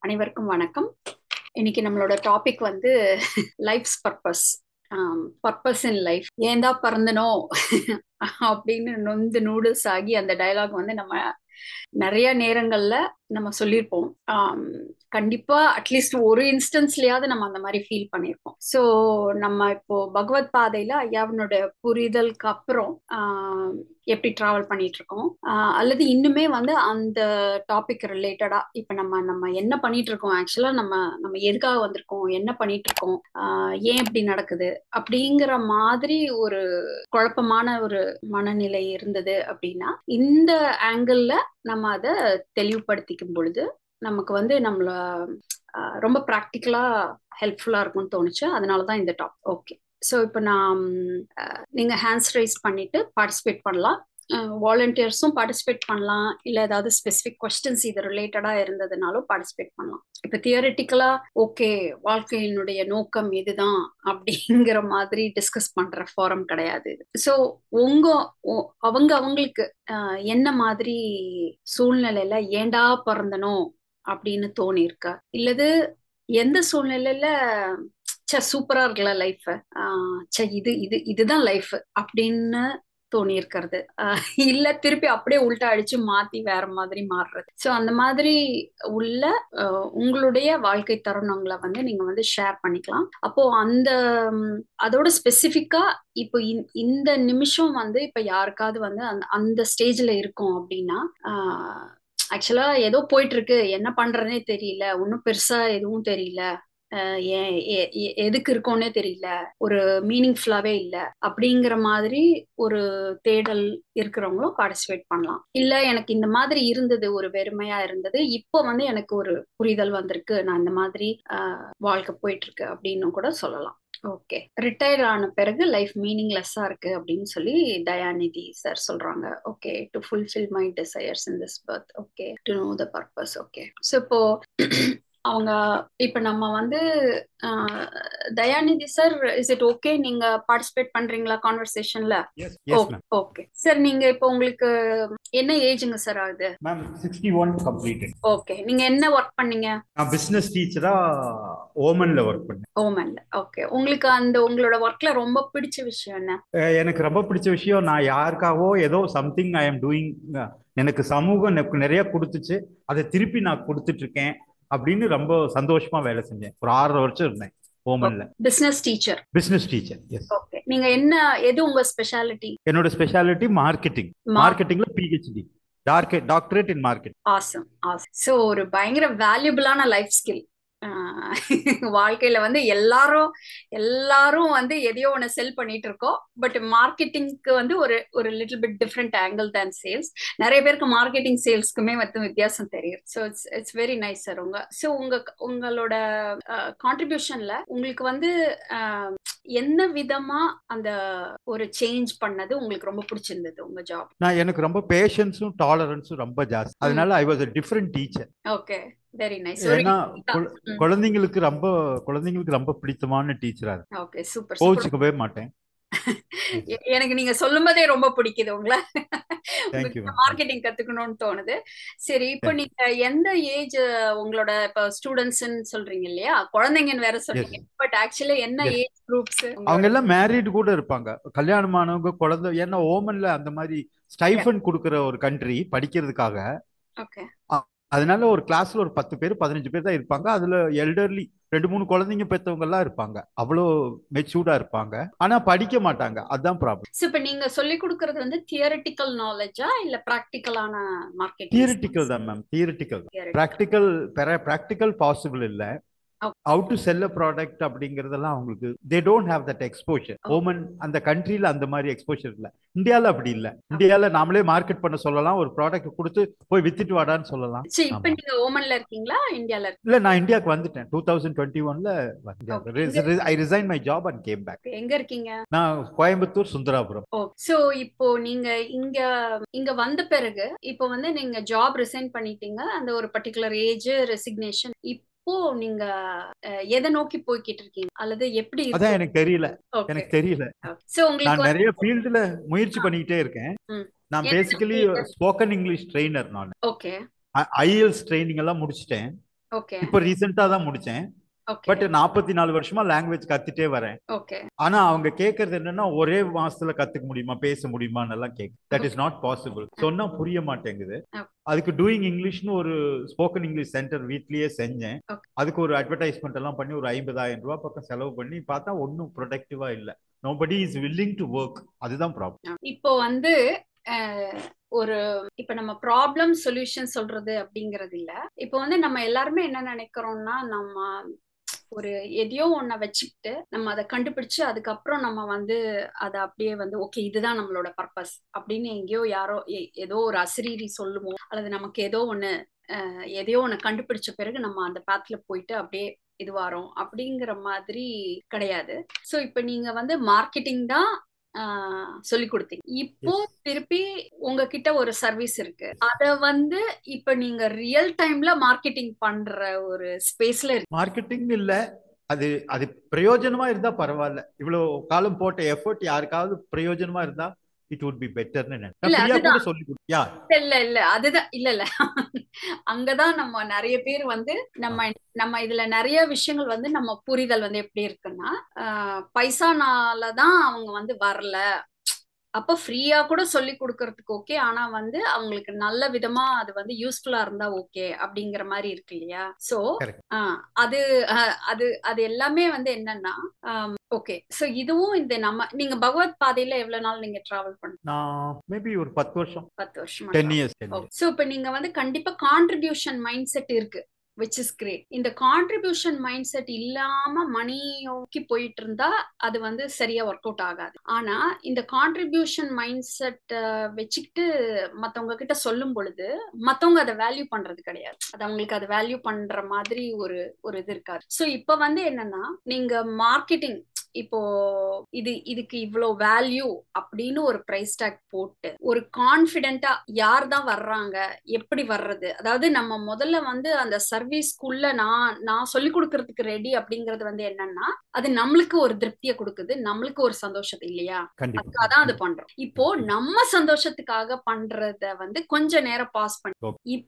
அனைவருக்கும் வணக்கம். இன்னைக்கு நம்மளோட டாபிக் வந்து life's purpose. Purpose in life. ஏன்டா பிறந்தனோ அப்படின்னு நொந்து நூடுல்ஸ் ஆகி அந்த டயலாக் வந்து நம்ம நிறைய நேரங்கள்ல நம்ம சொல்லியிருப்போம். கண்டிப்பா அட்லீஸ்ட் ஒரு இன்ஸ்டன்ஸ்லயாவது நம்ம அந்த மாதிரி ஃபீல் பண்ணியிருப்போம். ஸோ நம்ம இப்போ பகவத் பாதையில ஐயாவினோட புரிதலுக்கு அப்புறம் எப்படி டிராவல் பண்ணிட்டு இருக்கோம், அல்லது இன்னுமே வந்து அந்த டாபிக் ரிலேட்டடா இப்ப நம்ம என்ன பண்ணிட்டு இருக்கோம், ஆக்சுவலா நம்ம நம்ம எதுக்காக வந்திருக்கோம், என்ன பண்ணிட்டு இருக்கோம், ஏன் இப்படி நடக்குது அப்படிங்கிற மாதிரி ஒரு குழப்பமான ஒரு மனநிலை இருந்தது அப்படின்னா இந்த ஆங்கிள் நம்ம அதை தெளிவுபடுத்திக்கும் பொழுது நமக்கு வந்து நம்மள ரொம்ப ப்ராக்டிக்கலா ஹெல்ப்ஃபுல்லா இருக்கும்னு தோணுச்சு. அதனாலதான் இந்த டாபிக். ஓகே, ஸோ இப்போ நான் நீங்க ஹேண்ட்ஸ் ரைஸ் பண்ணிட்டு பார்ட்டிசிபேட் பண்ணலாம். வாலண்டியர்ஸும் பார்ட்டிசிபேட் பண்ணலாம், இல்லை ஏதாவது ஸ்பெசிஃபிக் கொஸ்டின்ஸ் இது ரிலேட்டடா இருந்ததுனாலும் பார்ட்டிசிபேட் பண்ணலாம். இப்போ தியரிட்டிக்கலா ஓகே வாழ்க்கையினுடைய நோக்கம் இதுதான் அப்படிங்கிற மாதிரி டிஸ்கஸ் பண்ற ஃபாரம் கிடையாது. ஸோ அவங்களுக்கு என்ன மாதிரி சூழ்நிலையில ஏண்டா பிறந்தனோ அப்படின்னு தோணி இருக்கா, இல்லது எந்த சூழ்நிலையில சூப்பரா இருக்குல்ல லைஃப், இதுதான் லைஃப் அப்படின்னு தோணி இருக்கிறது, இல்ல திருப்பி அப்படியே உள்டா அடிச்சு மாத்தி வேற மாதிரி மாறுறது. ஸோ அந்த மாதிரி உள்ள உங்களுடைய வாழ்க்கை தருணங்களை வந்து நீங்க வந்து ஷேர் பண்ணிக்கலாம். அப்போ அதோட ஸ்பெசிஃபிக்கா இப்போ இந்த நிமிஷம் வந்து இப்ப யாருக்காவது வந்து அந்த ஸ்டேஜ்ல இருக்கும் அப்படின்னா, ஆக்சுவலா ஏதோ போயிட்டு இருக்கு, என்ன பண்றதுனே தெரியல, ஒன்னும் பெருசா எதுவும் தெரியல, எதுக்கு இருக்கோன்னே தெரியல, ஒரு மீனிங்ஃபுல்லாவே இல்லை அப்படிங்கிற மாதிரி ஒரு தேடல் இருக்கிறவங்களும் பார்ட்டிசிபேட் பண்ணலாம். இல்ல எனக்கு இந்த மாதிரி இருந்தது, ஒரு வெறுமையா இருந்தது, இப்போ வந்து எனக்கு ஒரு புரிதல் வந்திருக்கு, நான் இந்த மாதிரி வாழ்க்கை போயிட்டு இருக்கு அப்படின்னு கூட சொல்லலாம். ஓகே, ரிட்டையர் ஆன பிறகு லைஃப் மீனிங்லெஸ்ஸா இருக்கு அப்படின்னு சொல்லி தயாநிதி சார் சொல்றாங்க. Okay, to fulfil my desires in this birth, okay to know the purpose. Okay, so இப்போ அவங்க இப்ப நம்ம வந்து Dayanidhi sir, is it okay நீங்க பார்ட்டிசிபேட் பண்றீங்களா கான்வர்சேஷன்ல? ஓகே சார், நீங்க இப்போ உங்களுக்கு என்ன ஏஜ்ங்க சார் ஆகுது? Ma'am 61 completed. ஓகே, நீங்க என்ன ஒர்க் பண்ணீங்க? நான் பிசினஸ் டீச்சரா ஓமன்ல ஒர்க் பண்ணேன். ஓமன்ல. ஓகே, உங்களுக்கு உங்களோட ஒர்க்ல ரொம்ப பிடிச்ச விஷயம் என்ன? எனக்கு ரொம்ப பிடிச்ச விஷயம், நான் யாருக்காகவோ ஏதோ சம்திங் ஐ எம் டூயிங், எனக்கு சமூகம் எனக்கு நிறைய கொடுத்துச்சு, அதை திருப்பி நான் கொடுத்துட்டு இருக்கேன் அப்படின்னு ரொம்ப சந்தோஷமா வேலை செஞ்சேன். ஒரு 6 வருஷம் இருந்தேன் ஓமன்ல. Business teacher. Business teacher, yes. Okay, நீங்க எது உங்க ஸ்பெஷாலிட்டி? என்னோட ஸ்பெஷாலிட்டி மார்க்கெட்டிங். மார்க்கெட்டிங்ல PhD, doctorate in market. Awesome awesome. So ஒரு பயங்கர வேல்யூபிளான லைஃப் ஸ்கில். வாழ்க்கையில வந்து எல்லாரும் வந்து எதையோ ஒன்று செல் பண்ணிட்டு இருக்கோம். பட் மார்க்கெட்டிங்க்கு வந்து ஒரு little bit different angle than sales. நிறைய பேருக்கு மார்க்கெட்டிங் சேல்ஸ்க்குமே வந்து வித்தியாசம் தெரியும். So it's very nice sir. உங்களோட கான்ட்ரிபியூஷன்ல உங்களுக்கு வந்து என்ன விதமா அந்த ஒரு சேஞ்ச் பண்ணது உங்களுக்கு ரொம்ப பிடிச்சிருந்தது உங்க ஜாப்? எனக்கு ரொம்ப பேஷன்ஸும் டாலரன்ஸும் ரொம்ப ஜாஸ்தி, அதனால I was a different teacher. Okay, very nice. ஏன்னா குழந்தைங்களுக்கு ரொம்ப பிடித்தமான டீச்சரா இருக்கு. Okay, super. கோவிச்சுக்கவே மாட்டேன். எனக்கு நீங்க சொல்லும் போதே ரொம்ப பிடிக்குது உங்களை. தேங்க்யூ. மார்க்கெட்டிங் கத்துக்கணும்னு தோணுது. சரி, இப்போ நீங்க எந்த ஏஜ் உங்களோட இப்ப ஸ்டூடெண்ட்ஸ்ன்னு சொல்றீங்க இல்லையா, குழந்தைங்கன்னு வேற சொல்றீங்க, பட் ஆக்சுவலி என்ன ஏஜ் குரூப்ஸ்? அவங்க எல்லாம் மேரிட் கூட இருப்பாங்க, கல்யாணமானவங்க, குழந்தை. ஏன்னா ஓமன்ல அந்த மாதிரி ஸ்டைஃபன் கொடுக்குற ஒரு கண்ட்ரி படிக்கிறதுக்காக. ஓகே, அதனால ஒரு கிளாஸ்ல ஒரு 10 பேர் 15 பேர் தான் இருப்பாங்க. அதுல எல்டர்லி 2-3 குழந்தைங்க பெற்றவங்க எல்லாம் இருப்பாங்க, அவ்வளோ மெச்சூர்டா இருப்பாங்க, ஆனா படிக்க மாட்டாங்க. அதுதான் ப்ராப்ளம். இப்ப நீங்க சொல்லி கொடுக்கறது வந்து தியரிட்டிக்கல் நாலேஜா இல்ல பிராக்டிக்கலான மார்க்கெட்டிங்? தியரிட்டிக்கல் தான் மேம், தியரிட்டிக்கல். ப்ராக்டிக்கல் பாசிபிள் இல்ல. how to sell a product அப்படிங்கறதெல்லாம் அவங்களுக்கு they don't have that exposure. Oman அந்த கண்ட்ரில அந்த மாதிரி எக்ஸ்போஷர் இல்ல. இந்தியால அப்படி இல்ல. இந்தியால நாமளே மார்க்கெட் பண்ண சொல்லலாம், ஒரு ப்ராடக்ட் கொடுத்து போய் வித்துட்டு வாடான்னு சொல்லலாம். இப்போ நீங்க ஓமன்ல இருக்கீங்களா இந்தியால? இல்ல, நான் இந்தியாக்கு வந்துட்டேன் 2021ல. I resigned my job and came back. எங்க இருக்கீங்க? நான் கோயம்புத்தூர், சுந்தராபுரம். சோ இப்போ நீங்க இங்க வந்த பிறகு இப்போ வந்து நீங்க ஜாப் ரிசைன் பண்ணிட்டீங்க, அந்த ஒரு பர்டிகுலர் ஏஜ் ரெசிக்னேஷன். இப்போ நீங்க எதை நோக்கி போய்கிட்டு இருக்கீங்க, அல்லது எப்படி? அதான் எனக்கு தெரியல. நான் நிறைய ஃபீல்டுல முயற்சி பண்ணிக்கிட்டே இருக்கேன். நான் பேசிக்கலி ஸ்போக்கன் இங்கிலீஷ் ட்ரெய்னர். நான் ஓகே, IELTS ட்ரைனிங் எல்லாம் முடிச்சிட்டேன். ஓகே இப்போ ரீசெண்டா தான் முடிச்சேன். ஓகே பட் 44 வருஷமா லாங்குவேஜ் கத்துட்டே வரேன். ஓகே ஆனா அவங்க கேட்கறது என்னன்னா ஒரே மாசத்துல கத்துக்க முடியுமா, பேச முடியுமான்னு எல்லாம் கேட்க. That is not possible. சொன்னா புரிய மாட்டேங்குது. அதுக்கு டூயிங் இங்கிலீஷ்னு ஒரு ஸ்போக்கன் இங்கிலீஷ் சென்டர் வீட்லயே செஞ்சேன். அதுக்கு ஒரு அட்வர்டைஸ்மெண்ட் எல்லாம் பண்ணி ஒரு 50,000 ரூபாய் பக்கம் செலவு பண்ணி பார்த்தா ஒன்றும் ப்ரொடக்டிவா இல்ல. Nobody is willing to work. அதுதான் ப்ராப்ளம். இப்போ வந்து ஒரு இப்ப நம்ம ப்ராப்ளம் சொல்யூஷன் சொல்றது அப்படிங்கறது இல்ல. இப்போ வந்து நம்ம எல்லாருமே என்ன நினைக்கிறோம்னா, நம்ம ஒரு எதையோ ஒன்ன வச்சுக்கிட்டு நம்ம அதை கண்டுபிடிச்சு அதுக்கப்புறம் நம்ம வந்து அதை அப்படியே வந்து ஓகே இதுதான் நம்மளோட பர்பஸ் அப்படின்னு எங்கேயோ யாரோ ஏதோ ஒரு அசிரீரி சொல்லுமோ அல்லது நமக்கு எதையோ ஒண்ணு கண்டுபிடிச்ச பிறகு நம்ம அந்த பாத்துல போயிட்டு அப்படியே இதுவாரோம் அப்படிங்கிற மாதிரி கிடையாது. சோ இப்ப நீங்க வந்து மார்க்கெட்டிங் தான் சொல்லி கொடுத்தீங்க. இப்போ திருப்பி உங்ககிட்ட ஒரு சர்வீஸ் இருக்கு, அத வந்து இப்ப நீங்க ரியல் டைம்ல மார்க்கெட்டிங் பண்ற ஒரு ஸ்பேஸ்ல இருக்கு. மார்க்கெட்டிங் இல்ல, அது அது பிரயோஜனமா இருந்தா பரவாயில்ல. இவ்வளவு காலம் போட்ட எஃபர்ட் யாருக்காவது பிரயோஜனமா இருந்தா it would be better ன்னு கூட சொல்லி கொடுத்தியா? இல்ல அதுதான் இல்ல அங்கதான் நம்ம நிறைய பேர் வந்து நம்ம இதுல நிறைய விஷயங்கள் வந்து நம்ம புரிதல் வந்து எப்படி இருக்குன்னா, பைசானாலதான் அவங்க வந்து வரல, அப்ப ஃப்ரீயா கூட சொல்லி கொடுக்கறதுக்கு ஓகே, ஆனா வந்து அவங்களுக்கு நல்ல விதமா அது வந்து யூஸ்ஃபுல்லா இருந்தா ஓகே அப்படிங்கிற மாதிரி இருக்கு இல்லையா? சோ அது அது அது எல்லாமே வந்து என்னன்னா ஓகே. சோ இதுவும் இந்த நீங்க பகவத் பாதையில எவ்வளவு நாள் நீங்க டிராவல் பண்ண? நான் மேபி ஒரு 10 வருஷம் 10 years. சோ இப்ப நீங்க வந்து கண்டிப்பா கான்ட்ரிபியூஷன் மைண்ட் செட் இருக்கு, which is great. இந்த கான்ட்ரிபியூஷன் மைண்ட் செட் இல்லாம மணி நோக்கி போயிட்டு இருந்தா அது வந்து சரியா ஒர்க் அவுட் ஆகாது. ஆனா இந்த கான்ட்ரிபியூஷன் மைண்ட் செட் வச்சுக்கிட்டு மத்தவங்க கிட்ட சொல்லும் பொழுது மத்தவங்க அதை வேல்யூ பண்றது கிடையாது, அது அவங்களுக்கு அதை வேல்யூ பண்ற மாதிரி ஒரு இது இருக்காது. சோ இப்ப வந்து என்னன்னா, நீங்க மார்க்கெட்டிங் இப்போ இதுக்கு இவ்வளவு வேல்யூ அப்படின்னு ஒரு பிரைஸ் டாக் போட்டு ஒரு கான்பிடென்ட்டா யார் தான் வர்றாங்க, எப்படி வர்றது, அதாவது நம்ம முதல்ல வந்து அந்த சர்வீஸ்க்குள்ள நான் சொல்லி கொடுக்கறதுக்கு ரெடி அப்படிங்கறது வந்து என்னன்னா, அது நம்மளுக்கு ஒரு திருப்தியை கொடுக்குது, நம்மளுக்கு ஒரு சந்தோஷத்தை இல்லையா, அதுக்காக தான் அது பண்றோம். இப்போ நம்ம சந்தோஷத்துக்காக பண்றத வந்து கொஞ்ச நேரம் பாஸ் பண்ணி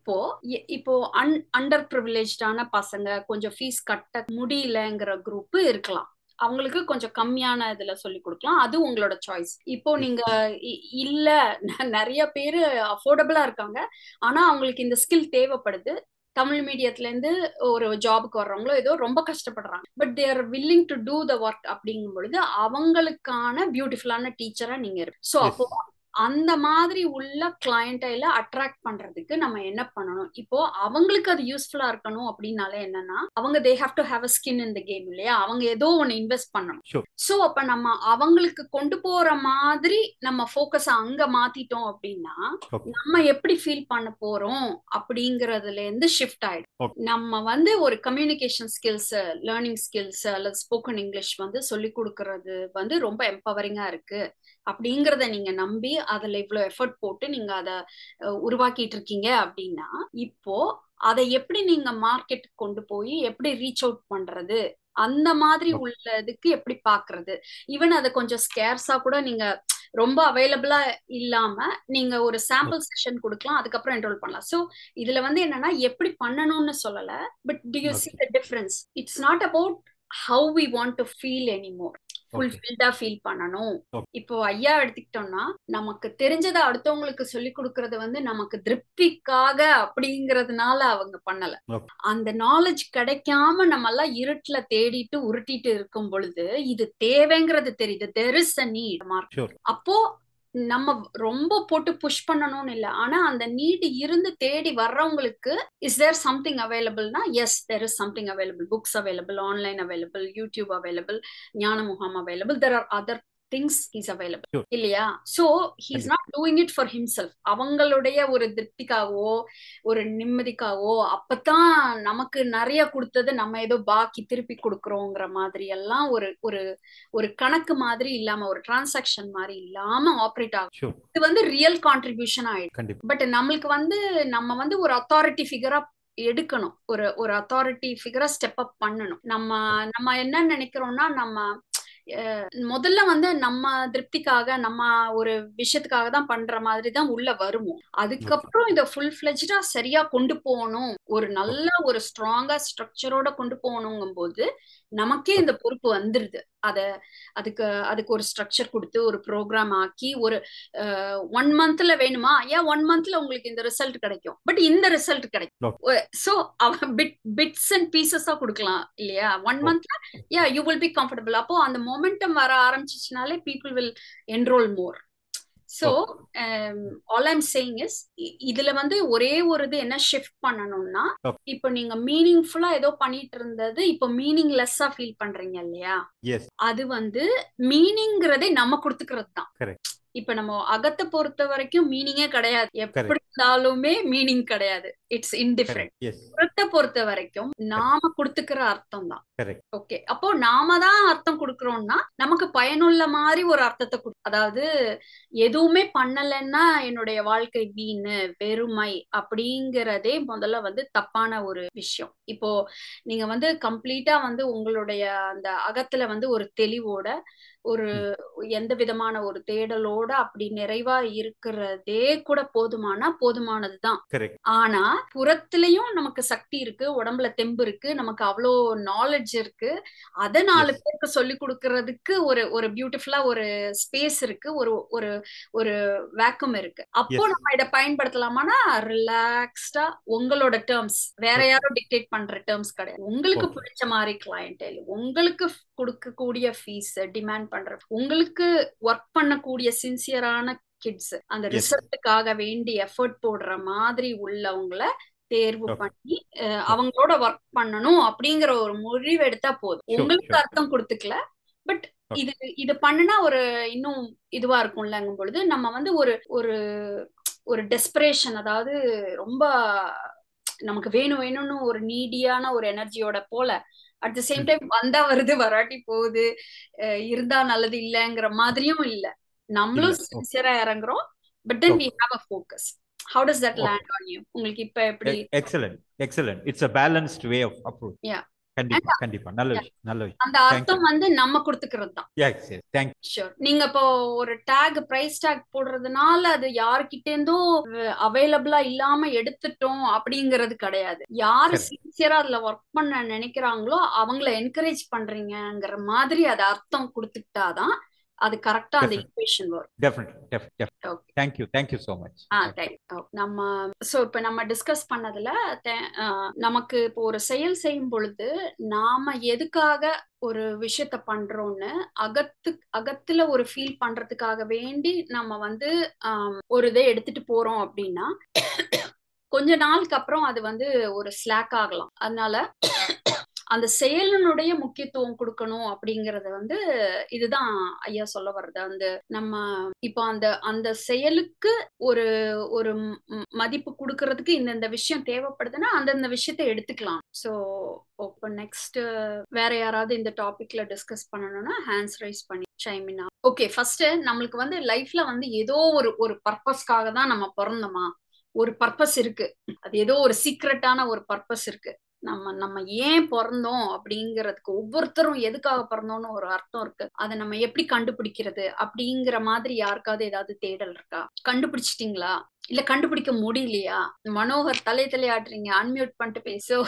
இப்போ அண்டர் பிரிவிலேஜ்டான பசங்க கொஞ்சம் ஃபீஸ் கட்ட முடியலங்கிற குரூப் இருக்கலாம், அவங்களுக்கு கொஞ்சம் கம்மியான இதுல சொல்லி கொடுக்கலாம், அது உங்களோட சாய்ஸ். இப்போ நீங்க இல்ல நிறைய பேரு அஃபோர்டபுளா இருக்காங்க, ஆனா அவங்களுக்கு இந்த ஸ்கில் தேவைப்படுது, தமிழ் மீடியத்துல இருந்து ஒரு ஜாபுக்கு வர்றவங்களோ ஏதோ ரொம்ப கஷ்டப்படுறாங்க, but they are willing to do the work அப்படிங்கும் பொழுது அவங்களுக்கான பியூட்டிஃபுல்லான டீச்சரா நீங்க இருக்கு. சோ அப்போ அந்த மாதிரி உள்ள கிளையண்டைல அட்ராக்ட் பண்றதுக்கு நம்ம என்ன பண்ணணும், இப்போ அவங்களுக்கு அது யூஸ்ஃபுல்லா இருக்கணும் அப்படின்னாலே என்னன்னா, அவங்க they have to have a skin in the game இல்லையா, அவங்க ஏதோ ஒன்னு இன்வெஸ்ட் பண்ணணும். சோ அப்ப நம்ம அவங்களுக்கு கொண்டு போற மாதிரி நம்ம ஃபோக்கஸ் அங்க மாத்திட்டோம் அப்படின்னா நம்ம எப்படி ஃபீல் பண்ண போறோம் அப்படிங்கறதுல இருந்து ஷிஃப்ட் ஆயிடும். நம்ம வந்து ஒரு கம்யூனிகேஷன் ஸ்கில்ஸ், லேர்னிங் ஸ்கில்ஸ் அல்லது ஸ்போக்கன் இங்கிலீஷ் வந்து சொல்லி கொடுக்கறது வந்து ரொம்ப எம்பவரிங்கா இருக்கு அப்படிங்கறத நீங்க நம்பி அதுல இவ்வளவு எஃபர்ட் போட்டு நீங்க அதை உருவாக்கிட்டு இருக்கீங்க அப்படின்னா, இப்போ அதை எப்படி நீங்க மார்க்கெட் கொண்டு போய் எப்படி ரீச் அவுட் பண்றது, அந்த மாதிரி உள்ளதுக்கு எப்படி பாக்குறது, ஈவன் அதை கொஞ்சம் ஸ்கேர்ஸா கூட நீங்க ரொம்ப அவைலபிளா இல்லாம நீங்க ஒரு சாம்பிள் செஷன் கொடுக்கலாம், அதுக்கப்புறம் என்ரோல் பண்ணலாம். சோ இதுல வந்து என்னன்னா எப்படி பண்ணணும்னு சொல்லல, but do you see the difference? It's not about how we want to feel anymore. ஃபுல்ஃபில்டா ஃபீல் பண்ணணும். இப்போ ஐயா எடுத்துக்கிட்டோம்னா, நமக்கு தெரிஞ்சதை அடுத்தவங்களுக்கு சொல்லி கொடுக்கறது வந்து நமக்கு திருப்திக்காக அப்படிங்கறதுனால அவங்க பண்ணல, அந்த நாலேஜ் கிடைக்காம நம்ம எல்லாம் இருட்டுல தேடிட்டு உருட்டிட்டு இருக்கும் பொழுது இது தேவைங்கிறது தெரியுது, there is a need. அப்போ நம்ம ரொம்ப போட்டு புஷ் பண்ணணும்னு இல்லை, ஆனா அந்த நீட் இருந்து தேடி வர்றவங்களுக்கு இஸ் தேர் சம்திங் அவைலபிள்னா, yes there is something available, books available, online available, YouTube available, ஞான முகாம் available, there are other things is available இல்லையா? so he is not doing it for himself, அவங்களுடைய ஒரு திருப்திக்காகவோ ஒரு நிம்மதிக்காகவோ, அப்பதான் நமக்கு நிறைய கொடுத்தது நம்ம ஏதோ பாக்கி திருப்பி கொடுக்கறோங்கிற மாதிரி எல்லாம் ஒரு கணக்கு மாதிரி இல்லாம, ஒரு டிரான்சாக்ஷன் மாதிரி இல்லாம ஆப்ரேட் ஆகும். இது வந்து ரியல் கான்ட்ரிபியூஷன் ஆயிடும். பட் நம்மளுக்கு வந்து நம்ம வந்து ஒரு அத்தாரிட்டி ஃபிகரா எடுக்கணும், ஒரு அத்தாரிட்டி ஃபிகரா ஸ்டெப் அப் பண்ணணும். நம்ம என்ன நினைக்கிறோம்னா, நம்ம முதல்ல வந்து நம்ம திருப்திக்காக நம்ம ஒரு விஷயத்துக்காக தான் பண்ற மாதிரி தான் உள்ள வருவோம். அதுக்கப்புறம் இதை ஃபுல் ஃபிளெஜ்டா சரியா கொண்டு போகணும், ஒரு நல்ல ஒரு ஸ்ட்ராங்கா ஸ்ட்ரக்சரோட கொண்டு போகணுங்கும் போது நமக்கே இந்த பொறுப்பு வந்துருது. அத அதுக்கு அதுக்கு ஒரு ஸ்ட்ரக்சர் கொடுத்து ஒரு ப்ரோக்ராம் ஆக்கி ஒரு 1 மந்த்ல வேணுமா, ஏன் 1 மந்த்ல உங்களுக்கு இந்த ரிசல்ட் கிடைக்கும், பட் இந்த ரிசல்ட் கிடைக்கும். சோ பிட்ஸ் அண்ட் பீசஸா கொடுக்கலாம் இல்லையா? 1 மந்த்ல யூ வில் பி கம்ஃபர்டபிள். அப்போ அந்த மொமெண்டம் வர ஆரம்பிச்சிச்சுனாலே people will enrol more. So all I'm saying is இதுல வந்து ஒரே ஒரு இது என்ன ஷிஃப்ட் பண்ணணும்னா, இப்போ நீங்க மீனிங்ஃபுல்லா ஏதோ பண்ணிட்டு இருந்தது இப்போ மீனிங்லெஸ்ஸா ஃபீல் பண்றீங்க இல்லையா? அது வந்து மீனிங்கிறதே நம்ம கொடுத்துக்கிறது தான். இப்ப நம்ம அகத்தை பொறுத்த வரைக்கும் மீனிங்கே கிடையாது, எப்படி இருந்தாலுமே மீனிங் கிடையாது, இட்ஸ் இன்டிஃபரண்ட். புறத்தை பொறுத்த வரைக்கும் நாம கொடுத்துக்கிற அர்த்தம் தான். ஓகே, அப்போ நாம தான் அர்த்தம் கொடுக்கறோம்னா நமக்கு பயனுள்ள மாதிரி ஒரு அர்த்தத்தை அதாவது எதுவுமே பண்ணலன்னா என்னுடைய வாழ்க்கை வீணு வெறுமை அப்படிங்கிறதே முதல்ல வந்து தப்பான ஒரு விஷயம். இப்போ நீங்க வந்து கம்ப்ளீட்டா வந்து உங்களுடைய அந்த அகத்துல வந்து ஒரு தெளிவோட ஒரு எந்த விதமான ஒரு தேடலோட அப்படி நிறைவா இருக்கிறதே கூட போதுமானதுதான். ஆனா புறத்திலையும் நமக்கு சக்தி இருக்கு, உடம்புல தெம்பு இருக்கு, நமக்கு அவ்வளோ நாலேஜ் இருக்கு, அதை 4 பேருக்கு சொல்லி கொடுக்கறதுக்கு ஒரு பியூட்டிஃபுல்லா ஒரு ஸ்பேஸ் இருக்கு, ஒரு ஒரு வேக்கம் இருக்கு. அப்போ நம்ம இதை பயன்படுத்தலாமானா ரிலாக்ஸ்டா உங்களோட டேர்ம்ஸ், வேற யாரும் டிக்டேட் பண்ற டேர்ம்ஸ் கிடையாது, உங்களுக்கு பிடிச்ச மாதிரி கிளையன்டேல், உங்களுக்கு கொடுக்கக்கூடிய ஃபீஸ் டிமாண்ட் பண்ற, உங்களுக்கு ஒர்க் பண்ணக்கூடிய சின்சியரான கிட்ஸ், அந்த ரிசல்ட்டுக்காக வேண்டி எஃபர்ட் போடுற மாதிரி உள்ளவங்களை தேர்வு பண்ணி அவங்களோட ஒர்க் பண்ணணும் அப்படிங்கிற ஒரு முடிவு எடுத்தா போதும். உங்களுக்கு அர்த்தம் கொடுத்துக்கல, பட் இது பண்ணுனா ஒரு இன்னும் இதுவா இருக்கும்லங்கும் பொழுது நம்ம வந்து ஒரு டெஸ்பரேஷன், அதாவது ரொம்ப நமக்கு வேணும்னு ஒரு நீடியான ஒரு எனர்ஜியோட போல அட் த சேம் டைம் வந்தா வருது வராட்டி போகுது, இருந்தா நல்லது இல்லைங்கிற மாதிரியும் இல்ல, நம்மளும் சின்சியரா இறங்குறோம், but then we have a focus. How does that land on you? உங்களுக்கு இப்ப எப்படி? Excellent. It's a balanced way of approach. கண்டிப்பா நல்ல விஷயம். அந்த அர்த்தம் வந்து நம்ம கொடுத்துக்கிறது தான். Thank you. Sure. நீங்க இப்போ ஒரு டாக், பிரைஸ் டாக் போடுறதுனால அது யார்கிட்ட இருந்தோ அவைலபிளா இல்லாம எடுத்துட்டோம் அப்படிங்கிறது கிடையாது. யாரு சின்சியரா அதுல ஒர்க் பண்ண நினைக்கிறாங்களோ அவங்கள என்கரேஜ் பண்றீங்கிற மாதிரி அது அர்த்தம் கொடுத்துக்கிட்டாதான் அது கரெக்டா அந்த ஈக்குவேஷன் வரும். Definitely. Thank you so much. இப்ப நம்ம டிஸ்கஸ் பண்ணதுல நமக்கு இப்போ ஒரு செயல் செய்யும் பொழுது நாம எதுக்காக ஒரு விஷயத்த பண்றோம்னு அகத்துல ஒரு ஃபீல் பண்றதுக்காக வேண்டி நம்ம வந்து ஒரு இதை எடுத்துட்டு போறோம் அப்படின்னா கொஞ்ச நாளுக்கு அப்புறம் அது வந்து ஒரு ஸ்லாக் ஆகலாம். அதனால அந்த செயலினுடைய முக்கியத்துவம் கொடுக்கணும் அப்படிங்கறது வந்து இதுதான் ஐயா சொல்ல வர்றது. அந்த நம்ம இப்போ அந்த செயலுக்கு ஒரு மதிப்பு கொடுக்கறதுக்கு இந்த விஷயம் தேவைப்படுதுன்னா அந்தந்த விஷயத்த எடுத்துக்கலாம். சோ இப்போ நெக்ஸ்ட் வேற யாராவது இந்த டாபிக்ல டிஸ்கஸ் பண்ணணும்னா ஹேண்ட்ஸ் ரைஸ் பண்ணி chime in. ஓகே, ஃபர்ஸ்ட் நம்மளுக்கு வந்து லைஃப்ல வந்து ஏதோ ஒரு பர்பஸ்க்காக தான் நம்ம பிறந்தோமா, ஒரு பர்பஸ் இருக்கு, அது ஏதோ ஒரு சீக்ரெட்டான ஒரு பர்பஸ் இருக்கு. நம்ம ஏன் பிறந்தோம் அப்படிங்கறதுக்கு ஒவ்வொருத்தரும் எதுக்காக பிறந்தோம்னு ஒரு அர்த்தம் இருக்கு. அதை நம்ம எப்படி கண்டுபிடிக்கிறது அப்படிங்கிற மாதிரி யாருக்காவது ஏதாவது தேடல் இருக்கா? கண்டுபிடிச்சிட்டீங்களா, இல்ல கண்டுபிடிக்க முடியலையா? மனோகர் தலையாட்டுறீங்க, அன்மியூட் பண்ணிட்டு பேசோ.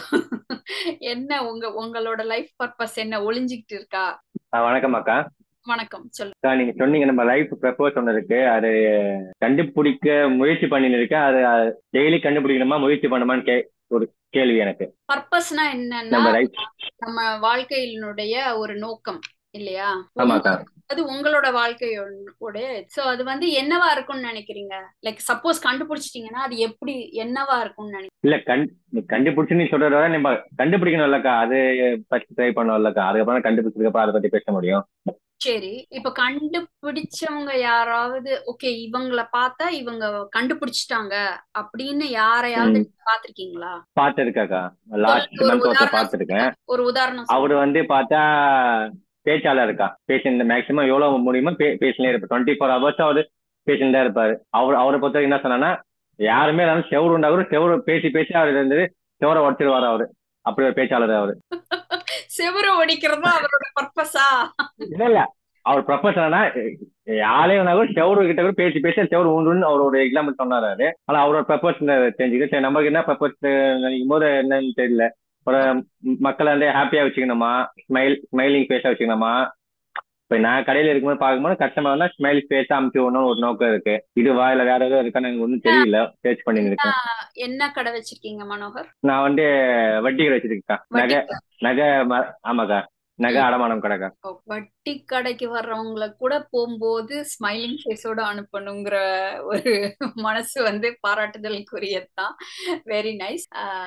என்ன உங்களோட லைஃப் பர்பஸ் என்ன ஒளிஞ்சிக்கிட்டு இருக்கா? வணக்கம் அக்கா. வணக்கம், சொல்லுங்க. நீங்க சொன்னீங்க நம்ம லைஃப் ப்ரப்போஸ் ஒன்று இருக்கு, அது கண்டுபிடிக்க முயற்சி பண்ணின்னு இருக்கு, அது டெய்லி கண்டுபிடிக்கணுமா முயற்சி பண்ணுமான்னு ஒரு கேள்வி எனக்கு. பர்பஸ்னா என்னன்னா நம்ம வாழ்க்கையினுடைய ஒரு நோக்கம் இல்லையா? அது உங்களோட வாழ்க்கையோட. சோ அது வந்து என்னவா இருக்கும்னு நினைக்கிறீங்க? லைக் சப்போஸ் கண்டுபிடிச்சிட்டீங்கன்னா அது எப்படி என்னவா இருக்கும்னு நினைக்கிறீங்க? இல்ல கண்டுபிடிச்சு நீ சொல்றத நம்ம கண்டுபிடிக்கணும் இல்லக்கா, அது ஃபர்ஸ்ட் ட்ரை பண்ணணும் இல்லக்கா, அதுக்கப்புறம் கண்டுபிடிச்சதுக்கப்புறம் அதை பத்தி பேச முடியும். சரி, இப்ப கண்டுபிடிச்சவங்க யாராவது ஓகே இவங்கள பார்த்தா இவங்க கண்டுபிடிச்சிட்டாங்க அப்படின்னு யாரையாவது பாத்திருக்கீங்களா? பாத்திருக்காக்கா, லாஸ்ட் மந்த் பாத்திருக்கேன். ஒரு உதாரணம். அவரு வந்து பார்த்தா பேச்சாளர் இருக்கா, பேசிட்டு மேக்சிமம் எவ்வளவு முடியுமோ பேசினே இருப்பாரு, 24 hours அவரு பேசிட்டு இருப்பாரு. அவரை பொறுத்த என்ன சொன்னா, யாருமே செவரு உண்டாகும், செவரு பேசி அவர் இருந்தது செவரை உடச்சிருவாரு அவரு, அப்படி ஒரு பேச்சாளர் அவரு. செவரு ஒடிக்கிறதா அவரோட பர்பஸா? இல்ல இல்ல, அவர் ப்ரொஃபஷனா யாரையும் கூட செவரு கிட்ட கூட பேசி பேசி செவரு உண்டுன்னு அவர் ஒரு எக்ஸாம்பிள் சொன்னாரு. ஆனா அவரோட ப்ரொஃபஷன் தெரிஞ்சுக்கிட்டு சரி நமக்கு என்ன ப்ரொஃபஷன் நினைக்கும் போது என்னன்னு தெரியல. ஒரு மக்களை வந்து ஹாப்பியா வச்சுக்கணுமா, ஸ்மைலிங் ஃபேஸா வச்சுக்கணுமா. இப்ப நான் கடையில இருக்கும்போது பார்க்கும்போது கஸ்டமர் வந்து ஸ்மைல் ஃபேஸா அமுச்சு விடணும்னு ஒரு நோக்கம் இருக்கு. இதுவா இல்ல வேற ஏதாவது இருக்கான்னு எனக்கு ஒன்றும் தெரியல. சர்ச் பண்ணி இருக்கேன். என்ன கடை வச்சிருக்கீங்க மனோகர்? நான் வந்து வட்டி கடை வச்சிருக்கேன். நகை நகை ஆமாக்கா, நகை அடமானம் கடைக்கா. வட்டி கடைக்கு வர்றவங்களை கூட போகும்போது ஸ்மைலிங் ஃபேஸோட அனுப்பணுங்கிற ஒரு மனசு வந்து பாராட்டுதலுக்குரியதுதான். Very nice,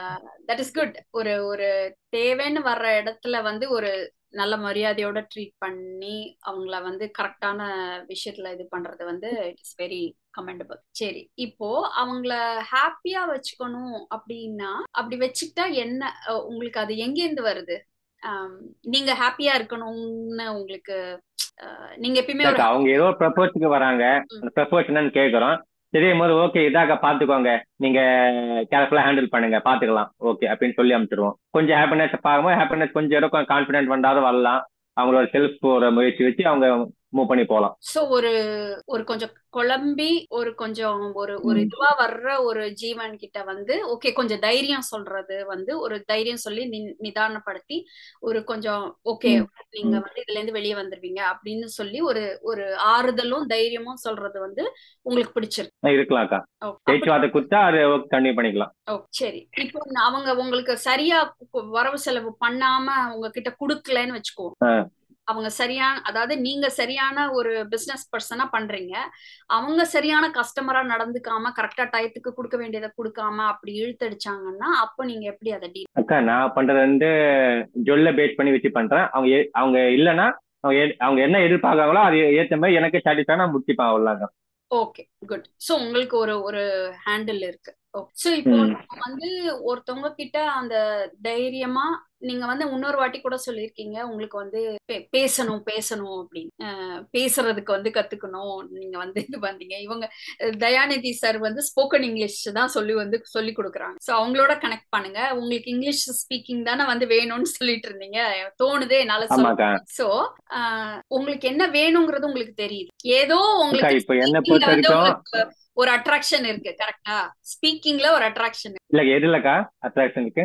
that is good. ஒரு ஒரு தேவைன்னு வர்ற இடத்துல வந்து ஒரு நல்ல மரியாதையோட ட்ரீட் பண்ணி அவங்கள வந்து கரெக்டான விஷயத்துல இது பண்றது வந்து இட் இஸ் வெரி கமெண்டபிள். சரி, இப்போ அவங்கள ஹாப்பியா வச்சுக்கணும் அப்படின்னா அப்படி வச்சுக்கிட்டா என்ன உங்களுக்கு அது எங்கேருந்து வருது? நீங்க ஹாப்பியா இருக்கணும்னு உங்களுக்கு நீங்க எப்பயுமே அவங்க ஏதோ ப்ரப்போஸுக்கு வராங்க, ப்ரப்போஸ் என்னன்னு கேட்கறோம். தெரியும் போது ஓகே இதாக்கா பாத்துக்கோங்க, நீங்க கேர்ஃபுல்லா ஹேண்டில் பண்ணுங்க, பாத்துக்கலாம் ஓகே அப்படின்னு சொல்லி அனுப்பிச்சிருவோம். கொஞ்சம் ஹாப்பினஸ் பார்க்கும்போது ஹாப்பினஸ் கொஞ்சம் இருக்கும், கான்பிடென்ட் வந்தாலும் வரலாம். அவங்களோட செல்ஃப் ஒரு முயற்சி வச்சு அவங்க மூவ் பண்ணி போகலாம். சோ ஒரு ஒரு கொஞ்சம் குழம்பி ஒரு கொஞ்சம் ஒரு ஒரு இதுவா வர்ற ஒரு ஜீவன் கிட்ட வந்து ஓகே கொஞ்சம் தைரியம் சொல்றது வந்து ஒரு தைரியம் சொல்லி நிதானப்படுத்தி ஒரு கொஞ்சம் ஓகே நீங்க வந்து இதுல இருந்து வெளியே வந்துருவீங்க அப்படின்னு சொல்லி ஒரு ஒரு ஆறுதலும் தைரியமும் சொல்றது வந்து உங்களுக்கு பிடிச்சிருக்கு இருக்கலாம்க்கா. பேச்சுவார்த்தை கொடுத்தா அது கண்டினியூ பண்ணிக்கலாம். சரி, இப்போ அவங்க உங்களுக்கு சரியா வரவு செலவு பண்ணாம உங்ககிட்ட குடுக்கலன்னு வச்சுக்கோ, அவங்க சரியான அதாவது நீங்க சரியான ஒரு பிசினஸ் பர்சனா பண்றீங்க, அவங்க சரியான கஸ்டமரா நடந்துக்காம கரெக்டா டயத்துக்கு கொடுக்க வேண்டியதை கொடுக்காம அப்படி இழுத்தடிச்சாங்கன்னா அப்போ நீங்க எப்படி அதை டீல்? அக்கா நான் பண்றது வந்து ஜொல்ல பேஸ் பண்ணி வச்சு பண்றேன். அவங்க இல்லைன்னா அவங்க என்ன எதிர்பார்க்காங்களோ அது ஏற்ற மாதிரி எனக்கு சாட்டிஸ்ஃபை நான் முடிச்சுப்பேன், அவ்வளவுதாங்க. Okay good. சோ உங்களுக்கு ஒரு ஒரு ஹேண்டில் இருக்கு. சோ இப்போ வந்து ஒருத்தவங்க கிட்ட அந்த தைரியமா நீங்க வந்து இன்னொரு வாட்டி கூட சொல்லியிருக்கீங்க உங்களுக்கு வந்து பேசணும் பேசணும் அப்படின்னு பேசுறதுக்கு வந்து கத்துக்கணும் நீங்க வந்து இது பண்ணீங்க. இவங்க தயாநிதி சார் வந்து ஸ்போக்கன் இங்கிலீஷ் தான் சொல்லி கொடுக்குறாங்க. ஸோ அவங்களோட கனெக்ட் பண்ணுங்க. உங்களுக்கு இங்கிலீஷ் ஸ்பீக்கிங் தானே வந்து வேணும்னு சொல்லிட்டு இருந்தீங்க, தோணுதே என்னால சொல்ல. ஸோ உங்களுக்கு என்ன வேணுங்கிறது உங்களுக்கு தெரியுது, ஏதோ உங்களுக்கு ஒரு அட்ராக்ஷன் இருக்கு, கரெக்டா? ஸ்பீக்கிங்ல ஒரு அட்ராக்ஷன் இல்ல, எதுலக்கா அட்ராக்ஷன் இருக்கு?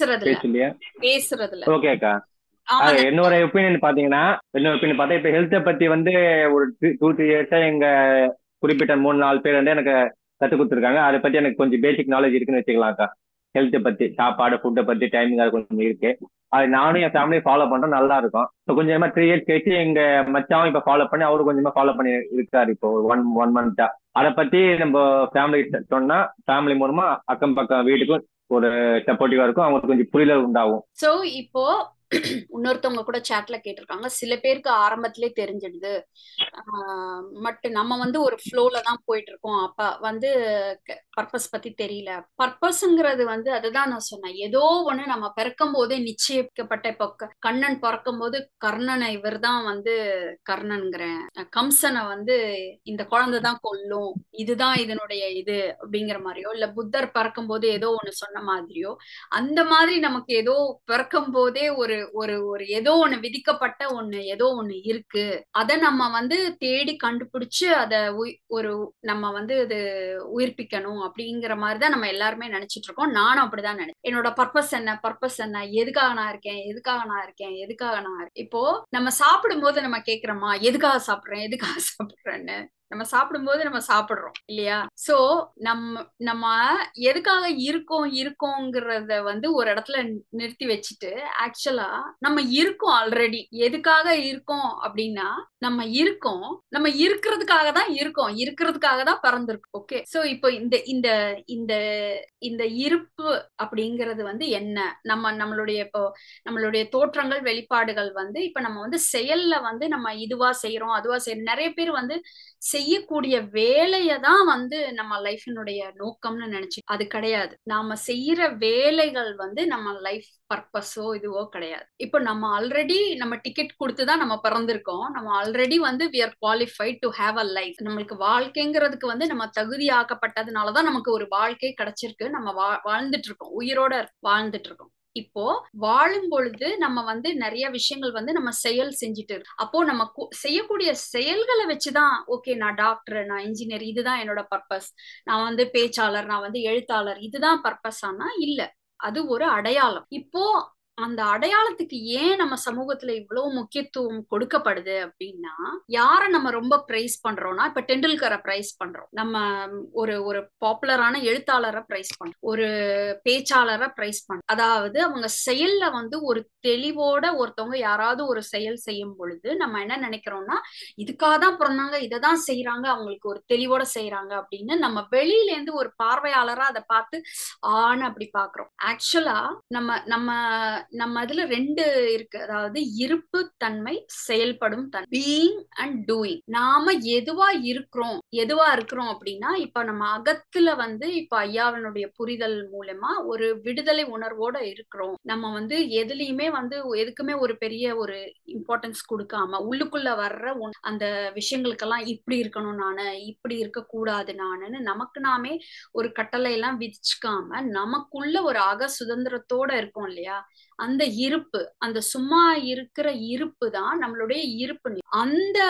பேசுறதுல. ஓகேக்கா. என்னோட ஒப்பீனியன் பாத்தீங்கன்னா இப்ப ஹெல்த்தை பத்தி வந்து ஒரு 2-3 இயர்ஸா எங்க குறிப்பிட்ட 3-4 பேர் வந்து எனக்கு கத்து கொடுத்துருக்காங்க. அதை பத்தி எனக்கு கொஞ்சம் பேசிக் நாலேஜ் இருக்குன்னு வச்சுக்கலாம்க்கா. ஹெல்த்தை பத்தி, சாப்பாடு, ஃபுட்டை பத்தி, டைமிங் அது கொஞ்சம் இருக்கு. அது நானும் என் ஃபேமிலியை ஃபாலோ பண்றேன், நல்லா இருக்கும். இப்போ கொஞ்சமா 3 இயர்ஸ் கழிச்சு எங்க மச்சாவும் இப்ப ஃபாலோ பண்ணி அவரு கொஞ்சமா ஃபாலோ பண்ணி இருக்காரு இப்போ ஒன் மந்த்தா. அதை பத்தி நம்ம ஃபேமிலி சொன்னா ஃபேமிலி மூலமா அக்கம் பக்கம் வீட்டுக்கும் ஒரு சப்போர்ட்டிவா இருக்கும், அவங்களுக்கு கொஞ்சம் புரிதல் உண்டாகும். சோ இப்போ இன்னொருத்தவங்க கூட சாட்ல கேட்டிருக்காங்க, சில பேருக்கு ஆரம்பத்திலே தெரிஞ்சிடுது, பட் நம்ம வந்து ஒரு ஃப்ளோல தான் போயிட்டு இருக்கோம், அப்ப வந்து பர்பஸ் பத்தி தெரியல. பர்பஸ்ங்கிறது வந்து அதுதான் நான் சொன்னேன், ஏதோ ஒண்ணு நம்ம பிறக்கும் போதே நிச்சயிக்கப்பட்ட. இப்போ கண்ணன் பிறக்கும் போது கர்ணனை இவர் தான் வந்து கர்ணன்கிறேன், கம்சனை வந்து இந்த குழந்தை தான் கொல்லும், இதுதான் இதனுடைய இது அப்படிங்கிற மாதிரியோ, இல்ல புத்தர் பிறக்கும் போது ஏதோ ஒண்ணு சொன்ன மாதிரியோ, அந்த மாதிரி நமக்கு ஏதோ பிறக்கும் போதே ஒரு ஒரு ஒரு ஏதோ ஒண்ணு விதிக்கப்பட்ட ஒண்ணு ஏதோ ஒண்ணு இருக்கு, அதை நம்ம வந்து தேடி கண்டுபிடிச்சு அதை ஒரு நம்ம வந்து இது உயிர்ப்பிக்கணும் அப்படிங்கிற மாதிரிதான் நம்ம எல்லாருமே நினைச்சிட்டு இருக்கோம். நானும் அப்படிதான் நினைச்சேன். என்னோட பர்பஸ் என்ன, எதுக்காக நான் இருக்கேன், இப்போ நம்ம சாப்பிடும் போது நம்ம கேக்குறோமா எதுக்காக சாப்பிடுறேன்னு? நம்ம சாப்பிடும்போது நம்ம சாப்பிடுறோம் இல்லையா? சோ நம்ம எதுக்காக இருக்கோங்கிறத வந்து ஒரு இடத்துல நிறுத்தி வச்சுட்டு ஆக்சுவலா நம்ம இருக்கோம் ஆல்ரெடி. எதுக்காக இருக்கோம் அப்படின்னா நம்ம இருக்கிறதுக்காக தான் பிறந்திருக்கோம். ஓகே, சோ இப்போ இந்த இருப்பு அப்படிங்கிறது வந்து என்ன, நம்மளுடைய இப்போ நம்மளுடைய தோற்றங்கள் வெளிப்பாடுகள் வந்து இப்ப நம்ம வந்து செயல்ல வந்து நம்ம இதுவா செய்யறோம் அதுவா செய்யறோம். நிறைய பேர் வந்து செய்யக்கூடிய வேலையை தான் வந்து நம்ம லைஃபினுடைய நோக்கம்னு நினைச்சு, அது கிடையாது. நாம செய்யற வேலைகள் வந்து நம்ம லைஃப் பர்பஸோ இதுவோ கிடையாது. இப்போ நம்ம ஆல்ரெடி நம்ம டிக்கெட் கொடுத்துதான் நம்ம பிறந்திருக்கோம், நம்ம ஆல்ரெடி வந்து we are qualified to have a life. நம்மளுக்கு வாழ்க்கைங்கிறதுக்கு வந்து நம்ம தகுதி ஆக்கப்பட்டதுனாலதான் நமக்கு ஒரு வாழ்க்கை கிடைச்சிருக்கு, நம்ம வாழ்ந்துட்டு இருக்கோம், உயிரோட வாழ்ந்துட்டு இருக்கோம். இப்போ வாழும் பொழுது நம்ம வந்து நிறைய விஷயங்கள் வந்து நம்ம செயல் செஞ்சுட்டு இருக்கோம். அப்போ நம்ம செய்யக்கூடிய செயல்களை வச்சுதான் ஓகே நான் டாக்டர், நான் இன்ஜினியர், இதுதான் என்னோட பர்பஸ், நான் வந்து பேச்சாளர், நான் வந்து எழுத்தாளர், இதுதான் பர்பஸ். ஆனா இல்ல, அது ஒரு அடையாளம். இப்போ அந்த அடையாளத்துக்கு ஏன் நம்ம சமூகத்துல இவ்வளவு முக்கியத்துவம் கொடுக்கப்படுது அப்படின்னா, யார நம்ம ரொம்ப பிரைஸ் பண்றோம்னா, இப்ப டெண்டுல்கரை பிரைஸ் பண்றோம், நம்ம ஒரு ஒரு பாப்புலரான எழுத்தாளரை பிரைஸ் பண்றோம், ஒரு பேச்சாளரை பிரைஸ் பண்றோம். அதாவது அவங்க செயல்ல வந்து ஒரு தெளிவோட ஒருத்தவங்க யாராவது ஒரு செயல் செய்யும் பொழுது நம்ம என்ன நினைக்கிறோம்னா, இதுக்காக தான் பிறந்தாங்க, இதை தான் செய்யறாங்க, அவங்களுக்கு ஒரு தெளிவோட செய்யறாங்க அப்படின்னு நம்ம வெளியில இருந்து ஒரு பார்வையாளரா அதை பார்த்து ஆன்னு அப்படி பாக்குறோம். ஆக்சுவலா நம்ம நம்ம நம்ம அதுல ரெண்டு இருக்கு. அதாவது இருப்பு தன்மை, செயல்படும் தன்மை, பீயிங் அண்ட் டூயிங். நாம எதுவா இருக்கிறோம் அப்படின்னா, இப்ப நம்ம அகத்துல வந்து இப்ப ஐயாவினுடைய புரிதல் மூலமா ஒரு விடுதலை உணர்வோட இருக்கிறோம். நம்ம வந்து எதுலயுமே வந்து எதுக்குமே ஒரு பெரிய ஒரு இம்பார்ட்டன்ஸ் கொடுக்காம உள்ளுக்குள்ள வர்ற அந்த விஷயங்களுக்கெல்லாம் இப்படி இருக்கணும் நானு, இப்படி இருக்க கூடாது நானுன்னு நமக்கு நாமே ஒரு கட்டளை எல்லாம் விதிச்சுக்காம நமக்குள்ள ஒரு அக சுதந்திரத்தோட இருக்கோம் இல்லையா, அந்த இருப்பு, அந்த சும்மா இருக்கிற இருப்பு தான் நம்மளுடைய இருப்பு. அந்த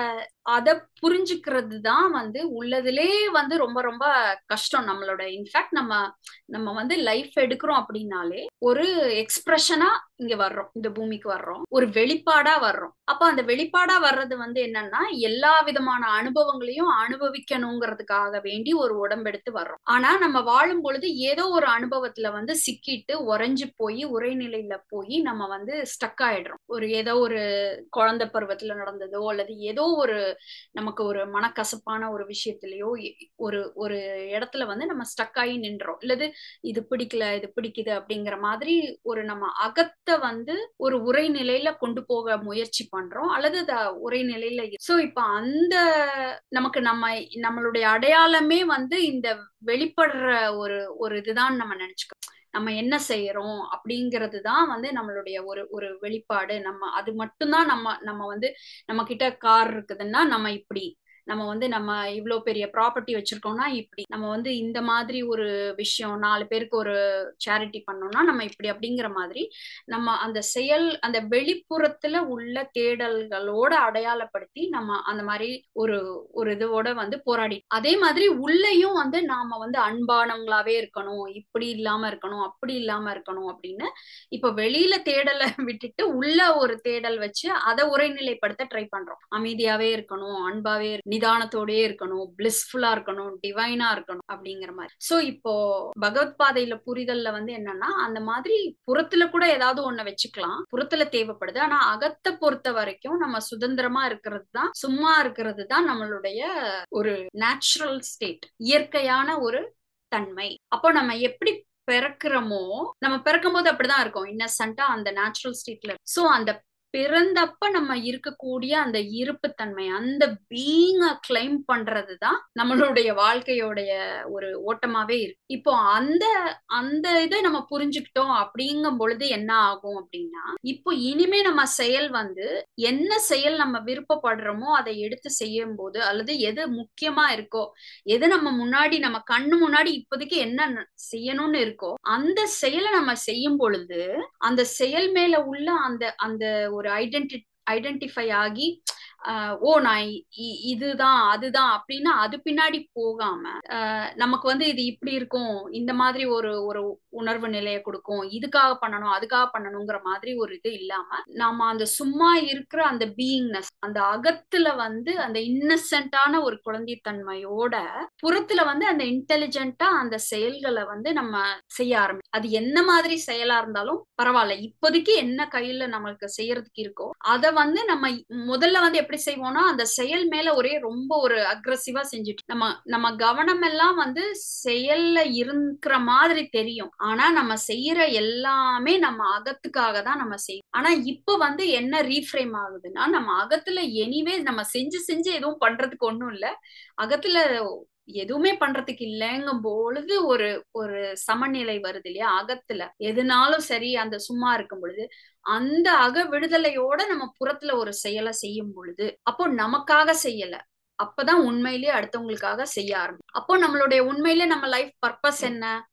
அத புரிஞ்சுக்கிறது தான் வந்து உள்ளதிலே வந்து ரொம்ப ரொம்ப கஷ்டம் நம்மளோட. இன்ஃபேக்ட் நம்ம வந்து லைஃப் எடுக்கிறோம் அப்படின்னாலே ஒரு எக்ஸ்பிரஷனா இங்க வர்றோம், இந்த பூமிக்கு வர்றோம், ஒரு வெளிப்பாடா வர்றோம். அப்ப அந்த வெளிப்பாடா வர்றது வந்து என்னன்னா, எல்லா விதமான அனுபவங்களையும் அனுபவிக்கணுங்கிறதுக்காக வேண்டி ஒரு உடம்பெடுத்து வர்றோம். ஆனா நம்ம வாழும் பொழுது ஏதோ ஒரு அனுபவத்துல வந்து சிக்கிட்டு உறைஞ்சு போய் உரைநிலையில போய் நம்ம வந்து ஸ்டக் ஆயிடுறோம். ஒரு ஏதோ ஒரு குழந்தை பருவத்துல நடந்ததோ அல்லது ஏதோ ஒரு நமக்கு ஒரு மனக்கசப்பான ஒரு விஷயத்திலயோ ஒரு ஒரு இடத்துல வந்து நம்ம ஸ்டக் ஆகி நின்றோம். இல்லது இது பிடிக்கல, இது பிடிக்குது அப்படிங்கிற மாதிரி ஒரு நம்ம அகத்தை வந்து ஒரு உரைநிலையில கொண்டு போக முயற்சி பண்றோம், அல்லது உரைநிலையில. சோ இப்ப அந்த நமக்கு நம்மளுடைய அடையாளமே வந்து இந்த வெளிப்படுற ஒரு இதுதான் நம்ம நினைச்சுக்கோம். நம்ம என்ன செய்யறோம் அப்படிங்கிறது தான் வந்து நம்மளுடைய ஒரு ஒரு வெளிப்பாடு. நம்ம அது மட்டும்தான் நம்ம வந்து நம்ம கிட்ட கார் இருக்குதுன்னா நம்ம இப்படி, நம்ம வந்து நம்ம இவ்வளவு பெரிய ப்ராப்பர்ட்டி வச்சிருக்கோம்னா இப்படி, நம்ம வந்து இந்த மாதிரி ஒரு விஷயம் 4 பேருக்கு ஒரு சேரிட்டி பண்ணோம்னா நம்ம இப்படி, அப்படிங்கிற மாதிரி நம்ம அந்த செயல் அந்த வெளிப்புறத்துல உள்ள தேடல்களோட அடையாளப்படுத்தி நம்ம அந்த மாதிரி ஒரு ஒரு இதோட வந்து போராடி, அதே மாதிரி உள்ளேயும் வந்து நாம வந்து அன்பானவங்களாவே இருக்கணும், இப்படி இல்லாம இருக்கணும், அப்படி இல்லாம இருக்கணும் அப்படின்னு இப்ப வெளியில தேடலை விட்டுட்டு உள்ள ஒரு தேடல் வச்சு அதை உரைநிலைப்படுத்த ட்ரை பண்றோம். அமைதியாவே இருக்கணும், அன்பாவே நிதானத்தோடயே இருக்கணும், பிளிஸ்ஃபுல்லா இருக்கணும், டிவைனா இருக்கணும் அப்படிங்கிற மாதிரி. சோ இப்போ பகவத் பாதையில புரிதல்ல வந்து என்னன்னா, அந்த மாதிரி புறத்துல கூட ஏதாவது ஒண்ணு வச்சுக்கலாம், புறத்துல தேவைப்படுது. ஆனா அகத்தை பொறுத்த வரைக்கும் நம்ம சுதந்திரமா இருக்கிறது தான், சும்மா இருக்கிறது தான் நம்மளுடைய ஒரு நேச்சுரல் ஸ்டேட், இயற்கையான ஒரு தன்மை. அப்போ நம்ம எப்படி பிறக்கிறோமோ, நம்ம பிறக்கும் போது அப்படிதான் இருக்கும், இன்னசென்ட்டா அந்த நேச்சுரல் ஸ்டேட்ல. சோ அந்த பிறந்தப்ப நம்ம இருக்கக்கூடிய அந்த இருப்புத்தன்மை, அந்த பீயிங்க கிளைம் பண்றதுதான் நம்மளுடைய வாழ்க்கையோடைய ஒரு ஓட்டமாவே இருக்கு. இப்போ அந்த அந்த இதை நம்ம புரிஞ்சுக்கிட்டோம் அப்படிங்கும் பொழுது என்ன ஆகும் அப்படின்னா, இப்போ இனிமே நம்ம செயல் வந்து என்ன செயல் நம்ம விருப்பப்படுறோமோ அதை எடுத்து செய்யும் போது, அல்லது எது முக்கியமா இருக்கோ, எது நம்ம முன்னாடி நம்ம கண்ணு முன்னாடி இப்போதைக்கு என்ன செய்யணும்னு இருக்கோ அந்த செயலை நம்ம செய்யும் பொழுது, அந்த செயல் மேல உள்ள அந்த அந்த ஒரு ஐடென்டிஃபை ஆகி ஓ நான் இதுதான் அதுதான் அப்படின்னு அது பின்னாடி போகாம, நமக்கு வந்து இது இப்படி இருக்கும், இந்த மாதிரி ஒரு ஒரு உணர்வு நிலையை கொடுக்கும், இதுக்காக பண்ணணும் அதுக்காக பண்ணணுங்கிற மாதிரி ஒரு இது இல்லாம, நாம அந்த சும்மா இருக்கிற அந்த பீயிங்னஸ், அந்த அகத்துல வந்து அந்த இன்னசென்ட்டான ஒரு குழந்தைத்தன்மையோட புறத்துல வந்து அந்த இன்டெலிஜென்ட்டா அந்த செயல்களை வந்து நம்ம செய்ய ஆரம்பிக்கும். அது என்ன மாதிரி செயலா இருந்தாலும் பரவாயில்ல, இப்போதைக்கு என்ன கையில நம்மளுக்கு செய்யறதுக்கு இருக்கோ அதை வந்து நம்ம முதல்ல வந்து எப்படி செய்வோம்னா, அந்த செயல் மேல ஒரே ரொம்ப ஒரு அக்ரெசிவா செஞ்சுட்டு நம்ம கவனம் எல்லாம் வந்து செயல்ல இருக்கிற மாதிரி தெரியும். ஆனா நம்ம செய்யற எல்லாமே நம்ம அகத்துக்காக தான் நம்ம செய்யும். ஆனா இப்ப வந்து என்ன ரீஃப்ரேம் ஆகுதுன்னா, நம்ம அகத்துல எனிவே நம்ம செஞ்சு எதுவும் பண்றதுக்கு ஒண்ணும் இல்ல, அகத்துல எதுவுமே பண்றதுக்கு இல்லைங்கும் பொழுது ஒரு ஒரு சமநிலை வருது இல்லையா அகத்துல. எதுனாலும் சரி அந்த சும்மா இருக்கும் பொழுது அந்த அக விடுதலையோட நம்ம புறத்துல ஒரு செயலை செய்யும் பொழுது, அப்போ நமக்காக செய்யல, அப்பதான் உண்மையிலேயே அடுத்தவங்களுக்காக செய்ய ஆரம்பிக்கும். அப்போ நம்மளுடைய உண்மையிலேயே நம்ம லைஃப் பர்பஸ் என்ன,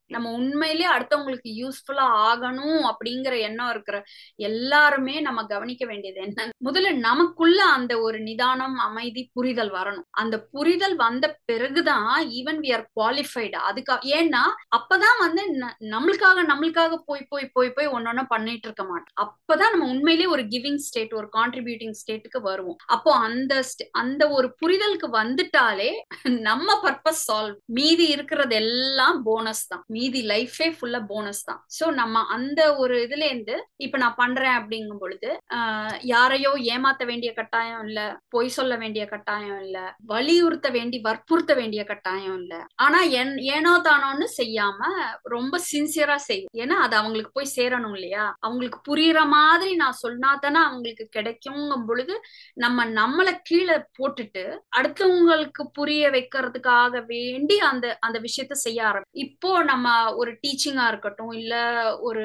நம்ம உண்மையிலேயே அடுத்தவங்களுக்கு யூஸ்ஃபுல்லா ஆகணும் அப்படிங்கிற எண்ணம் இருக்கிற எல்லாருமே நம்ம கவனிக்க வேண்டியது என்ன, முதல்ல நமக்குள்ள அந்த ஒரு நிதானம், அமைதி, புரிதல் வரணும். அந்த புரிதல் வந்த பிறகுதான் ஈவன் வி ஆர் குவாலிஃபைடு. ஏன்னா அப்பதான் வந்து நம்மளுக்காக போய் போய் போய் போய் ஒன்னொன்னு பண்ணிட்டு இருக்க மாட்டோம். அப்பதான் நம்ம உண்மையிலேயே ஒரு கிவிங் ஸ்டேட், ஒரு கான்ட்ரிபியூட்டிங் ஸ்டேட்டுக்கு வருவோம். அப்போ அந்த ஒரு புரிதலுக்கு வந்துட்டாலே நம்ம பர்பஸ் சால்வ். மீதி இருக்கிறது எல்லாம் போனஸ் தான். மீதி லைஃபே ஃபுல்லா போனஸ் தான். சோ நம்ம அந்த ஒரு இதுல இருந்து இப்ப நான் பண்றேன் அப்படிங்கும் பொழுது யாரையோ ஏமாத்த வேண்டிய கட்டாயம் இல்ல, பொய் சொல்ல வேண்டிய கட்டாயம் இல்ல, வலியுறுத்த வற்புறுத்த வேண்டிய கட்டாயம் இல்ல. ஆனா ஏனோ தானோன்னு செய்யாம ரொம்ப சின்சியரா செய்யும். ஏன்னா அது அவங்களுக்கு போய் சேரணும் இல்லையா? அவங்களுக்கு புரியுற மாதிரி நான் சொன்னா தானே அவங்களுக்கு கிடைக்குங்கும் பொழுது நம்மளை கீழே போட்டுட்டு அடுத்தவங்களுக்கு புரிய வைக்கிறதுக்காக வேண்டி அந்த விஷயத்த செய்ய ஆரம்பிக்கும். இப்போ நம்ம ஒரு டீச்சிங்கா இருக்கட்டும், இல்ல ஒரு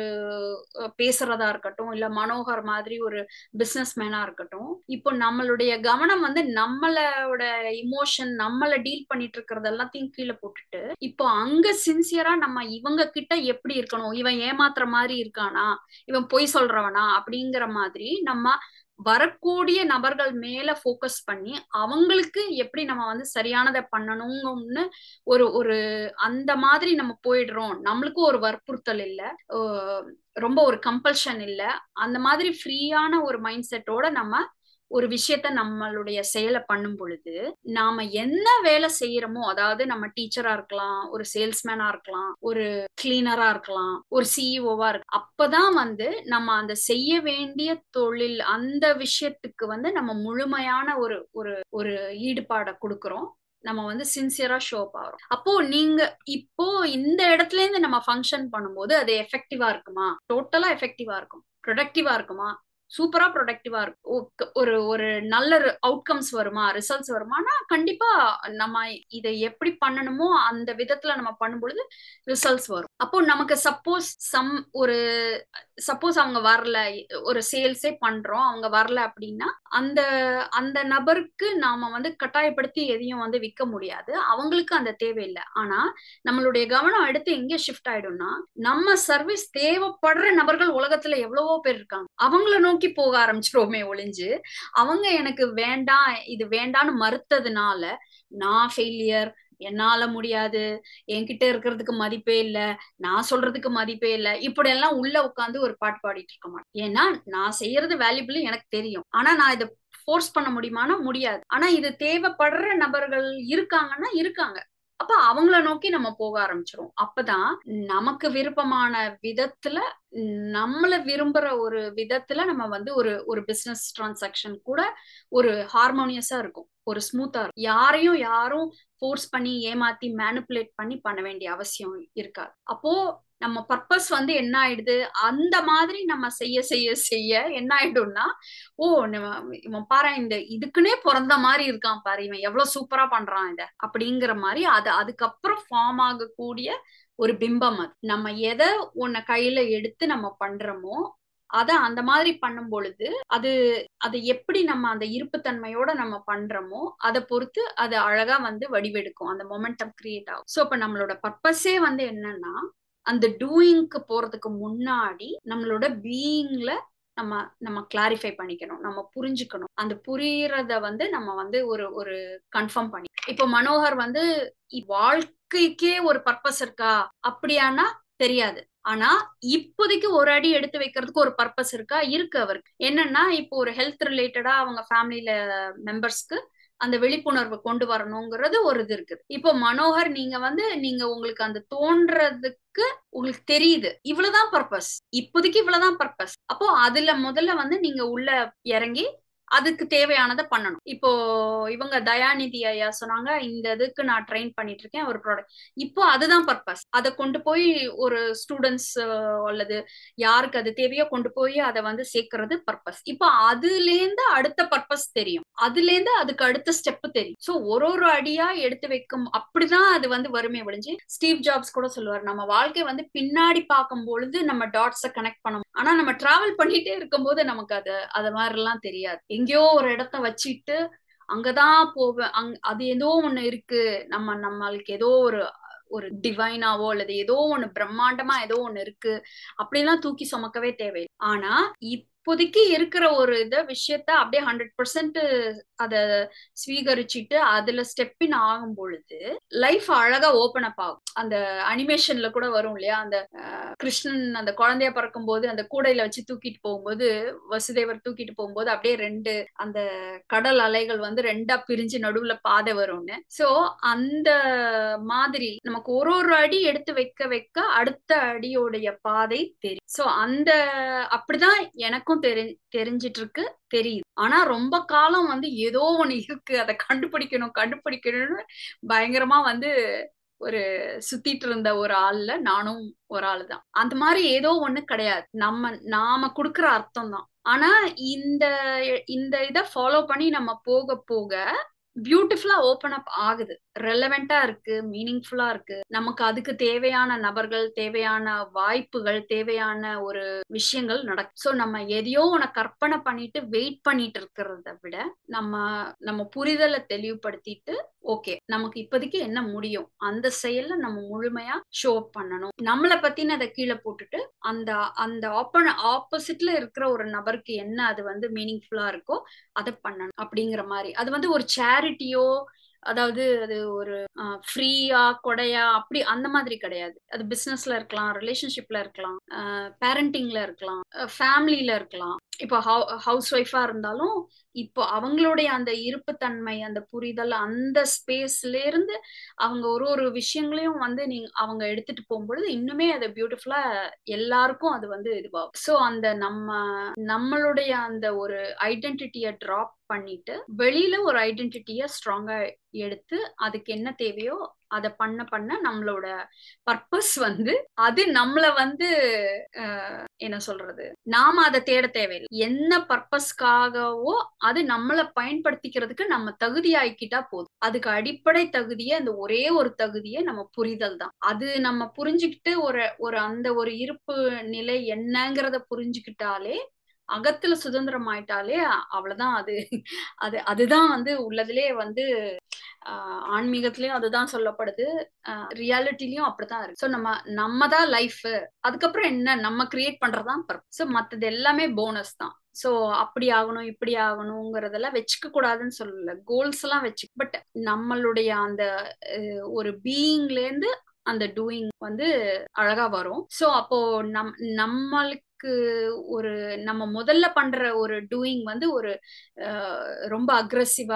பேசுறதா இருக்கட்டும், இல்ல மனோகர் மாதிரி ஒரு பிசினஸ் மேனா இருக்கட்டும், இப்போ நம்மளுடைய கவனம் வந்து நம்மளோட இமோஷன், நம்மள டீல் பண்ணிட்டு இருக்கிறது எல்லாத்தையும் கீழே போட்டுட்டு இப்போ அங்க சின்சியரா நம்ம இவங்க கிட்ட எப்படி இருக்கணும், இவன் ஏமாத்துற மாதிரி இருக்கானா, இவன் பொய் சொல்றவனா அப்படிங்கிற மாதிரி நம்ம வரக்கூடிய நபர்கள் மேல போக்கஸ் பண்ணி அவங்களுக்கு எப்படி நம்ம வந்து சரியானதை பண்ணணும்னு ஒரு அந்த மாதிரி நம்ம போயிடுறோம். நம்மளுக்கும் ஒரு வற்புறுத்தல் இல்ல, ரொம்ப ஒரு கம்பல்ஷன் இல்ல. அந்த மாதிரி ஃப்ரீயான ஒரு மைண்ட் செட்டோட நம்ம ஒரு விஷயத்த நம்மளுடைய செயலை பண்ணும் பொழுது நாம என்ன வேலை செய்யறோமோ, அதாவது நம்ம டீச்சரா இருக்கலாம், ஒரு சேல்ஸ்மேனா இருக்கலாம், ஒரு கிளீனரா இருக்கலாம், ஒரு சிஇஓவா இருக்கு, அப்பதான் வந்து நம்ம அந்த செய்ய வேண்டிய தொழில் அந்த விஷயத்துக்கு வந்து நம்ம முழுமையான ஒரு ஈடுபாடை கொடுக்கறோம். நம்ம வந்து சின்சியரா ஷோப் ஆகிறோம். அப்போ நீங்க இப்போ இந்த இடத்துல இருந்து நம்ம ஃபங்க்ஷன் பண்ணும்போது அது எஃபெக்டிவா இருக்குமா? டோட்டலா எஃபெக்டிவா இருக்கும். ப்ரொடக்டிவா இருக்குமா? சூப்பரா ப்ரொடக்டிவா இருக்கும். ஒரு நல்ல அவுட்கம்ஸ் வருமா, ரிசல்ட்ஸ் வருமானா கண்டிப்பா நம்ம இதை எப்படி பண்ணணுமோ அந்த விதத்துல நம்ம பண்ணும்பொழுது ரிசல்ட்ஸ் வரும். அப்போ நமக்கு சப்போஸ் அவங்க வரல, ஒரு சேல்ஸே பண்றோம், அவங்க வரல அப்படின்னா அந்த நபருக்கு நாம வந்து கட்டாயப்படுத்தி எதையும் வந்து விற்க முடியாது, அவங்களுக்கு அந்த தேவையில்லை. ஆனா நம்மளுடைய கவனம் எடுத்து எங்க ஷிஃப்ட் ஆயிடும்னா, நம்ம சர்வீஸ் தேவைப்படுற நபர்கள் உலகத்துல எவ்வளவோ பேர் இருக்காங்க, அவங்கள நோக்கி போக ஆரம்பிச்சிருவோமே ஒளிஞ்சு அவங்க எனக்கு வேண்டாம் இது வேண்டான்னு மறுத்ததுனால நான் ஃபெயிலியர், என்னால முடியாது, என்கிட்ட இருக்கிறதுக்கு மதிப்பே இல்ல, நான் சொல்றதுக்கு மதிப்பே இல்ல, இப்படி எல்லாம் உள்ள உட்காந்து ஒரு பாட்டு பாடிட்டு இருக்க மாட்டேன். ஏன்னா நான் செய்யறது வேல்யூபிள் எனக்கு தெரியும். ஆனா நான் இதை ஃபோர்ஸ் பண்ண முடியுமானா முடியாது. ஆனா இது தேவைப்படுற நபர்கள் இருக்காங்கன்னா இருக்காங்க. அப்ப அவங்கள நோக்கி நம்ம போக ஆரம்பிச்சிரும். அப்பதான் நமக்கு விருப்பமான விதத்துல, நம்மள விரும்புற ஒரு விதத்துல நம்ம வந்து ஒரு பிசினஸ் டிரான்சாக்சன் கூட ஒரு ஹார்மோனியஸா இருக்கும், ஒரு ஸ்மூத்தா இருக்கும். யாரும் ஃபோர்ஸ் பண்ணி ஏமாத்தி மேனிப்புலேட் பண்ண வேண்டிய அவசியம் இருக்காது. அப்போ நம்ம பர்பஸ் வந்து என்ன ஆயிடுது, அந்த மாதிரி நம்ம செய்ய செய்ய செய்ய என்ன ஆயிடும்னா, ஓ இவன் பாரு இதுக்குன்னே பிறந்த மாதிரி இருக்கான் பாரு, இவன் எவ்வளவு சூப்பரா பண்றான் இத அப்படிங்கிற மாதிரி அதுக்கப்புறம் ஃபார்ம் ஆகக்கூடிய ஒரு பிம்பம். அது நம்ம எதை உன்னை கையில எடுத்து நம்ம பண்றோமோ அந்த மாதிரி பண்ணும் பொழுது அது எப்படி நம்ம அந்த இருப்புத்தன்மையோட நம்ம பண்றோமோ அதை பொறுத்து அது அழகா வந்து வடிவெடுக்கும், அந்த மொமெண்டம் கிரியேட் ஆகும். சோ இப்ப நம்மளோட பர்பஸே வந்து என்னன்னா, அந்த டூயிங்க்கு போறதுக்கு முன்னாடி நம்மளோட பீயிங்ல நம்ம கிளாரிஃபை பண்ணிக்கணும், நம்ம புரிஞ்சுக்கணும். அந்த புரியறத வந்து நம்ம வந்து ஒரு கன்ஃபார்ம் பண்ணி, இப்போ மனோகர் வந்து வாழ்க்கைக்கே ஒரு பர்பஸ் இருக்கா அப்படியானா தெரியாது. ஆனா இப்போதைக்கு ஒரு அடி எடுத்து வைக்கிறதுக்கு ஒரு பர்பஸ் இருக்கா, இருக்கு அவருக்கு. என்னன்னா இப்போ ஒரு ஹெல்த் ரிலேட்டடா அவங்க ஃபேமிலியில மெம்பர்ஸ்க்கு அந்த விழிப்புணர்வு கொண்டு வரணுங்கிறது ஒரு இது இருக்குது. இப்போ மனோகர் நீங்க உங்களுக்கு அந்த தோன்றதுக்கு உங்களுக்கு தெரியுது இவ்வளவுதான் பர்பஸ், இப்போதைக்கு இவ்வளவுதான் பர்பஸ். அப்போ அதுல முதல்ல வந்து நீங்க உள்ள இறங்கி அதுக்கு தேவையானதை பண்ணணும். இப்போ இவங்க தயாநிதி ஐயா சொன்னாங்க, இந்த இதுக்கு நான் ட்ரெயின் பண்ணிட்டு இருக்கேன் ஒரு ப்ராடக்ட், இப்போ அதுதான் பர்பஸ். அதை கொண்டு போய் ஒரு ஸ்டூடெண்ட்ஸ் அல்லது யாருக்கு அது தேவையோ கொண்டு போய் அதை வந்து சேர்க்கறது பர்பஸ். இப்போ அதுலேருந்து அடுத்த பர்பஸ் தெரியும், அதுலேருந்து அதுக்கு அடுத்த ஸ்டெப் தெரியும். ஸோ ஒரு அடியா எடுத்து வைக்கும், அப்படிதான் அது வந்து வறுமை ஒழிஞ்சு. ஸ்டீவ் ஜாப்ஸ் கூட சொல்லுவார், நம்ம வாழ்க்கை வந்து பின்னாடி பார்க்கும் பொழுது நம்ம டாட்ஸை கனெக்ட் பண்ண, ஆனா நம்ம டிராவல் பண்ணிட்டே இருக்கும் போது நமக்கு அது மாதிரி எல்லாம் தெரியாது. எங்கேயோ ஒரு இடத்த வச்சுட்டு அங்கதான் போவேன், அது ஏதோ ஒண்ணு இருக்கு, நம்மளுக்கு ஏதோ ஒரு டிவைனாவோ அல்லது ஏதோ ஒண்ணு பிரம்மாண்டமா ஏதோ ஒண்ணு இருக்கு அப்படிலாம் தூக்கி சுமக்கவே தேவையில்லை. ஆனா இப்போதைக்கு இருக்கிற ஒரு விஷயத்த அப்படியே 100% அத ஸ்வீகரிச்சுட்டு அதுல ஸ்டெப்பின் ஆகும் பொழுது லைஃப் அழகா ஓபன் அப் ஆகும். அந்த அனிமேஷன்ல கூட வரும் இல்லையா, அந்த கிருஷ்ணன் அந்த குழந்தைய பறக்கும் போது அந்த கூடையில வச்சு தூக்கிட்டு போகும்போது, வசுதேவர் தூக்கிட்டு போகும்போது அப்படியே ரெண்டு அந்த கடல் அலைகள் ரெண்டா பிரிஞ்சு நடுவுல பாதை வரும்னு. சோ அந்த மாதிரி நமக்கு ஒரு ஒரு அடி எடுத்து வைக்க வைக்க அடுத்த அடியோடைய பாதை தெரியும். சோ அந்த அப்படிதான் எனக்கும் தெரிஞ்சிட்டு இருக்கு, தெரியுது. ஆனா ரொம்ப காலம் ஏதோ ஒண்ணு இருக்கு, அதை கண்டுபிடிக்கணும்னு பயங்கரமா ஒரு சுத்திட்டு இருந்த ஒரு ஆள்ல நானும் ஒரு ஆளு தான். அந்த மாதிரி ஏதோ ஒண்ணு கிடையாது, நாம கொடுக்குற அர்த்தம் தான். ஆனா இந்த இந்த இதை ஃபாலோ பண்ணி நம்ம போக போக பியூட்டிஃபுல்லா ஓபன் அப் ஆகுது, ரெலவெண்டா இருக்கு, மீனிங்ஃபுல்லா இருக்கு. நமக்கு அதுக்கு தேவையான நபர்கள், தேவையான வாய்ப்புகள், தேவையான ஒரு விஷயங்கள் நடக்கும். சோ நம்ம எதையோ உன கற்பனை பண்ணிட்டு வெயிட் பண்ணிட்டு இருக்கிறத விட நம்ம புரிதலை தெளிவுபடுத்திட்டு ஓகே நமக்கு இப்போதைக்கு என்ன முடியும் அந்த செயல்ல நம்ம முழுமையா ஷோ பண்ணணும். நம்மளை பத்தின அதை கீழே போட்டுட்டு அந்த அந்த ஆப்போசிட்ல இருக்கிற ஒரு நபருக்கு என்ன அது மீனிங்ஃபுல்லா இருக்கோ அதை பண்ணணும் அப்படிங்கிற மாதிரி. அது ஒரு சேரிட்டியோ, அதாவது அது ஒரு ஃப்ரீயா கொடையா அப்படி அந்த மாதிரி கிடையாது. அது பிசினஸ்ல இருக்கலாம், ரிலேஷன்ஷிப்ல இருக்கலாம், பேரண்டிங்ல இருக்கலாம், ஃபேமிலியில இருக்கலாம். இப்போ ஹவுஸ் ஒய்ஃபா இருந்தாலும் இப்போ அவங்களுடைய அந்த இருப்புத்தன்மை, அந்த புரிதல், அந்த ஸ்பேஸ்ல இருந்து அவங்க ஒரு ஒரு விஷயங்களையும் நீங்க அவங்க எடுத்துட்டு போகும்பொழுது இன்னுமே அது பியூட்டிஃபுல்லா எல்லாருக்கும் அது இதுவாகும். ஸோ அந்த நம்மளுடைய அந்த ஒரு ஐடென்டிட்டியை டிராப் பண்ணிட்டு வெளியில ஒரு ஐடென்டிட்டியை ஸ்ட்ராங்கா எடுத்து அதுக்கு என்ன தேவையோ அதை பண்ண நம்மளோட பர்பஸ் அது நம்மள என்ன சொல்றது, நாம அதை தேட தேவையில்லை. என்ன பர்பஸ்க்காகவோ அது நம்மளை பயன்படுத்திக்கிறதுக்கு நம்ம தகுதி ஆயிக்கிட்டா போதும். அதுக்கு அடிப்படை தகுதியை, அந்த ஒரே ஒரு தகுதியை நம்ம புரிதல் தான். அது நம்ம புரிஞ்சுக்கிட்டு ஒரு அந்த ஒரு இருப்பு நிலை என்னங்கிறத புரிஞ்சுக்கிட்டாலே, அகத்துல சுதந்திரம் ஆயிட்டாலே அவ்வளவுதான். அதுதான் உள்ளதுலே ஆன்மீகத்திலயும் அதுதான் சொல்லப்படுது, ரியாலிட்டிலயும் அப்படித்தான் இருக்கு. சோ நம்ம தான் லைஃப், அதுக்கப்புறம் என்ன நம்ம கிரியேட் பண்றதுதான் பர்பஸ். சோ மத்தது எல்லாமே போனஸ் தான். சோ அப்படி ஆகணும் இப்படி ஆகணுங்கிறதெல்லாம் வச்சுக்க கூடாதுன்னு சொல்லல, கோல்ஸ் எல்லாம் வச்சு, பட் நம்மளுடைய அந்த ஒரு பீயிங்ல இருந்து அந்த டூயிங் அழகா வரும். சோ அப்போ நம்மளுக்கு ஒரு நம்ம முதல்ல பண்ற ஒரு டூயிங் ஒரு ரொம்ப அக்ரெசிவா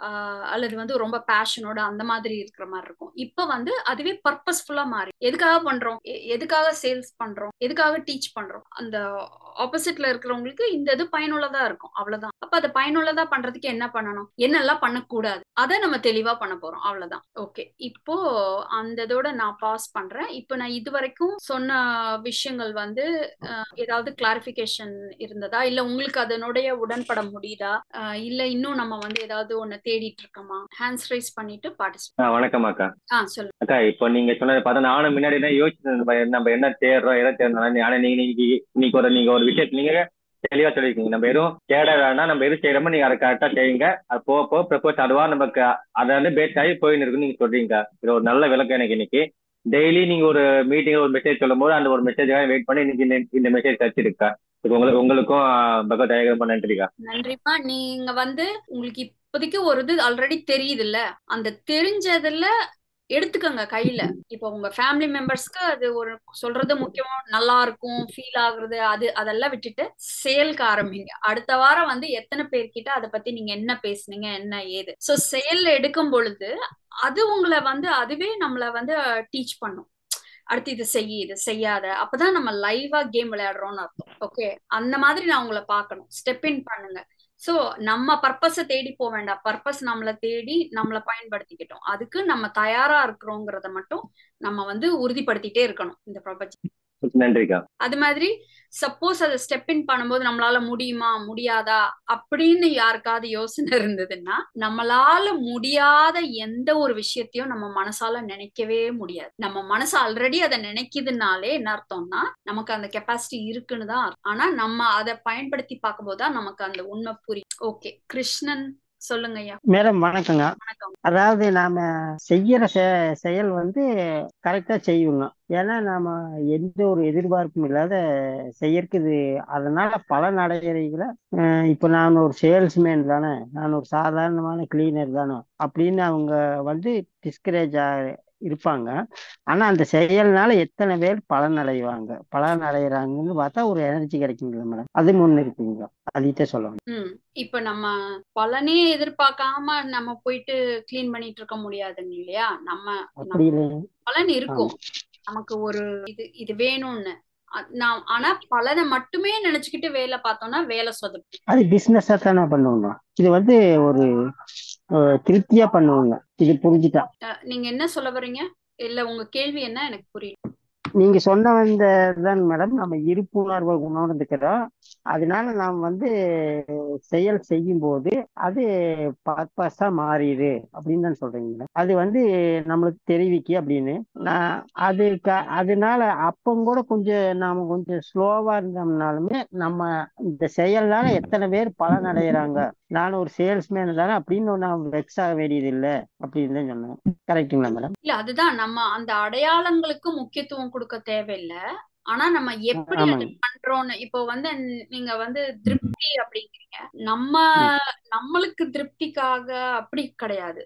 அல்லது ரொம்ப பேஷனோட அந்த மாதிரி இருக்கிற மாதிரி இருக்கும். இப்ப அதுவே பர்பஸ்ஃபுல்லா மாறி எதுக்காக பண்றோம், எதுக்காக சேல்ஸ் பண்றோம், எதுக்காக டீச் பண்றோம், அந்த ஆப்போசிட்ல இருக்கிறவங்களுக்கு இந்த இது பயனுள்ளதா இருக்கும், அவ்வளவுதான். அப்ப அதை பயனுள்ளதா பண்றதுக்கு என்ன பண்ணணும், என்னெல்லாம் பண்ணக்கூடாது, அதை நம்ம தெளிவா பண்ண போறோம், அவ்வளவுதான். ஓகே, இப்போ அந்த இதோட நான் பாஸ் பண்றேன். இப்போ நான் இது வரைக்கும் சொன்ன விஷயங்கள் ஏதாவது கிளாரிபிகேஷன் இருந்ததா, இல்ல உங்களுக்கு அதனுடைய உடன்பட முடியுதா, இல்ல இன்னும் நம்ம ஏதாவது ஒண்ணு தேடிட்டு இருக்கோமா? ஹேண்ட்ஸ் ரைஸ் பண்ணிட்டு பார்ட்டிசிபேட். வணக்கம் அக்கா. சொல்லு அக்கா. இப்போ நீங்க சொன்னதை பார்த்தா நானும் முன்னாடி தான் யோசிச்சு நம்ம என்ன தேடுறோம் எதை தேடணும். ஆனா நீங்க ஒரு விஷயத்த நீங்க தெளிவா சொல்லிருக்கீங்க. நம்ம எதுவும் தேட வேணாம், நம்ம எதுவும் செய்யறோமோ நீங்க அதை கரெக்டா செய்யுங்க, அது போக ப்ரப்போஸ் அதுவா நமக்கு அதை பேஸ் ஆகி போயின்னு இருக்குன்னு நீங்க சொல்றீங்க. இது ஒரு நல்ல விளக்கம் எனக்கு இன்னைக்கு. டெய்லி நீங்க ஒரு மீட்டிங் ஒரு மெசேஜ் சொல்லும் போது அந்த ஒரு மெசேஜ் வெயிட் பண்ணி இன்னைக்கு இந்த மெசேஜ் கிடைச்சிருக்கா. உங்களுக்கும் பகவத் ரொம்ப நன்றிக்கா. நன்றிப்பா. நீங்க உங்களுக்கு இப்போதைக்கு ஒரு இது ஆல்ரெடி தெரியுது இல்ல, அந்த தெரிஞ்சதுல எடுத்துக்கோங்க கையில. இப்போ உங்க ஃபேமிலி மெம்பர்ஸ்க்கு அது ஒரு சொல்றது முக்கியம், நல்லா இருக்கும், ஃபீல் ஆகுறது, அதெல்லாம் விட்டுட்டு செயலுக்கு ஆரம்பிங்க. அடுத்த வாரம் எத்தனை பேர்கிட்ட அதை பத்தி நீங்க என்ன பேசுனீங்க, என்ன ஏது. சோ செயல் எடுக்கும் பொழுது அது உங்களை அதுவே நம்மள டீச் பண்ணும். அடுத்து இது இது செய்யாத, அப்பதான் நம்ம லைவா கேம் விளையாடுறோம்னு அர்த்தம். ஓகே, அந்த மாதிரி நான் உங்களை பார்க்கணும். ஸ்டெப் இன் பண்ணுங்க. சோ நம்ம பர்பஸை தேடி போக வேண்டாம், பர்பஸ் நம்மளை தேடி நம்மளை பயன்படுத்திக்கிட்டோம். அதுக்கு நம்ம தயாரா இருக்கிறோங்கிறத மட்டும் நம்ம உறுதிப்படுத்திட்டே இருக்கணும் இந்த பிரபஞ்சம். நன்றிக்கா. அது மாதிரி சப்போஸ் அதை ஸ்டெப் இன் பண்ணும்போது நம்மளால முடியுமா முடியாதா அப்படின்னு யாருக்காவது யோசனை இருந்ததுன்னா, நம்மளால முடியாத எந்த ஒரு விஷயத்தையும் நம்ம மனசால நினைக்கவே முடியாது. நம்ம மனசு ஆல்ரெடி அதை நினைக்குதுனாலே என்ன அர்த்தம்னா நமக்கு அந்த கெப்பாசிட்டி இருக்குன்னு தான். ஆனா நம்ம அதை பயன்படுத்தி பார்க்கும்போதுதான் நமக்கு அந்த உண்மை புரியும். ஓகே, கிருஷ்ணன் சொல்லுங்க ஐயா. மேடம் வணக்கங்க. வணக்கம். அதாவது நாம செய்யற செயல் வந்து கரெக்டா செய்யணும். ஏன்னா நாம எந்த ஒரு எதிர்பார்ப்பும் இல்லாத செய்யறது, அதனால பலன் அடைகிறீங்கள. இப்ப நான் ஒரு சேல்ஸ்மேன் தானே, நான் ஒரு சாதாரணமான கிளீனர் தானே அப்படின்னு அவங்க வந்து டிஸ்கரேஜ் இருப்பாங்க. ஆனா அந்த செயல்னால எத்தனை பேர் பலன் அடைகிறாங்கன்னு பார்த்தா ஒரு எனர்ஜி கிடைக்குங்களா மேடம்? அது முன்னு இருக்குங்களா? அதுகிட்ட சொல்லணும். இப்ப நம்ம பலனே எதிர்பார்க்காம நம்ம போயிட்டு கிளீன் பண்ணிட்டு இருக்க முடியாதுங்க இல்லையா? அப்படி இல்லை. பலன் இருக்கும், நமக்கு ஒரு இது வேணும்னு. ஆனா பலனை மட்டுமே நினைச்சுக்கிட்டு வேலை பார்த்தோம்னா வேலை சொதப்பு. அது பிசினஸா தானே பண்ணுவாங்க. இது வந்து ஒரு திருப்தியா பண்ணுவாங்க. இது புரிஞ்சுட்டா? நீங்க என்ன சொல்ல வர்றீங்க? இல்ல உங்க கேள்வி என்ன எனக்கு புரியல. நீங்க சொன்ன வந்ததுதான் மேடம், நம்ம இருப்புணர்வை உணர்ந்துக்கிறோம். அதனால நாம் வந்து செயல் செய்யும் போது அது பர்பஸா மாறிடு அப்படின்னு தான் சொல்றீங்க. அது வந்து நம்மளுக்கு தெரிவிக்கு அப்படின்னு நான் அதனால அப்போ கூட நாம கொஞ்சம் ஸ்லோவா இருந்தோம்னாலுமே நம்ம இந்த செயல்னால எத்தனை பேர் பலன் அடைகிறாங்க, நானும் ஒரு சேல்ஸ்மேன் தானே அப்படின்னு நான் வெக்ஸ் ஆக வேண்டியது இல்லை அப்படின்னு தான் சொன்னேன். கரெக்டுங்களா மேடம்? இல்ல, அதுதான் நம்ம அந்த அடையாளங்களுக்கு முக்கியத்துவம் கொடுக்க தேவையில்லை. ஆனா நம்ம எப்படி அதை பண்றோம்னு, இப்போ வந்து நீங்க வந்து திருப்தி அப்படிங்கிறீங்க, நம்மளுக்கு திருப்திக்காக அப்படி கிடையாது.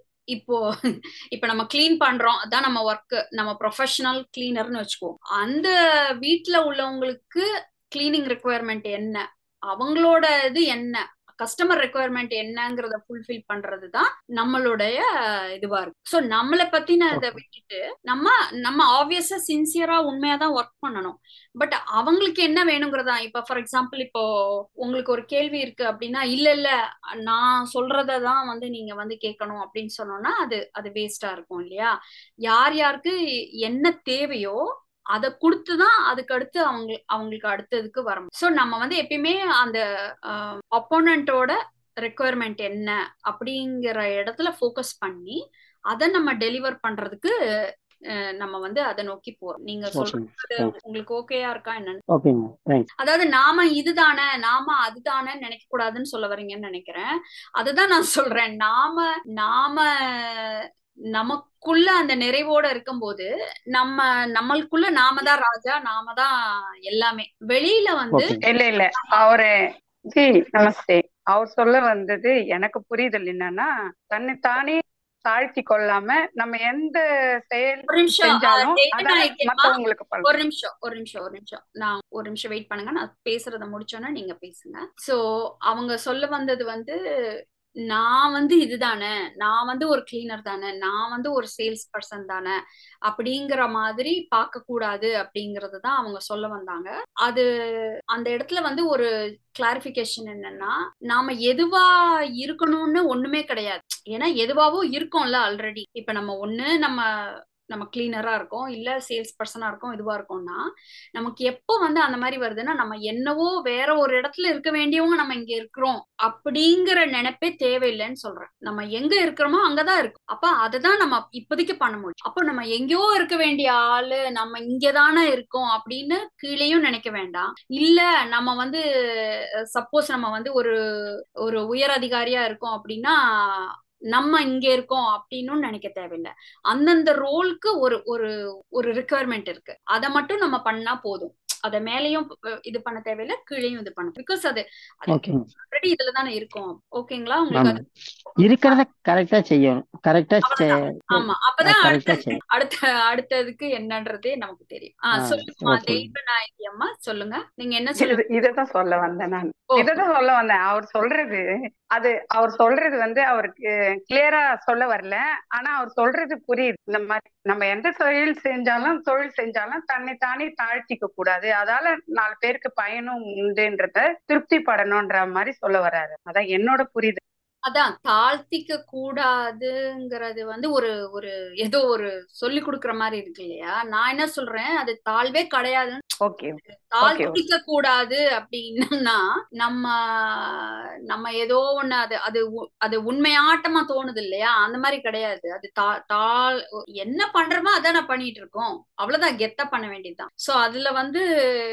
இப்ப நம்ம கிளீன் பண்றோம், அதான் நம்ம ஒர்க், நம்ம ப்ரொஃபஷனல் கிளீனர்னு வச்சுக்கோ. அந்த வீட்டுல உள்ளவங்களுக்கு கிளீனிங் ரெக்குவயர்மெண்ட் என்ன, அவங்களோட இது என்ன, கஸ்டமர் ரெக்குவயர்மெண்ட் என்னங்கிறத ஃபுல்ஃபில் பண்றதுதான் நம்மளுடைய இதுவா இருக்கு. ஸோ நம்மளை பத்தின இதை விட்டுட்டு நம்ம ஆப்வியஸா சின்சியரா உண்மையாதான் ஒர்க் பண்ணணும். பட் அவங்களுக்கு என்ன வேணுங்கிறதா. இப்ப ஃபார் எக்ஸாம்பிள், இப்போ உங்களுக்கு ஒரு கேள்வி இருக்கு அப்படின்னா, இல்ல நான் சொல்றதான் வந்து நீங்க வந்து கேட்கணும் அப்படின்னு சொன்னோம்னா அது வேஸ்டா இருக்கும் இல்லையா? யார் யாருக்கு என்ன தேவையோ அதை கொடுத்துதான் அதுக்கு அடுத்து அவங்களுக்கு அடுத்ததுக்கு வரும். ஸோ நம்ம வந்து எப்பயுமே அந்த அப்போனண்டோட ரெக்குவயர்மெண்ட் என்ன அப்படிங்கிற இடத்துல ஃபோக்கஸ் பண்ணி அதை நம்ம டெலிவர் பண்றதுக்கு நம்ம வந்து அதை நோக்கி போறோம். நீங்க சொல்றது உங்களுக்கு ஓகேயா இருக்கா என்னன்னு? அதாவது நாம இதுதானே, நாம அதுதானே நினைக்க கூடாதுன்னு சொல்ல வரீங்கன்னு நினைக்கிறேன். அதுதான் நான் சொல்றேன். நமக்குள்ள அந்த நிறைவோட இருக்கும்போது நம்மளுக்குள்ள நாம தான் ராஜா, நாம தான் எல்லாமே. வெளியில வந்து இல்ல அவரு நமஸ்தே, அவர் சொல்ல வந்தது எனக்கு புரிதல் என்னன்னா, தன்னைத்தானே தாழ்த்தி கொள்ளாம நம்ம எந்த செயல் செஞ்சாலும் மத்தவங்களுக்கு ஒரு நிமிஷம் நான் ஒரு நிமிஷம் வெயிட் பண்ணுங்க. நான் பேசுறத முடிச்சோன்னா நீங்க பேசுங்க. சோ அவங்க சொல்ல வந்தது வந்து, நான் வந்து இதுதானே, நான் வந்து ஒரு கிளீனர் தானே, நான் வந்து ஒரு சேல்ஸ் பர்சன் தானே அப்படிங்கிற மாதிரி பார்க்க கூடாது அப்படிங்கறது தான் அவங்க சொல்ல வந்தாங்க. அது அந்த இடத்துல வந்து ஒரு கிளாரிபிகேஷன் என்னன்னா, நாம எதுவா இருக்கணும்னு ஒண்ணுமே கிடையாது. ஏன்னா எதுவாவும் இருக்கோம்ல ஆல்ரெடி. இப்ப நம்ம கிளீனரா இருக்கோம், இல்ல சேல்ஸ் பர்சனா இருக்கோம், இதுவா இருக்கோம்னா நமக்கு எப்போ வந்து அந்த மாதிரி வருதுன்னா, நம்ம என்னவோ வேற ஒரு இடத்துல இருக்க வேண்டியவங்க நம்ம இங்க இருக்கிறோம் அப்படிங்கிற நினைப்பே தேவையில்லைன்னு சொல்றேன். நம்ம எங்க இருக்கிறோமோ அங்கதான் இருக்கும். அப்ப அதுதான் நம்ம இப்போதைக்கு பண்ண முடியும். அப்போ நம்ம எங்கேயோ இருக்க வேண்டிய ஆளு நம்ம இங்கதானே இருக்கோம் அப்படின்னு கீழேயும் நினைக்க வேண்டாம். இல்ல நம்ம வந்து சப்போஸ் நம்ம வந்து ஒரு உயர் அதிகாரியா இருக்கோம் அப்படின்னா நம்ம இங்க இருக்கோம் அப்படின்னு நினைக்க தேவையில்லை. அந்தந்த ரோலுக்கு ஒரு ஒரு ஒரு ரிக்குவயர்மெண்ட் இருக்கு, அதை மட்டும் நம்ம பண்ணா போதும். அத மேலையும் இது பண்ண தேவையில்லை, கீழையும் இது பண்ண, பிகாஸ் அது ஆல்ரெடி இதுலதானே இருக்கும். ஓகேங்களா? உங்களுக்கு அது இருக்கிறத கரெக்டா செய்யணும். கரெக்டா ஆமா, அப்பதான் அடுத்ததுக்கு என்னன்றதே நமக்கு தெரியும். சொல்லுமா தெய்வநாயகி அம்மா, சொல்லுங்க. நீங்க என்ன சொல்லுங்க? இததான் சொல்ல வந்தேன் நான். அவர் சொல்றது வந்து அவருக்கு கிளியரா சொல்ல வரல. ஆனா அவர் சொல்றது புரியுது. இந்த மாதிரி நம்ம எந்த தொழில் செஞ்சாலும் தன்னைத்தானே தாழ்த்திக்க கூடாது, அதால 4 பேருக்கு பயனும் உண்டுன்றத திருப்தி படணும்ன்ற மாதிரி சொல்ல வர்றாரு. அதான் என்னோட புரியுது. அதான் தாழ்த்திக்க கூடாதுங்கிறது வந்து ஒரு ஏதோ ஒரு சொல்லி கொடுக்குற மாதிரி இருக்கு இல்லையா? நான் என்ன சொல்றேன், அது தாழ்வே கிடையாது. தாழ்த்திக்க கூடாது அப்படின்னா நம்ம ஏதோ ஒண்ணு அது உண்மையாட்டமா தோணுது இல்லையா? அந்த மாதிரி கிடையாது. அது என்ன பண்றோமோ அதான் நான் பண்ணிட்டு இருக்கோம், அவ்வளவுதான். கெத்தா பண்ண வேண்டியதுதான். சோ அதுல வந்து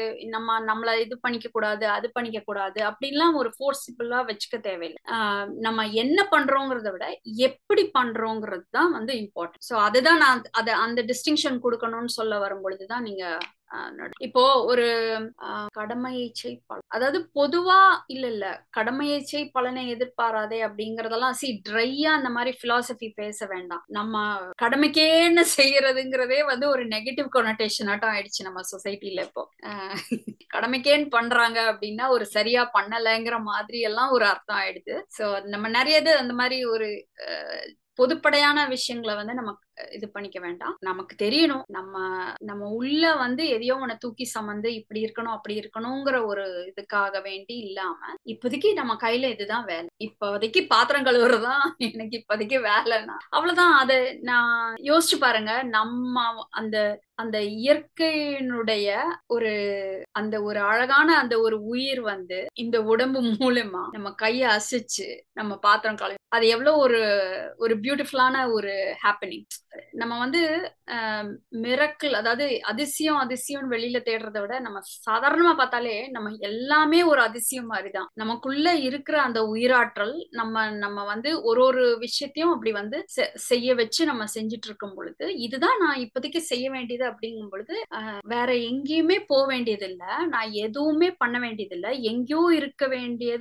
நம்மள இது பண்ணிக்க கூடாது, அது பண்ணிக்க கூடாது அப்படின்லாம் ஒரு ஃபோர்ஸிபிளா வச்சுக்க தேவையில்லை. நம்ம நம்ம என்ன பண்றோங்கிறத விட எப்படி பண்றோங்கிறது தான் வந்து இம்பார்ட்டன்ட். ஸோ அதுதான் நான் அந்த டிஸ்டிங்ஷன் கொடுக்கணும்னு சொல்ல வரும் பொழுதுதான் நீங்க இப்போ ஒரு கடமையை பலன், அதாவது பொதுவா இல்ல கடமையை பலனை எதிர்பாராதே அப்படிங்கறதெல்லாம் ட்ரையா அந்த மாதிரி பிலாசபி பேச வேண்டாம். நம்ம கடமைக்கேன்னு செய்யறதுங்கிறதே வந்து ஒரு நெகட்டிவ் கொனோட்டேஷன் ஆட்டம் ஆயிடுச்சு நம்ம சொசைட்டில. இப்போ கடமைக்கேன்னு பண்றாங்க அப்படின்னா ஒரு சரியா பண்ணலைங்கிற மாதிரி எல்லாம் ஒரு அர்த்தம் ஆயிடுது. சோ நம்ம நிறைய இது அந்த மாதிரி ஒரு பொதுப்படையான விஷயங்களை வந்து நம்ம இது பண்ணிக்க வேண்டாம். நமக்கு தெரியணும் நம்ம உள்ள வந்து எதையோ ஒண்ணு தூக்கி சமந்து இப்படி இருக்கணும் அப்படி இருக்கணுங்கிற ஒரு இதுக்காக வேண்டி இல்லாம இப்போதைக்கு நம்ம கையில இதுதான் வேலை, இப்போதைக்கு பாத்திரம் கழுவுறதுதான் எனக்கு இப்போதைக்கு வேலைன்னா அவ்வளவுதான். அதை நான் யோசிச்சு பாருங்க. நம்ம அந்த இயற்கையினுடைய அந்த ஒரு அழகான அந்த ஒரு உயிர் வந்து இந்த உடம்பு மூலமா நம்ம கையை அசைச்சு நம்ம பாத்திரம் கழுவி அது எவ்வளவு ஒரு பியூட்டிஃபுல்லான ஒரு ஹாப்பனிங். நம்ம வந்து மிரக்கிள், அதாவது அதிசயம் வெளியில தேடுறதை விட நம்ம சாதாரணமா பார்த்தாலே நம்ம எல்லாமே ஒரு அதிசயம் மாதிரிதான். நமக்குள்ள இருக்கிற அந்த உயிராற்றல் நம்ம வந்து ஒரு விஷயத்தையும் அப்படி வந்து செய்ய வச்சு நம்ம செஞ்சுட்டு இருக்கும் பொழுது இதுதான் நான் இப்போதைக்கு செய்ய வேண்டியது அப்படிங்கும் பொழுது வேற எங்கேயுமே போக வேண்டியது இல்லை, நான் எதுவுமே பண்ண வேண்டியது இல்லை, எங்கேயோ இருக்க வேண்டியது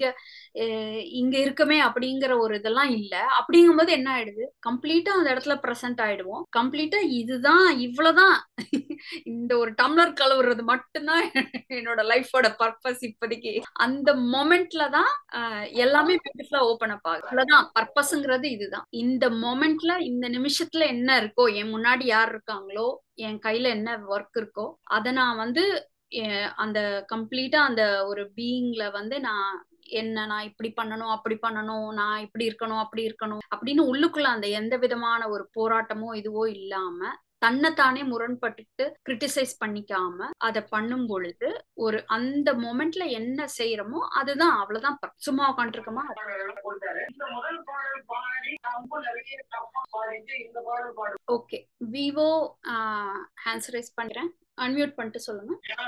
இங்க இருக்குமே அப்படிங்கிற ஒரு இதெல்லாம் இல்ல. அப்படிங்கும்போது என்ன ஆயிடுது, கம்ப்ளீட்டா அந்த இடத்துல பிரசன்ட் ஆயிடுவோம். கம்ப்ளீட்டா இதுதான் இவ்வளவுதான் இந்த ஒரு டம்ளர் கழுவுறது மட்டும்தான் என்னோட லைஃபோட பர்பஸ் இப்போதைக்கு. அந்த மொமெண்ட்ல தான் எல்லாமே பியூட்டிஃபுல்லா ஓபன் அப் ஆகும். அவ்வளவுதான் பர்பஸ்ங்கிறது இதுதான். இந்த மொமெண்ட்ல இந்த நிமிஷத்துல என்ன இருக்கோ, என் முன்னாடி யார் இருக்காங்களோ, என் கையில என்ன ஒர்க் இருக்கோ அதை நான் வந்து அந்த கம்ப்ளீட்டா அந்த ஒரு பீயிங்ல வந்து நான் இப்படி பண்ணணும் அப்படி பண்ணணும், நான் இப்படி இருக்கணும் அப்படி இருக்கணும் அப்படின்னு உள்ளுக்குள்ள அந்த எந்த விதமான ஒரு போராட்டமோ இதுவோ இல்லாம தன்னைத்தானே முரண்பட்டுட்டு கிரிட்டிசைஸ் பண்ணிக்காம அதை பண்ணும் பொழுது அந்த மொமெண்ட்ல என்ன செய்யறோமோ அதுதான், அவ்வளவுதான். சும்மா உட்காந்துருக்கோமா. ஓகே, விவோ ஹேண்ட்ஸ் ரைஸ் பண்றேன், அன்மியூட் பண்ணிட்டு சொல்லுங்க.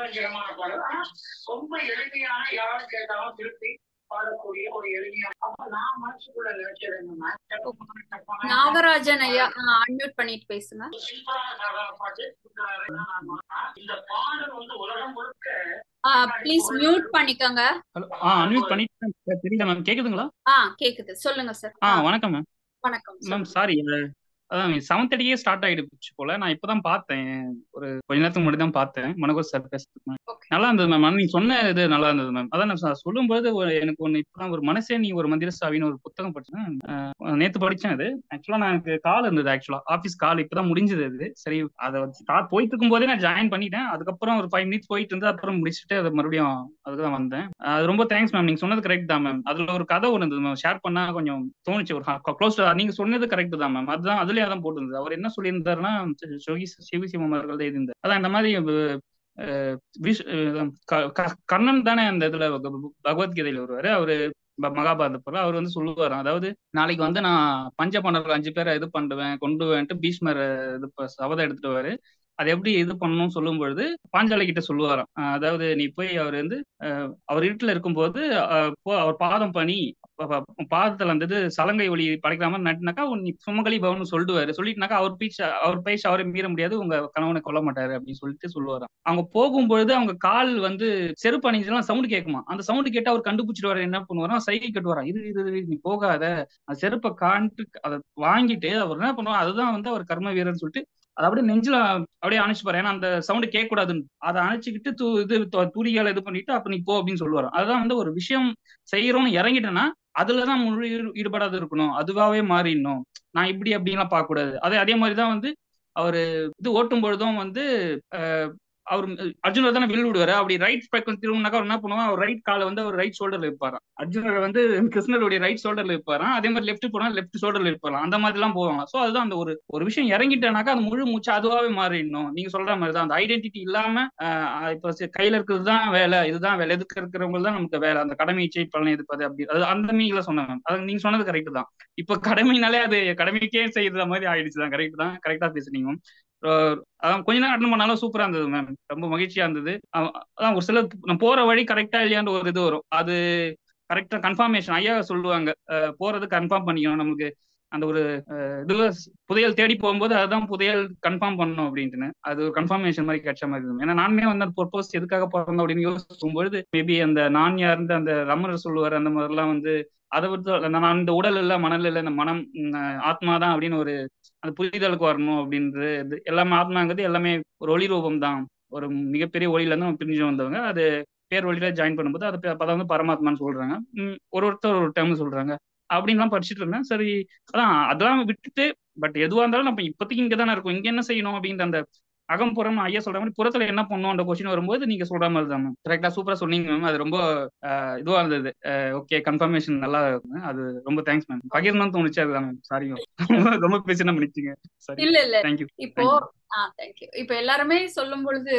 ரொம்ப எளிமையான யாரும் கேட்டாலும் திருப்பி பாடக்கூடிய ஒரு எளிமையான நான் மனசுக்குள்ள நினைச்சிருந்தேன். நாகராஜன் ஐயா அன்மியூட் பண்ணிட்டு பேசுங்க. இந்த பாடல் வந்து உலகம் முழுக்க ப்ளீஸ் மியூட் பண்ணிக்கோங்க. அன்மியூட் பண்ணிட்டு தெரியல மேம். கேக்குதுங்களா? கேக்குது, சொல்லுங்க சார். வணக்கம் மேம். வணக்கம் மேம். சாரி, அதான் 7th அடியே ஸ்டார்ட் ஆயிடுச்சு போல. நான் இப்பதான் பார்த்தேன், ஒரு கொஞ்ச நேரத்துக்கு முன்னாடி தான் பார்த்தேன் மனோகர் சார் பேசுறதுக்கு. நல்லா இருந்தது மேம். நீங்க சொன்ன இது நல்லா இருந்தது மேம். அதான் நான் சொல்லும்போது எனக்கு ஒண்ணு இப்பதான் ஒரு மனசே நீ ஒரு மந்திர சாவின்னு ஒரு புத்தகம் படிச்சேன், நேத்து படிச்சேன். அது ஆக்சுவலா எனக்கு கால் இருந்தது, ஆக்சுவலா ஆபீஸ் கால் இப்பதான் முடிஞ்சது. அது சரி, அதை போயிட்டு இருக்கும் போதே நான் ஜாயின் பண்ணிட்டேன். அதுக்கப்புறம் ஒரு 5 minutes போயிட்டு இருந்து அப்புறம் முடிச்சுட்டு அதை மறுபடியும் அதுதான் வந்தேன். அது ரொம்ப தேங்க்ஸ் மேம். நீங்க சொன்னது கரெக்ட் தான் மேம். அதுல ஒரு கதை ஒன்று இருந்தது மேம், ஷேர் பண்ணா கொஞ்சம் தோணுச்சு. ஒரு க்ளோஸ், நீங்க சொன்னது கரெக்ட் தான் மேம். அதுதான் அதுலயே அதான் போட்டிருந்தது. அவர் என்ன சொல்லியிருந்தாருன்னா, சிவசிவம் அவர்கள் தான் இருந்தார். அதான் இந்த மாதிரி கர்ணன் தானே அந்த இதுல பகவத்கீதையில வருவாரு, அவரு மகாபாரத போல. அவர் வந்து சொல்லுவாரு, அதாவது நாளைக்கு வந்து நான் பஞ்ச பாண்டவர்கள் 5 பேரை இது பண்ணுவேன் கொண்டுவேன்ட்டு பீஷ்மர் இது சபதம் எடுத்துட்டு. அது எப்படி இது பண்ணணும்னு சொல்லும் பொழுது பாஞ்சாலி கிட்ட சொல்லுவாராம், அதாவது நீ போய் அவர் வந்து அவர் இருட்டுல இருக்கும்போது அவர் பாதம் பணி, பாதத்துல வந்துட்டு சலங்கை ஒளி படைக்கிற மாதிரி நட்டுனாக்கா நீ சுமங்கலி பவன் சொல்லிடுவாரு. சொல்லிட்டுனாக்கா அவர் பேச்சு அவரை மீற முடியாது, உங்க கணவனை கொல்ல மாட்டாரு அப்படின்னு சொல்லிட்டு சொல்லுவாராம். அவங்க போகும்பொழுது அவங்க கால் வந்து செருப்பு அணிஞ்செல்லாம் சவுண்ட் கேட்குமா. அந்த சவுண்ட் கேட்டு அவர் கண்டுபிடிச்சிட்டு என்ன பண்ணுவாராம், சைகை கட்டுவாராம், இது நீ போகாத, அந்த செருப்பை காண்டு அதை வாங்கிட்டு அவர் என்ன பண்ணுவார், அதுதான் வந்து அவர் கர்ம வீரர்னு சொல்லிட்டு அதை அப்படியே நெஞ்சில அப்படியே அணைச்சுப்பாரு. ஏன்னா அந்த சவுண்டு கேட்க கூடாதுன்னு அதை அணைச்சிக்கிட்டு துணிகளை இது பண்ணிட்டு அப்ப நீ போ அப்படின்னு சொல்லுவாரு. அதுதான் வந்து ஒரு விஷயம் செய்யறோம்னு இறங்கிட்டேன்னா அதுலதான் முழு ஈடுபடாது இருக்கணும், அதுவாவே மாறிடணும். நான் இப்படி அப்படின்லாம் பார்க்க கூடாது. அதே மாதிரிதான் வந்து அவரு இது ஓட்டும் பொழுதும் வந்து அவர் அர்ஜுனர் தானே வில் விடுவாரு. அப்படி ரைட் பக்கம் திரும்பினாக்கா அவர் என்ன பண்ணுவான், அவர் ரைட் காலை வந்து அவர் ரைட் ஷோல்டர்ல இருப்பாராம். அர்ஜுனர் வந்து கிருஷ்ணருடைய ரைட் ஷோல்டர்ல இருப்பாராம். அதே மாதிரி லெஃப்ட் போனா லெஃப்ட் ஷோல்டர்ல இருப்பாராம். அந்த மாதிரி எல்லாம் போவாங்க. சோ அதுதான் அந்த ஒரு விஷயம் இறங்கிட்டேனாக்கா அது முழு மூச்சு அதுவாவே மாறிடணும். நீங்க சொல்ற மாதிரி தான் அந்த ஐடென்டிட்டி இல்லாம இப்ப கையில இருக்கிறது தான் வேலை, இதுதான் வேலை, எதுக்கு இருக்கிறவங்க தான் நமக்கு வேலை, அந்த கடமை இச்சை பலனை எதிர்ப்பது அப்படி அது அந்த மீனிங்ல சொன்னேன். அது நீங்க சொன்னது கரெக்ட் தான். இப்ப கடமைனாலே அது கடமைக்கே செய்யற மாதிரி ஆயிடுச்சுதான். கரெக்ட் தான், கரெக்டா பேசுனீங்க. அதான் கொஞ்ச நேரம் அட்டன் பண்ணாலும் சூப்பரா இருந்தது மேம், ரொம்ப மகிழ்ச்சியா இருந்தது. அதான் ஒரு சில நான் போற வழி கரெக்டா இல்லையான்ற ஒரு இது வரும். அது கரெக்டா கன்ஃபர்மேஷன் ஐயா சொல்லுவாங்க, போறது கன்ஃபார்ம் பண்ணிக்கணும். நமக்கு அந்த ஒரு இதுல புதையல் தேடி போகும்போது அதுதான் புதையல் கன்ஃபார்ம் பண்ணணும் அப்படின்ட்டு அது ஒரு கன்ஃபர்மேஷன் மாதிரி கிடைச்ச மாதிரி இருக்கும். ஏன்னா நானுமே வந்து அந்த பர்பஸ் எதுக்காக பிறந்தோம் அப்படின்னு யோசிக்கும்பொழுது மேபி அந்த நான் யார்ந்து அந்த ரமணர் சொல்லுவார் அந்த மாதிரிலாம் வந்து அதை விட்டு நான் இந்த உடல் இல்லை மணல் இல்லை, இந்த மனம் ஆத்மா தான் அப்படின்னு ஒரு அந்த புரிதலுக்கு வரணும் அப்படின்றது. எல்லாமே ஆத்மாங்கிறது எல்லாமே ஒரு ஒளி ரூபம் தான், ஒரு மிகப்பெரிய ஒளியில இருந்து நம்ம பிரிஞ்சு வந்தவங்க. அது பேர் வழியில ஜாயின் பண்ணும்போது அது அப்பதான் வந்து பரமாத்மான்னு சொல்றாங்க. ஒருத்தர் ஒரு டைம் சொல்றாங்க அப்படின்லாம் படிச்சுட்டு இருந்தேன். சரி அதெல்லாம் விட்டுட்டு பட் எதுவா இருந்தாலும் நம்ம இப்போதைக்கு இங்க தானே இருக்கும், இங்க என்ன செய்யணும் அப்படின்ற அந்த அகம்புறம் ஐயா சொல்ற மாதிரி புறத்துல என்ன பண்ணும் அந்த கொஸ்டின் வரும்போது நீங்க சொல்ற மாதிரி தான் மேம். கரெக்டா சூப்பரா சொன்னீங்க மேம். அது ரொம்ப இதுவா இருந்தது. ஓகே கன்ஃபர்மேஷன் நல்லா இருக்கும். அது ரொம்ப தேங்க்ஸ் மேம். பகிரணும்னு தோணுச்சு அதுதான் மேம். சாரி மேம் ரொம்ப பேசினா பண்ணிச்சிங்க. சரி இல்ல இல்ல தேங்க்யூ. இப்போ தேங்க்யூ. இப்ப எல்லாருமே சொல்லும் பொழுது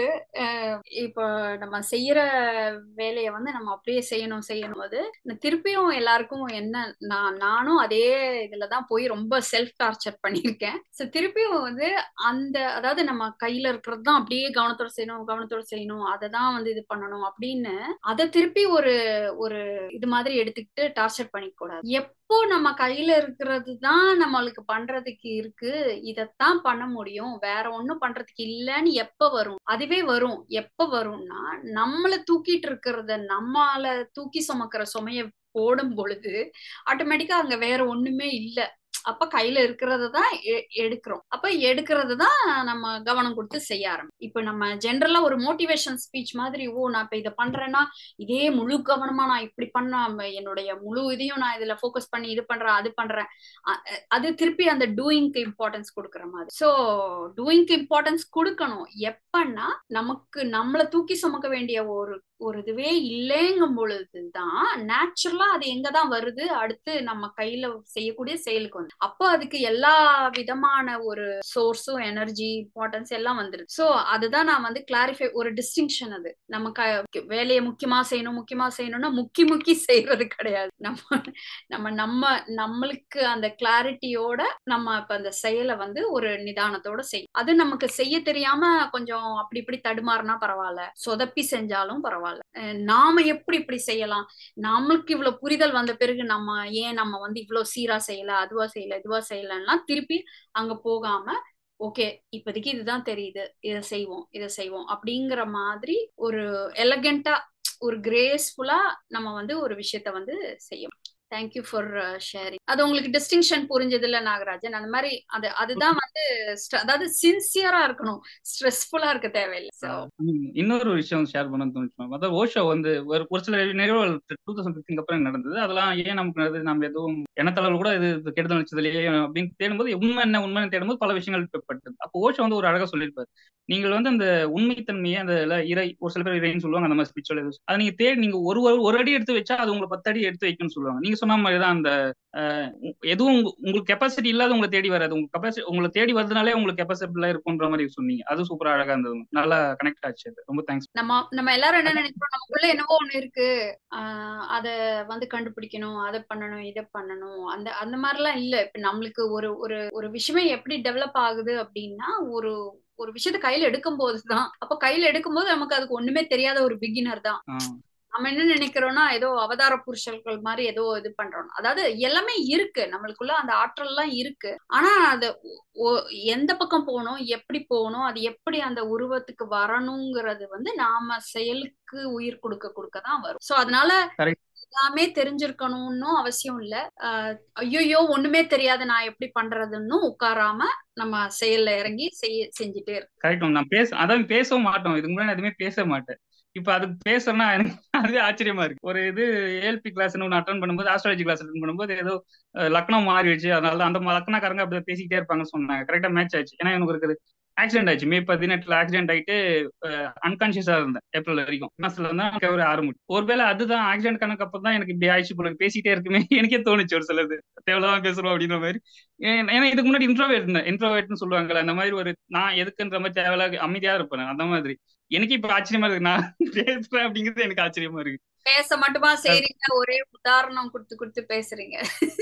இப்போ நம்ம செய்யற வேலையை வந்து நம்ம அப்படியே செய்யணும் போது திருப்பியும் எல்லாருக்கும் என்ன நானும் அதே இதுலதான் போய் ரொம்ப செல்ஃப் டார்ச்சர் பண்ணியிருக்கேன். திருப்பியும் வந்து அந்த அதாவது நம்ம கையில இருக்கிறது தான் அப்படியே கவனத்தோட செய்யணும் அதை தான் வந்து இது பண்ணணும் அப்படின்னு அதை திருப்பி ஒரு ஒரு இது மாதிரி எடுத்துக்கிட்டு டார்ச்சர் பண்ணிக்க கூடாது. எப்போ நம்ம கையில இருக்கிறது தான் நம்மளுக்கு பண்றதுக்கு இருக்கு, இதைத்தான் பண்ண முடியும், வேற ஒண்ணும் பண்றதுக்கு இல்லைன்னு எப்ப வரும்? அதுவே வரும். எப்ப வரும்னா நம்மளை தூக்கிட்டு இருக்கிறத நம்மால தூக்கி சுமக்கிற சுமைய போடும் பொழுது ஆட்டோமேட்டிக்கா அங்க வேற ஒண்ணுமே இல்லை. அப்ப கையில இருக்கிறத தான் எடுக்கிறோம். அப்ப எடுக்கிறது தான் நம்ம கவனம் கொடுத்து செய்ய ஆரம்பிக்கும். இப்ப நம்ம ஜென்ரலா ஒரு மோட்டிவேஷன் ஸ்பீச் மாதிரி நான் இப்ப இதை பண்றேன்னா இதே முழு கவனமா நான் இப்படி பண்ண என்னுடைய முழு இதையும் நான் இதுல ஃபோக்கஸ் பண்ணி இது பண்றேன் அது பண்றேன், அது திருப்பி அந்த டூயிங்க்கு இம்பார்ட்டன்ஸ் கொடுக்குற மாதிரி. சோ டூயிங்க்கு இம்பார்ட்டன்ஸ் கொடுக்கணும் எப்பன்னா நமக்கு நம்மளை தூக்கி சுமக்க வேண்டிய ஒரு இதுவே இல்லைங்கும் பொழுதுதான் நேச்சுரலா அது எங்கதான் வருது, அடுத்து நம்ம கையில செய்யக்கூடிய செயலுக்கு வந்து அப்போ அதுக்கு எல்லா விதமான ஒரு சோர்ஸும் எனர்ஜி இம்பார்ட்டன்ஸ் எல்லாம் வந்துருது. சோ அதுதான் நான் வந்து கிளாரிஃபை ஒரு டிஸ்டிங்ஷன். அது நம்ம வேலையை முக்கியமா செய்யணும்னா முக்கி செய்யறது கிடையாது. நம்மளுக்கு அந்த கிளாரிட்டியோட நம்ம இப்ப அந்த செயலை வந்து ஒரு நிதானத்தோட செய்யும். அது நமக்கு செய்ய தெரியாம கொஞ்சம் அப்படி இப்படி தடுமாறினா பரவாயில்ல, சொதப்பி செஞ்சாலும் பரவாயில்ல. நாம எப்படி இப்படி செய்யலாம், நம்மளுக்கு இவ்வளவு புரிதல் வந்த பிறகு நம்ம வந்து இவ்வளவு சீரா செய்யல, அதுவா செய்யல, இதுவா செய்யலன்னா திருப்பி அங்க போகாம ஓகே இப்போதைக்கு இதுதான் தெரியுது, இதை செய்வோம் அப்படிங்கிற மாதிரி ஒரு எலகண்டா ஒரு கிரேஸ்ஃபுல்லா நம்ம வந்து ஒரு விஷயத்த வந்து செய்யணும். Thank you for sharing. அது உங்களுக்கு டிஸ்டிங்ஷன் புரிஞ்சது இல்ல நாகராஜன்? அந்த மாதிரி அதுதான் வந்து அதாவது சின்சியரா இருக்கணும், ஸ்ட்ரெஸ்ஃபுல்லா இருக்க தேவையில்லை. இன்னொரு விஷயம் ஷேர் பண்ண தோணுச்சு. அதாவது ஓஷோ வந்து ஒரு சில நிகழ்வுகள் 2015 அப்புறம் நடந்தது. அதெல்லாம் ஏன் நமக்கு நடந்தது, நம்ம எதுவும் எண்ணத்தளவு கூட இது கெடுதல் நினைச்சதுலையே அப்படின்னு தேடும்போது உண்மை தேடும்போது பல விஷயங்கள் பட்டது. அப்போ ஓஷோ வந்து ஒரு அழகா சொல்லியிருப்பாரு, நீங்கள் வந்து அந்த உண்மைத்தன்மையை அந்த இறை, ஒரு சில பேர் இறைன்னு சொல்லுவாங்க, அந்த மாதிரி ஸ்பிரிச்சுவல் அதை நீங்க தேடி நீங்க ஒரு அடி எடுத்து வச்சா அது உங்களை 10 அடி எடுத்து வைக்கும்னு சொல்லுவாங்க. நீங்க சொன்ன மாதிரிதான் அந்த எதுவும் உங்களுக்கு கெப்பாசிட்டி இல்லாத உங்களை தேடி வராது, உங்களை தேடி வருதுனாலே உங்களுக்கு கெப்பாசிட்டி இருக்கும்ன்ற மாதிரி சொன்னீங்க. அது சூப்பரா அழகா இருந்தது, நல்லா கனெக்ட் ஆச்சு. ரொம்ப தேங்க்ஸ். நம்ம எல்லாரும் என்ன நினைக்கிறோம், நமக்குள்ள என்னவோ ஒண்ணு இருக்கு, அத வந்து கண்டுபிடிக்கணும், அதை பண்ணணும், இதை பண்ணணும், அந்த மாதிரிலாம் இல்ல. இப்ப நம்மளுக்கு ஒரு விஷயமே எப்படி டெவலப் ஆகுது அப்படின்னா ஒரு விஷயத்த கையில எடுக்கும் போதுதான். அப்ப கையில எடுக்கும்போது நமக்கு அதுக்கு ஒண்ணுமே தெரியாத ஒரு பிகினர் தான். நம்ம என்ன நினைக்கிறோம்னா ஏதோ அவதார புருஷர்கள் மாதிரி ஏதோ இது பண்றோம். அதாவது எல்லாமே இருக்கு நம்மளுக்குள்ள, அந்த ஆற்றல் எல்லாம் இருக்கு. ஆனா அது எந்த பக்கம் போகணும், எப்படி போகணும், அது எப்படி அந்த உருவத்துக்கு வரணுங்கிறது வந்து நாம செயலுக்கு உயிர் கொடுக்க தான் வரும். சோ அதனால எல்லாமே தெரிஞ்சிருக்கணும்னு அவசியம் இல்ல. ஐயோ ஒண்ணுமே தெரியாது நான் எப்படி பண்றதுன்னு உட்காராம நம்ம செயல்ல இறங்கி செஞ்சுட்டே இருக்கு. கரெக்ட். அதான் பேசவும் மாட்டோம், இதுக்கு முன்னாடி எதுவுமே பேச மாட்டேன். இப்ப அது பேசுறேன்னா எனக்கு அதுவே ஆச்சரியமா இருக்கு. ஒரு இது ஏஎல்பி கிளாஸ் ஒன்று அட்டன் பண்ணும்போது, ஆஸ்ட்ராலஜி கிளாஸ் அட்டன் பண்ணும்போது ஏதோ லக்னம் மாறிடுச்சு, அதனால அந்த லக்னக்காரங்க அப்படி பேசிக்கிட்டே இருப்பாங்கன்னு சொன்னாங்க. கரெக்டா மேட்ச் ஆச்சு. ஏன்னா எனக்கு இருக்குது ஆக்சிடென்ட் ஆயிடுச்சு. மே 18 ஆக்சிடென்ட் ஆயிட்டு அன்கான்சியஸா இருந்தேன் ஏப்ரல் வரைக்கும். மாசத்துல இருந்தா ஒரு ஆரம்பிச்சு. ஒருவேளை அதுதான் ஆக்சிடென்ட் கணக்கு அப்புறம் தான் எனக்கு இப்படி ஆயிடுச்சு போல பேசிட்டே இருக்குமே எனக்கே தோணுச்சு ஒரு சிலது தேவைதான் பேசுறோம் அப்படின்ற மாதிரி. ஏன்னா இதுக்கு முன்னாடி இன்ட்ரோவேட்னு சொல்லுவாங்கல்ல, அந்த மாதிரி ஒரு நான் எதுக்குன்ற மாதிரி தேவையில்ல அமைதியா இருப்பேன். அந்த மாதிரி எனக்கு இப்ப ஆச்சரியமா இருக்கு, நான் பேசுறேன் அப்படிங்கிறது எனக்கு ஆச்சரியமா இருக்கு. பேச மட்டுமா செய்றீங்க, ஒரே உதாரணம் கொடுத்து பேசுறீங்க.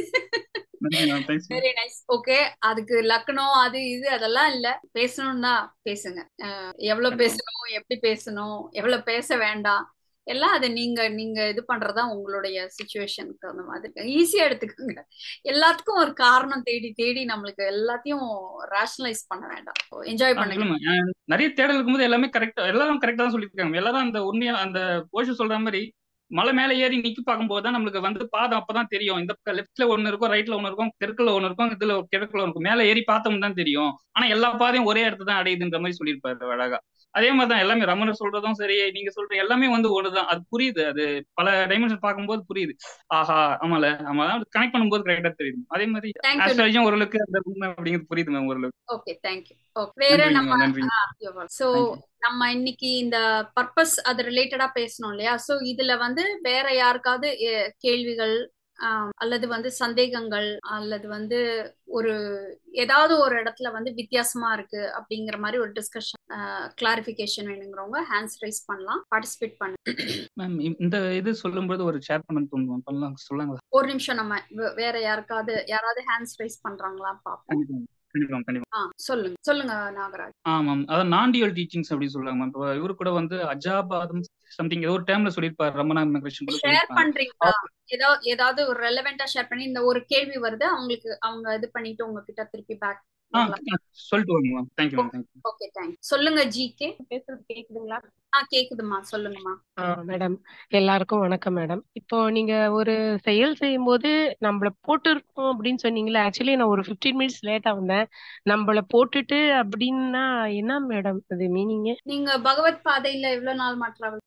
Very nice. ஓகே, அதுக்கு லக்னம் அது இது அதெல்லாம் இல்ல, பேசணும்னா பேசுங்க. எவ்வளவு பேசணும், எப்படி பேசணும், எவ்வளவு பேச வேண்டாம், எல்லாம் அது நீங்க நீங்க இது பண்றதா உங்களுடைய சுச்சுவேஷனுக்கு அந்த மாதிரி ஈஸியா எடுத்துக்கோங்க. எல்லாத்துக்கும் ஒரு காரணம் தேடி தேடி நம்மளுக்கு எல்லாத்தையும் ரேஷனலைஸ் பண்ண வேண்டாம். என்ஜாய் பண்ணுங்க. இல்லம்மா நிறைய தேடல் இருக்கும்போது எல்லாமே கரெக்டா எல்லாரும் கரெக்டா தான் சொல்லியிருக்காங்க. எல்லாரும் அந்த உண்மையா அந்த ஓஷோ சொல்ற மாதிரி மலை மேல ஏறி நிக்கி பார்க்கும்போது தான் நம்மளுக்கு வந்து பாதை அப்பதான் தெரியும். இந்த பக்கம் லெஃப்ட்ல ஒண்ணு இருக்கும், ரைட்ல ஒண்ணு இருக்கும், தெற்குல ஒண்ணு இருக்கும், இதுல கிழக்குல ஒண்ணு இருக்கும். மேல ஏறி பார்த்தோம் தான் தெரியும். ஆனா எல்லா பாதையும் ஒரே இடத்துல தான் அடையுதுன்ற மாதிரி சொல்லியிருப்பாரு அழகா. அதே மாதிரிதான் எல்லாமே ரமணர் சொல்றதும் சரி, நீங்க சொல்ற எல்லாமே வந்து ஒண்ணுதான். அது புரியுது. அது பல டைமென்ஷன் பார்க்கும்போது புரியுது. ஆஹா ஆமால ஆமா கனெக்ட் பண்ணும்போது கரெக்டா தெரியுது. அதே மாதிரி தேங்க்யூ. ஆஸ்ட்ராலஜியும் ஓரளவுக்கு அந்த உண்மை அப்படிங்கிறது புரியுது மேம் ஓரளவுக்கு. Okay thank you. ஓகே வேற நன்றிங்க நம்ம மேம், நன்றிங்க. So thank you. நம்ம இன்னைக்கு இந்த பர்பஸ் அது ரிலேட்டடா பேசணும் இல்லையா? சோ இதுல வந்து வேற யாருக்காவது கேள்விகள் அல்லது வந்து சந்தேகங்கள் அல்லது வந்து ஒரு ஏதாவது ஒரு இடத்துல வந்து வித்தியாசமா இருக்கு அப்படிங்கிற மாதிரி ஒரு டிஸ்கஷன் கிளாரிபிகேஷன் வேணுங்கிறவங்க ஹேண்ட்ஸ் ரைஸ் பண்ணலாம், பார்ட்டிசிபேட் பண்ண. மேம் இந்த இது சொல்லும்போது ஒரு ஷேர் பண்ண தோணும், பண்ணலாம் சொல்லுங்க. ஒரு நிமிஷம் நம்ம வேற யாராவது ஹேண்ட்ஸ் ரைஸ் பண்றாங்களா பாப்போம். கண்டிப்பா. சொல்லுங்க சொல்லுங்க நாகராஜ். மேம் அதான் நான் டியூவல் டீச்சிங்ஸ் அப்படின்னு சொல்றாங்க மேம். இப்போ இவரு கூட வந்து அஜாபாதம் சம்திங் ஏதோ ஒரு டைம்ல சொல்லியிருப்பாரு, ரமணா மெக்ரேஷன் கூட ஷேர் சொல்லியிருப்பாங்க. பண்றீங்களா? ஏதாவது ஒரு ரெலவெண்டா ஷேர் பண்ணி இந்த ஒரு கேள்வி வருது அவங்களுக்கு, அவங்க இது பண்ணிட்டு உங்ககிட்ட திருப்பி பேக் சொல்லிட்டு வாங்க ma'am. Thank you ma'am. Thank you. Okay thank you. சொல்லுங்க ஜிகே. பேசுறது கேக்குதுங்களா? கேக்குதுமா, சொல்லுங்கம்மா. மேடம் எல்லாருக்கும் வணக்கம் மேடம். இப்போ நீங்க ஒரு செயல் செய்யும் போது நம்மள போட்டுருக்கோம் அப்படின்னு சொன்னீங்களா? ஆக்சுவலி நான் ஒரு 15 மினிட்ஸ் லேட்டா வந்தேன். நம்மள போட்டுட்டு அப்படின்னா என்ன மேடம் அது மீனிங்? நீங்க பகவத் பாதையில எவ்வளவு நாள் மாற்றாவது?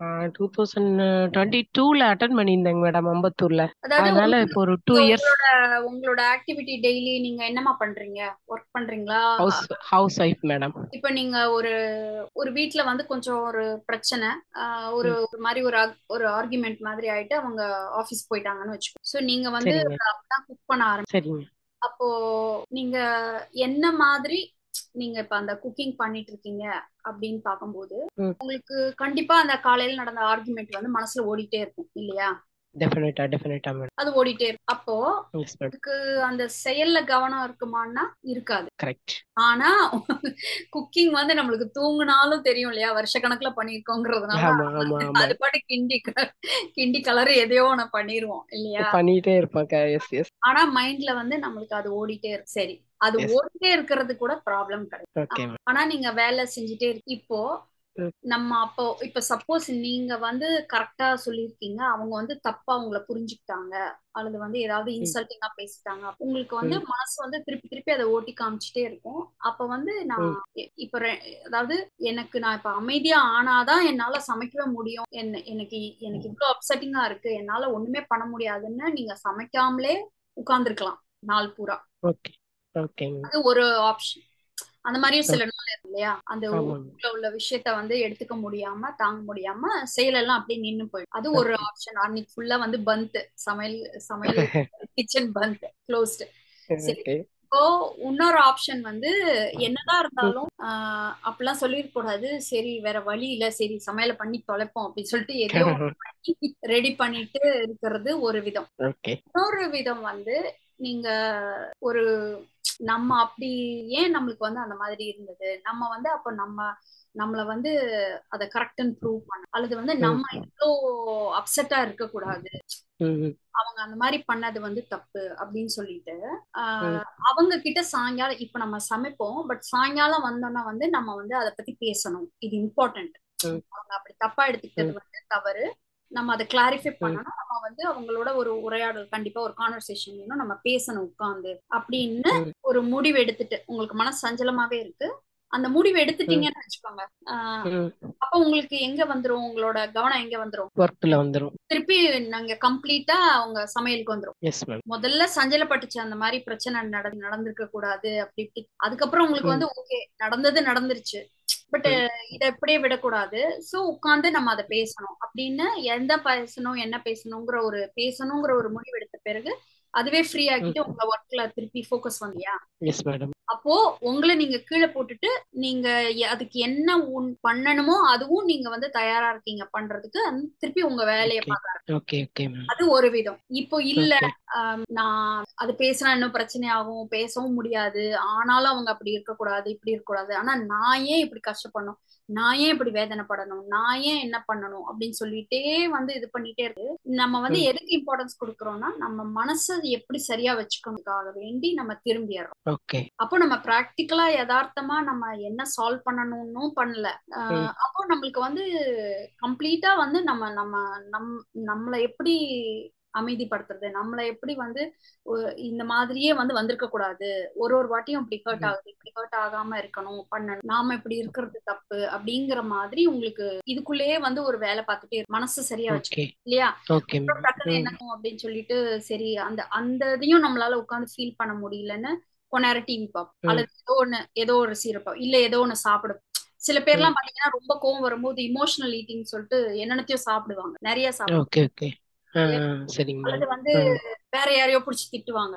2022ல அட்டன் பண்ணியிருந்தேங்க மேடம், அம்பத்தூர்ல. அதனால இப்போ ஒரு 2 இயர்ஸ். உங்களோட ஆக்டிவிட்டி டெய்லி நீங்க என்னமா பண்றீங்க? ஒர்க் பண்றீங்களா? House wife madam. இப்ப நீங்க ஒரு வீட்ல வந்து கொஞ்சம் ஒரு பிரச்சனை, ஒரு மாதிரி ஒரு ஆர்குமெண்ட் மாதிரி ஆயிட்டு அவங்க ஆபீஸ் போயிட்டாங்கன்னு வச்சுக்கோ. சோ நீங்க வந்து அப்பதான் குக் பண்ண ஆரம்பிச்சீங்க. அப்போ நீங்க என்ன மாதிரி நீங்க இப்ப அந்த குக்கிங் பண்ணிட்டு இருக்கீங்க அப்படின்னு பாக்கும்போது உங்களுக்கு கண்டிப்பா அந்த காலையில நடந்த ஆர்குமெண்ட் வந்து மனசுல ஓடிட்டே இருக்கும் இல்லையா? டெஃபினட்டா மேடம். அது ஓடிட்டே இருக்கும். அப்போ அதுக்கு அந்த செயல்ல கவனம் இருக்குமான்னா இருக்காது. கரெக்ட். ஆனா குக்கிங் வந்து நம்மளுக்கு தூங்குனாலும் தெரியும் இல்லையா, வருஷ கணக்குல பண்ணிருக்கோங்கிறதுனால அது பாட்டு கிண்டி கலர் எதையோ ஒண்ணு பண்ணிருவோம் இல்லையா, பண்ணிட்டே இருப்பாங்க. ஆனா மைண்ட்ல வந்து நம்மளுக்கு அது ஓடிட்டே இருக்கு. சரி, அது ஓடிட்டே இருக்கிறது கூட ப்ராப்ளம் கிடையாது. ஆனா நீங்க வேலை செஞ்சுட்டே இருக்கு. இப்போ நம்ம இப்ப சப்போஸ் நீங்க வந்து கரெக்டா சொல்லிருக்கீங்க, அவங்க வந்து தப்பா உங்களை புரிஞ்சுக்கிட்டாங்க அல்லது வந்து ஏதாவது இன்சல்ட்டிங்கா பேசிட்டாங்க, உங்களுக்கு வந்து மனசு வந்து திருப்பி திருப்பி அதை ஓட்டி காமிச்சிட்டே இருக்கும். அப்ப வந்து நான் இப்ப அதாவது நான் இப்ப அமைதியா ஆனாதான் என்னால சமைக்கவே முடியும், எனக்கு இவ்வளவு அப்செட்டிங்கா இருக்கு, என்னால ஒண்ணுமே பண்ண முடியாதுன்னு நீங்க சமைக்காமலே உட்கார்ந்துருக்கலாம் நாள் பூரா. அது ஒரு ஆப்ஷன். அந்த மாதிரியும் சில நாள் இருக்கு இல்லையா, அந்த உள்ள விஷயத்த வந்து எடுத்துக்க முடியாம தாங்க முடியாம செயலெல்லாம் அப்படியே நின்னு போயிடும். அது ஒரு ஆப்ஷன். அன்னைக்கு ஃபுல்லா வந்து பந்த், சமையல் கிச்சன் பந்த், க்ளோஸ்டு. சரி, இப்போ இன்னொரு ஆப்ஷன் வந்து என்னதான் இருந்தாலும் அப்படிலாம் சொல்லிருக்க கூடாது, சரி வேற வழி இல்ல, சரி சமையல பண்ணி தொலைப்போம் அப்படின்னு சொல்லிட்டு எதையோ ரெடி பண்ணிட்டு இருக்கிறது ஒரு விதம். இன்னொரு விதம் வந்து நீங்க ஒரு நம்ம அப்படி ஏன் நம்மளுக்கு வந்து அந்த மாதிரி இருந்தது, நம்ம வந்து அப்ப நம்மள வந்து அதை கரெக்ட்னு ப்ரூவ் பண்ண, அல்லது வந்து நம்ம எவ்வளோ அப்செட்டா இருக்க கூடாது, அவங்க அந்த மாதிரி பண்ணது வந்து தப்பு அப்படின்னு சொல்லிட்டு அவங்க கிட்ட சாயங்காலம் இப்ப நம்ம சமைப்போம், பட் சாயங்காலம் வந்தோம்னா வந்து நம்ம வந்து அதை பத்தி பேசணும், இது இம்பார்ட்டன்ட். அவங்க அப்படி தப்பா எடுத்துக்கிட்டது வந்து தவறு, நம்ம அதை கிளாரிஃபை பண்ணணும், நம்ம வந்து அவங்களோட ஒரு உரையாடல், கண்டிப்பா ஒரு கான்வர்சேஷன் வேணும், நம்ம பேசணும் உட்கார்ந்து அப்படின்னு ஒரு முடிவு எடுத்துட்டு, உங்களுக்கு மனசு சஞ்சலமாவே இருக்கு, அந்த முடிவு எடுத்துட்டீங்கன்னு வச்சுக்கோங்க, அப்ப உங்களுக்கு எங்க வந்துரும், உங்களோட கவனம் எங்க வந்துரும், ஒர்க்ல வந்துரும், திருப்பி நாங்க கம்ப்ளீட்டா அவங்க சமையலுக்கு வந்துரும். முதல்ல சஞ்சலப்பட்டுச்சு, அந்த மாதிரி பிரச்சனை நடந்திருக்க கூடாது அப்படி இப்படி, அதுக்கப்புறம் உங்களுக்கு வந்து ஓகே நடந்துருச்சு, பட் இத எப்படியே விடக்கூடாது, சோ உட்கார்ந்து நம்ம அதை பேசணும் அப்படின்னு, என்ன பேசணுங்கிற ஒரு முடிவு எடுத்த பிறகு அதுவே ஃப்ரீ ஆக்கிட்டு உங்க ஒர்க்ல திருப்பி ஃபோக்கஸ் வந்தியா. அப்போ உங்களை நீங்க கீழே போட்டுட்டு நீங்க அதுக்கு என்ன பண்ணணுமோ அதுவும் நீங்க வந்து தயாரா இருக்கீங்க பண்றதுக்கு, திருப்பி உங்க வேலையை பார்க்க, அது ஒரு விதம். இப்போ இல்ல நான் அது பேசினா இன்னும் பிரச்சனை ஆகும், பேசவும் முடியாது, ஆனாலும் அவங்க அப்படி இருக்கக்கூடாது இப்படி இருக்கக்கூடாது, ஆனா நான் ஏன் இப்படி கஷ்டப்படணும், நான் ஏன் இப்படி வேதனைப்படணும், நான் ஏன் என்ன பண்ணணும் அப்படின்னு சொல்லிட்டே வந்து இது பண்ணிட்டே இருக்கு. நம்ம வந்து எதுக்கு இம்பார்ட்டன்ஸ் கொடுக்கறோம்னா நம்ம மனசை எப்படி சரியா வச்சுக்கணுக்காக வேண்டி நம்ம திரும்பிடுறோம். அப்போ நம்ம பிராக்டிக்கலா யதார்த்தமா நம்ம என்ன சால்வ் பண்ணணும்னு பண்ணல. அப்போ நம்மளுக்கு வந்து கம்ப்ளீட்டா வந்து நம்ம நம்ம நம்மளை எப்படி அமைதிப்படுத்துறது, நம்மளை எப்படி வந்து இந்த மாதிரியே வந்து வந்திருக்க கூடாது, ஒரு வாட்டியும் இப்படி ஹர்ட் ஆகுது, இப்படி ஹர்ட் ஆகாம இருக்கணும், பண்ணணும், நாம இப்படி இருக்கிறது தப்பு அப்படிங்கிற மாதிரி உங்களுக்கு இதுக்குள்ளேயே வந்து ஒரு வேலை பார்த்துட்டே மனசு சரியா வச்சு இல்லையா. டக்குன்னு என்ன அப்படின்னு சொல்லிட்டு சரி அந்த இதையும் நம்மளால உட்காந்து ஃபீல் பண்ண முடியலன்னு கொஞ்ச நேரம் டிவி பார்ப்போம், அல்லது ஏதோ ஒரு சீரப்போம், இல்ல ஏதோ ஒண்ணு சாப்பிடும். சில பேர்லாம் பாத்தீங்கன்னா ரொம்ப கோவம் வரும்போது இமோஷனல் ஈட்டிங் சொல்லிட்டு என்னென்னத்தையும் சாப்பிடுவாங்க, நிறைய சாப்பிடுவாங்க, அல்லது வந்து வேற யாரையோ புடிச்சு திட்டுவாங்க.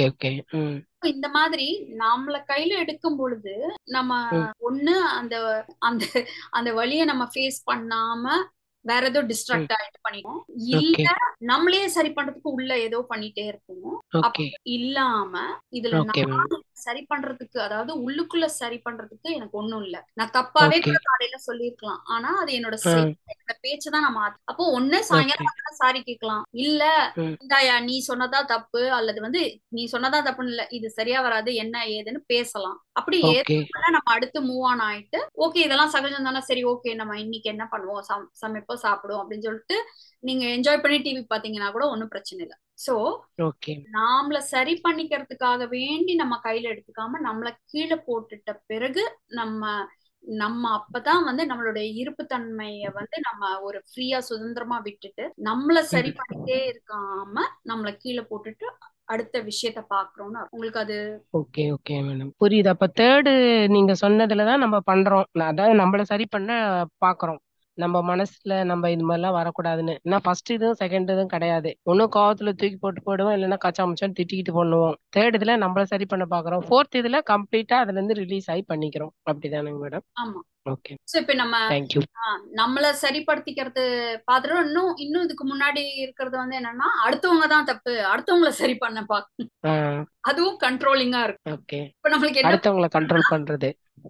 இந்த மாதிரி நம்மள கையில எடுக்கும் பொழுது நம்ம ஒண்ணு அந்த அந்த அந்த வழியை நம்ம ஃபேஸ் பண்ணாம வேற ஏதோ டிஸ்ட்ராக்ட் ஆயிட்டு பண்ணிடுவோம், இல்ல நம்மளே சரி பண்றதுக்கு உள்ள ஏதோ பண்ணிட்டே இருப்போம். அப்ப இல்லாம இதுல நான் சரி பண்றதுக்கு, அதாவது உள்ளுக்குள்ள சரி பண்றதுக்கு எனக்கு ஒண்ணும் இல்ல, நான் தப்பாவே கூட காலையில சொல்லிருக்கலாம், ஆனா அது என்னோட பேச்சுதான் நான் மாத்த. அப்போ ஒண்ணு சாயங்காலம் சாரி கேட்கலாம், இல்ல இந்தாயா நீ சொன்னதா தப்பு, அல்லது வந்து நீ சொன்னதா தப்புன்னு இல்ல, இது சரியா வராது என்ன ஏதுன்னு பேசலாம். அப்படி நம்ம அடுத்து மூவ் ஆன் ஆயிட்டு ஓகே இதெல்லாம் சகஜம் தானே, சரி ஓகே நம்ம இன்னைக்கு என்ன பண்ணுவோம், சமைப்போம் சாப்பிடுவோம் அப்படின்னு சொல்லிட்டு நீங்க என்ஜாய் பண்ணி டிவி பாத்தீங்கன்னா கூட ஒன்னும் பிரச்சனை இல்லை. சோ நாமள சரி பண்ணிக்கிறதுக்காக வேண்டி நம்ம கையில எடுத்துக்காம நம்மள கீழே போட்டுட்ட பிறகு நம்ம அப்பதான் வந்து நம்மளுடைய இருப்பு தன்மைய வந்து நம்ம ஒரு ஃப்ரீயா சுதந்திரமா விட்டுட்டு நம்மள சரி பண்ணிட்டே இருக்காம நம்மள கீழே போட்டுட்டு அடுத்த விஷயத்த பாக்குறோம்னு உங்களுக்கு அது மேடம் புரியுது. அப்ப தேர்டு நீங்க சொன்னதுலதான் நம்ம பண்றோம், அதாவது நம்மள சரி பண்ண பாக்குறோம், நம்ம மனசுல நம்ம இது மாதிரிலாம் வரக்கூடாதுன்னு. ஏன்னா ஃபர்ஸ்ட் இதுவும் செகண்ட் இதுவும் கிடையாது, ஒன்னும் கோவத்துல தூக்கி போட்டு போடுவோம், இல்லைன்னா கச்சா முச்சான்னு திட்டிக்கிட்டு பண்ணுவோம். தேர்ட் இதுல நம்மள சரி பண்ண பாக்குறோம், ஃபோர்த் இதுல கம்ப்ளீட்டா அதுல இருந்து ரிலீஸ் ஆகி பண்ணிக்கிறோம். அப்படிதானுங்க மேடம்? ஆமா. இப்ப நம்ம நம்மள சரிப்படுத்திக்கிறது பாத்துறோம். இன்னும் இதுக்கு முன்னாடி இருக்கிறது வந்து என்னன்னா அடுத்தவங்க தான் தப்பு, அடுத்தவங்களை சரி பண்ண பாக்கணும், அதுவும் கண்ட்ரோலிங்கா இருக்கு. இப்ப நம்மளுக்கு அடுத்தவங்களை கண்ட்ரோல் பண்றது,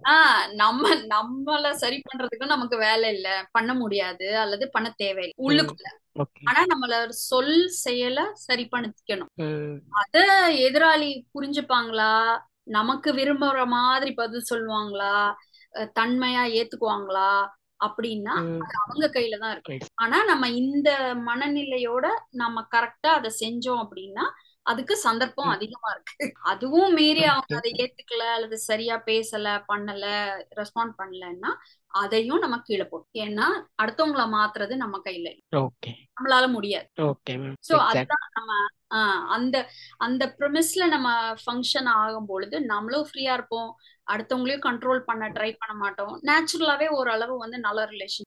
நம்மள சரி பண்றதுக்கு நமக்கு வேலை இல்ல, பண்ண முடியாது, அல்லது பண்ண தேவையில்லை உள்ளுக்குள்ள. ஆனா நம்மள சொல் செயல சரி பண்ணிக்கணும். அத எதிராளி புரிஞ்சுப்பாங்களா, நமக்கு விரும்புற மாதிரி பதில் சொல்லுவாங்களா, தன்மையா ஏத்துக்குவாங்களா அப்படின்னா அது அவங்க கையில தான் இருக்கு. ஆனா நம்ம இந்த மனநிலையோட நம்ம கரெக்டா அதை செஞ்சோம் அப்படின்னா அதுக்கு சந்தர்ப்பம் அதிகமா இருக்கு. அதுவும் மீறி அவங்க அதை ஏத்துக்கல, அல்லது சரியா பேசல, பண்ணல, ரெஸ்பாண்ட் பண்ணலன்னா அதையும் நம்ம கீழே போட்டோம். ஏன்னா அடுத்தவங்களை மாத்துறது நம்ம கையில நம்மளால முடியாது. சோ அதுதான் நம்ம அந்த அந்த ப்ரிமிஸ்ல நம்ம ஃபங்க்ஷன் ஆகும் பொழுது நம்மளும் ஃப்ரீயா இருப்போம், அடுத்தவங்களையும் கண்ட்ரோல் பண்ண ட்ரை பண்ண மாட்டோம், நேச்சுரலாவே ஓரளவு வந்து நல்ல ரிலேஷன்.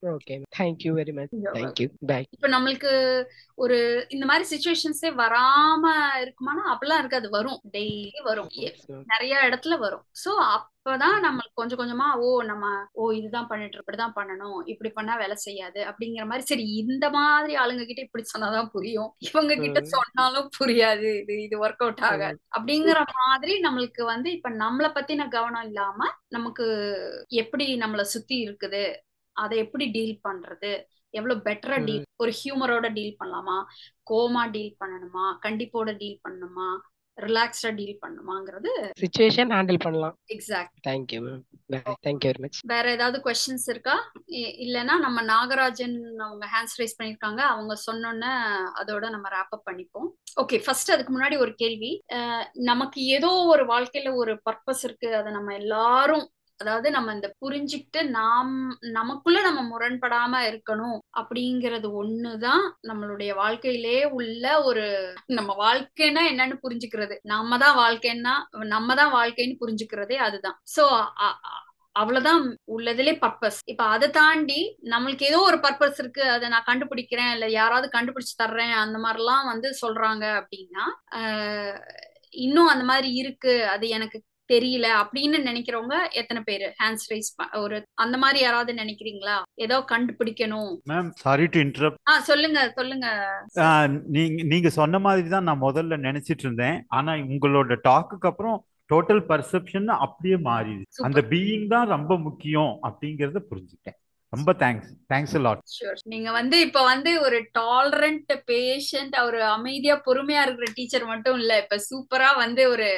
இப்ப நம்மளுக்கு ஒரு இந்த மாதிரி சிச்சுவேஷன்ஸே வராம இருக்குமானா அப்படிலாம் இருக்காது, வரும், டெய்லி வரும், நிறைய இடத்துல வரும். சோ அப்பதான் நம்மளுக்கு கொஞ்சம் கொஞ்சமா நம்ம இதுதான் பண்ணிட்டு இப்படிதான் பண்ணணும், இப்படி பண்ணா வேலை செய்யாது அப்படிங்கிற மாதிரி. சரி இந்த மாதிரி ஆளுங்க கிட்ட இப்படி சொன்னாதான் புரியும், இவங்க கிட்ட சொன்னாலும் புரியாது, இது ஒர்க் அவுட் ஆகாது அப்படிங்கிற மாதிரி நம்மளுக்கு வந்து இப்ப நம்மளை பத்தின கவனம் இல்லாம நமக்கு எப்படி நம்மளை சுத்தி இருக்குது, அதை எப்படி டீல் பண்றது, எவ்வளவு பெட்டரா டீல், ஒரு ஹியூமரோட டீல் பண்ணலாமா, கோமா டீல் பண்ணணுமா, கண்டிப்போட டீல் பண்ணணுமா, ரிலாக்ஸ்டா டீல் பண்ணுமாங்கிறது சிச்சுவேஷன் ஹேண்டில் பண்ணலாம். Exact. Thank you ma'am. Thank you very much. வேற ஏதாவது क्वेश्चंस இருக்கா? இல்லனா நம்ம நாகராஜன் அவங்க ஹேண்ட்ஸ் ரைஸ் பண்ணிருக்காங்க, அவங்க சொன்னோன்னே அதோட நம்ம ராப் அப் பண்ணிப்போம். ஓகே, ஃபர்ஸ்ட் அதுக்கு முன்னாடி ஒரு கேள்வி. நமக்கு ஏதோ ஒரு வாழ்க்கையில ஒரு பர்பஸ் இருக்கு, அதை நம்ம எல்லாரும், அதாவது நம்ம இந்த புரிஞ்சுக்கிட்டு நமக்குள்ள நம்ம முரண்படாம இருக்கணும் அப்படிங்கிறது ஒண்ணுதான் நம்மளுடைய வாழ்க்கையிலே உள்ள ஒரு, நம்ம வாழ்க்கைன்னா என்னன்னு புரிஞ்சுக்கிறது, நம்ம தான் வாழ்க்கைன்னு புரிஞ்சுக்கிறதே அதுதான். சோ அவ்வளவுதான் உள்ளதுலே பர்பஸ். இப்ப அதை தாண்டி நம்மளுக்கு ஏதோ ஒரு பர்பஸ் இருக்கு, அதை நான் கண்டுபிடிக்கிறேன், இல்ல யாராவது கண்டுபிடிச்சு தர்றேன், அந்த மாதிரிலாம் வந்து சொல்றாங்க அப்படின்னா இன்னும் அந்த மாதிரி இருக்கு, அது எனக்கு தெரியல அப்படின்னு நினைக்கிறவங்க எத்தனை பேரு ஹேண்ட்ஸ் ரைஸ்? ஒரு அந்த மாதிரி யாராவது நினைக்கிறீங்களா, ஏதோ கண்டுபிடிக்கணும்? Ma'am sorry to interrupt. சொல்லுங்க. நீங்க சொன்ன மாதிரி தான் நான் முதல்ல நினைச்சிட்டு இருந்தேன். ஆனா உங்களோட டாக்குக்கு அப்புறம் டோட்டல் பர்செப்ஷன் அப்படியே மாறிடுது. அந்த சூப்பர். பீயிங் தான் ரொம்ப முக்கியம் அப்படிங்கறத புரிஞ்சுட்டேன். ரொம்ப தேங்க்ஸ் a lot. ஷூர். நீங்க வந்து இப்ப வந்து ஒரு டாலரண்ட் பேஷண்ட், ஒரு அமைதியா பொறுமையா இருக்கிற டீச்சர் மட்டும் இல்ல, இப்ப சூப்பரா வந்து ஒரு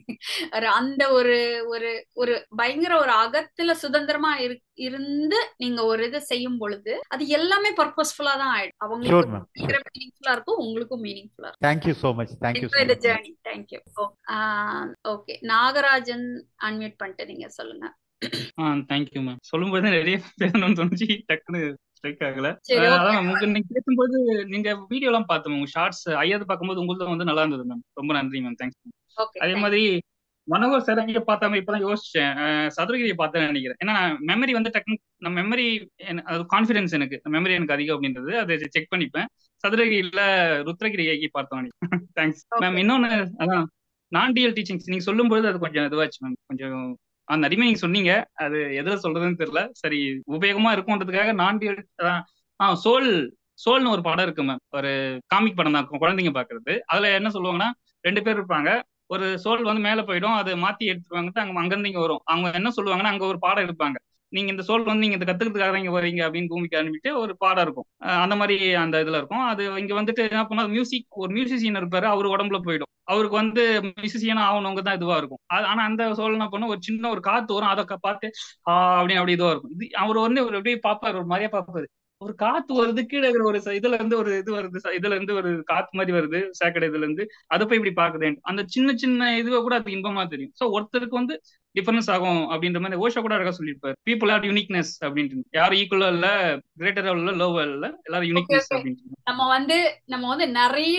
அந்த ஒரு ஒரு ஒரு பயங்கர ஒரு அகத்துல சுதந்திரமா இருந்து நீங்க ஒரு இது செய்யும் பொழுது அது எல்லாமே பர்பஸ்ஃபுல்லா தான் ஆயிடும். ஷூர் அவங்களுக்கு மேம். பயங்கர மீனிங்ஃபுல்லா இருக்கும், உங்களுக்கும் மீனிங்ஃபுல்லா இருக்கும். Thank you so much. Thank you so enjoy the much. Journey. Thank you. Okay, Nagarajan unmute பண்ணிட்டு நீங்க சொல்லுங்க. Thank you ma'am. சொல்லும்போது நிறைய பேசணும்னு தோணுச்சு, டக்குன்னு ஸ்ட்ரைக் ஆகல. சரி, ஓகே. அதான் மேம், நீங்க பேசும்போது நீங்க வீடியோ எல்லாம் பார்த்தோம், உங்க ஷார்ட்ஸ் ஐயாவது பார்க்கும்போது உங்களுக்கு வந்து நல்லா இருந்தது மேம். ரொம்ப நன்றி மேம். Thanks ma'am. ஓகே, அதே மாதிரி மனோகர் சார் அங்கே பார்த்தாம இப்பதான் யோசிச்சேன், சதுரகிரியை பார்த்தேன்னு நினைக்கிறேன். ஏன்னா மெமரி வந்து டக்குனு நம்ம மெமரி, அது கான்ஃபிடன்ஸ், எனக்கு மெமரி எனக்கு அதிகம் அப்படின்றது, அதை செக் பண்ணிப்பேன். சதுரகிரியில ருத்ரகிரி பார்த்தோம். Thanks ma'am. இன்னொன்னு, அதான் நான் டிஎல் டீச்சிங்ஸ் நீங்க சொல்லும்போது அது கொஞ்சம் இதுவாச்சு மேம். கொஞ்சம் அந்த அடிமை நீங்க சொன்னீங்க, அது எதுல சொல்றதுன்னு தெரியல. சரி, உபயோகமா இருக்கும்ன்றதுக்காக நான் டிஎல் சோல்னு ஒரு படம் இருக்கு மேம். ஒரு காமிக் படம் தான் இருக்கும், குழந்தைங்க பாக்குறது. அதுல என்ன சொல்லுவாங்கன்னா, 2 பேர் இருப்பாங்க. ஒரு சோல் வந்து மேல போயிடும், அதை மாத்தி எடுத்துருவாங்க, அங்கிருந்து இங்க வரும். அவங்க என்ன சொல்லுவாங்கன்னா, அங்க ஒரு பாடம் எடுப்பாங்க, நீங்க இந்த சோல் வந்து நீங்க இந்த கத்துக்கிறதுக்காக தான் இங்க வரீங்க அப்படின்னு பூமிக்கு அனுப்பிட்டு ஒரு பாடம் இருக்கும். அந்த மாதிரி அந்த இதுல இருக்கும். அது இங்க வந்துட்டு என்ன பண்ணா, ஒரு மியூசிஷியன் இருப்பாரு, அவரு உடம்புல போயிடும். அவருக்கு வந்து மியூசிஷியன் ஆகணுங்க தான் இதுவா இருக்கும். ஆனா அந்த சோல் என்ன பண்ணும், ஒரு சின்ன ஒரு காத்து வரும், அதை பார்த்து அப்படின்னு அப்படி இதுவா இருக்கும். அவர் வந்து ஒரு அப்படியே பார்ப்பாரு, ஒரு மாதிரியா பார்ப்பாரு. ஒரு காத்து வருது, கீழே இருக்கிற ஒரு இதுல இருந்து ஒரு இது வருது, இதுல இருந்து ஒரு காத்து மாதிரி வருது சேக்கடை இதுல இருந்து, அதை போய் இப்படி பாக்குது. அந்த சின்ன சின்ன இதுவை கூட அது இன்பமா தெரியும். சோ ஒருத்தருக்கு வந்து டிஃபரன்ஸ் ஆகும் அப்படின்ற மாதிரி ஓஷோ கூட அழகா சொல்லியிருப்பாரு. பீப்புள் ஆர் யூனிக்னஸ் அப்படின்ட்டு. யாரும் ஈக்குவலா இல்ல, கிரேட்டரா இல்ல, லோவா இல்ல, எல்லாரும் யூனிக்னஸ் அப்படின்ட்டு. நம்ம வந்து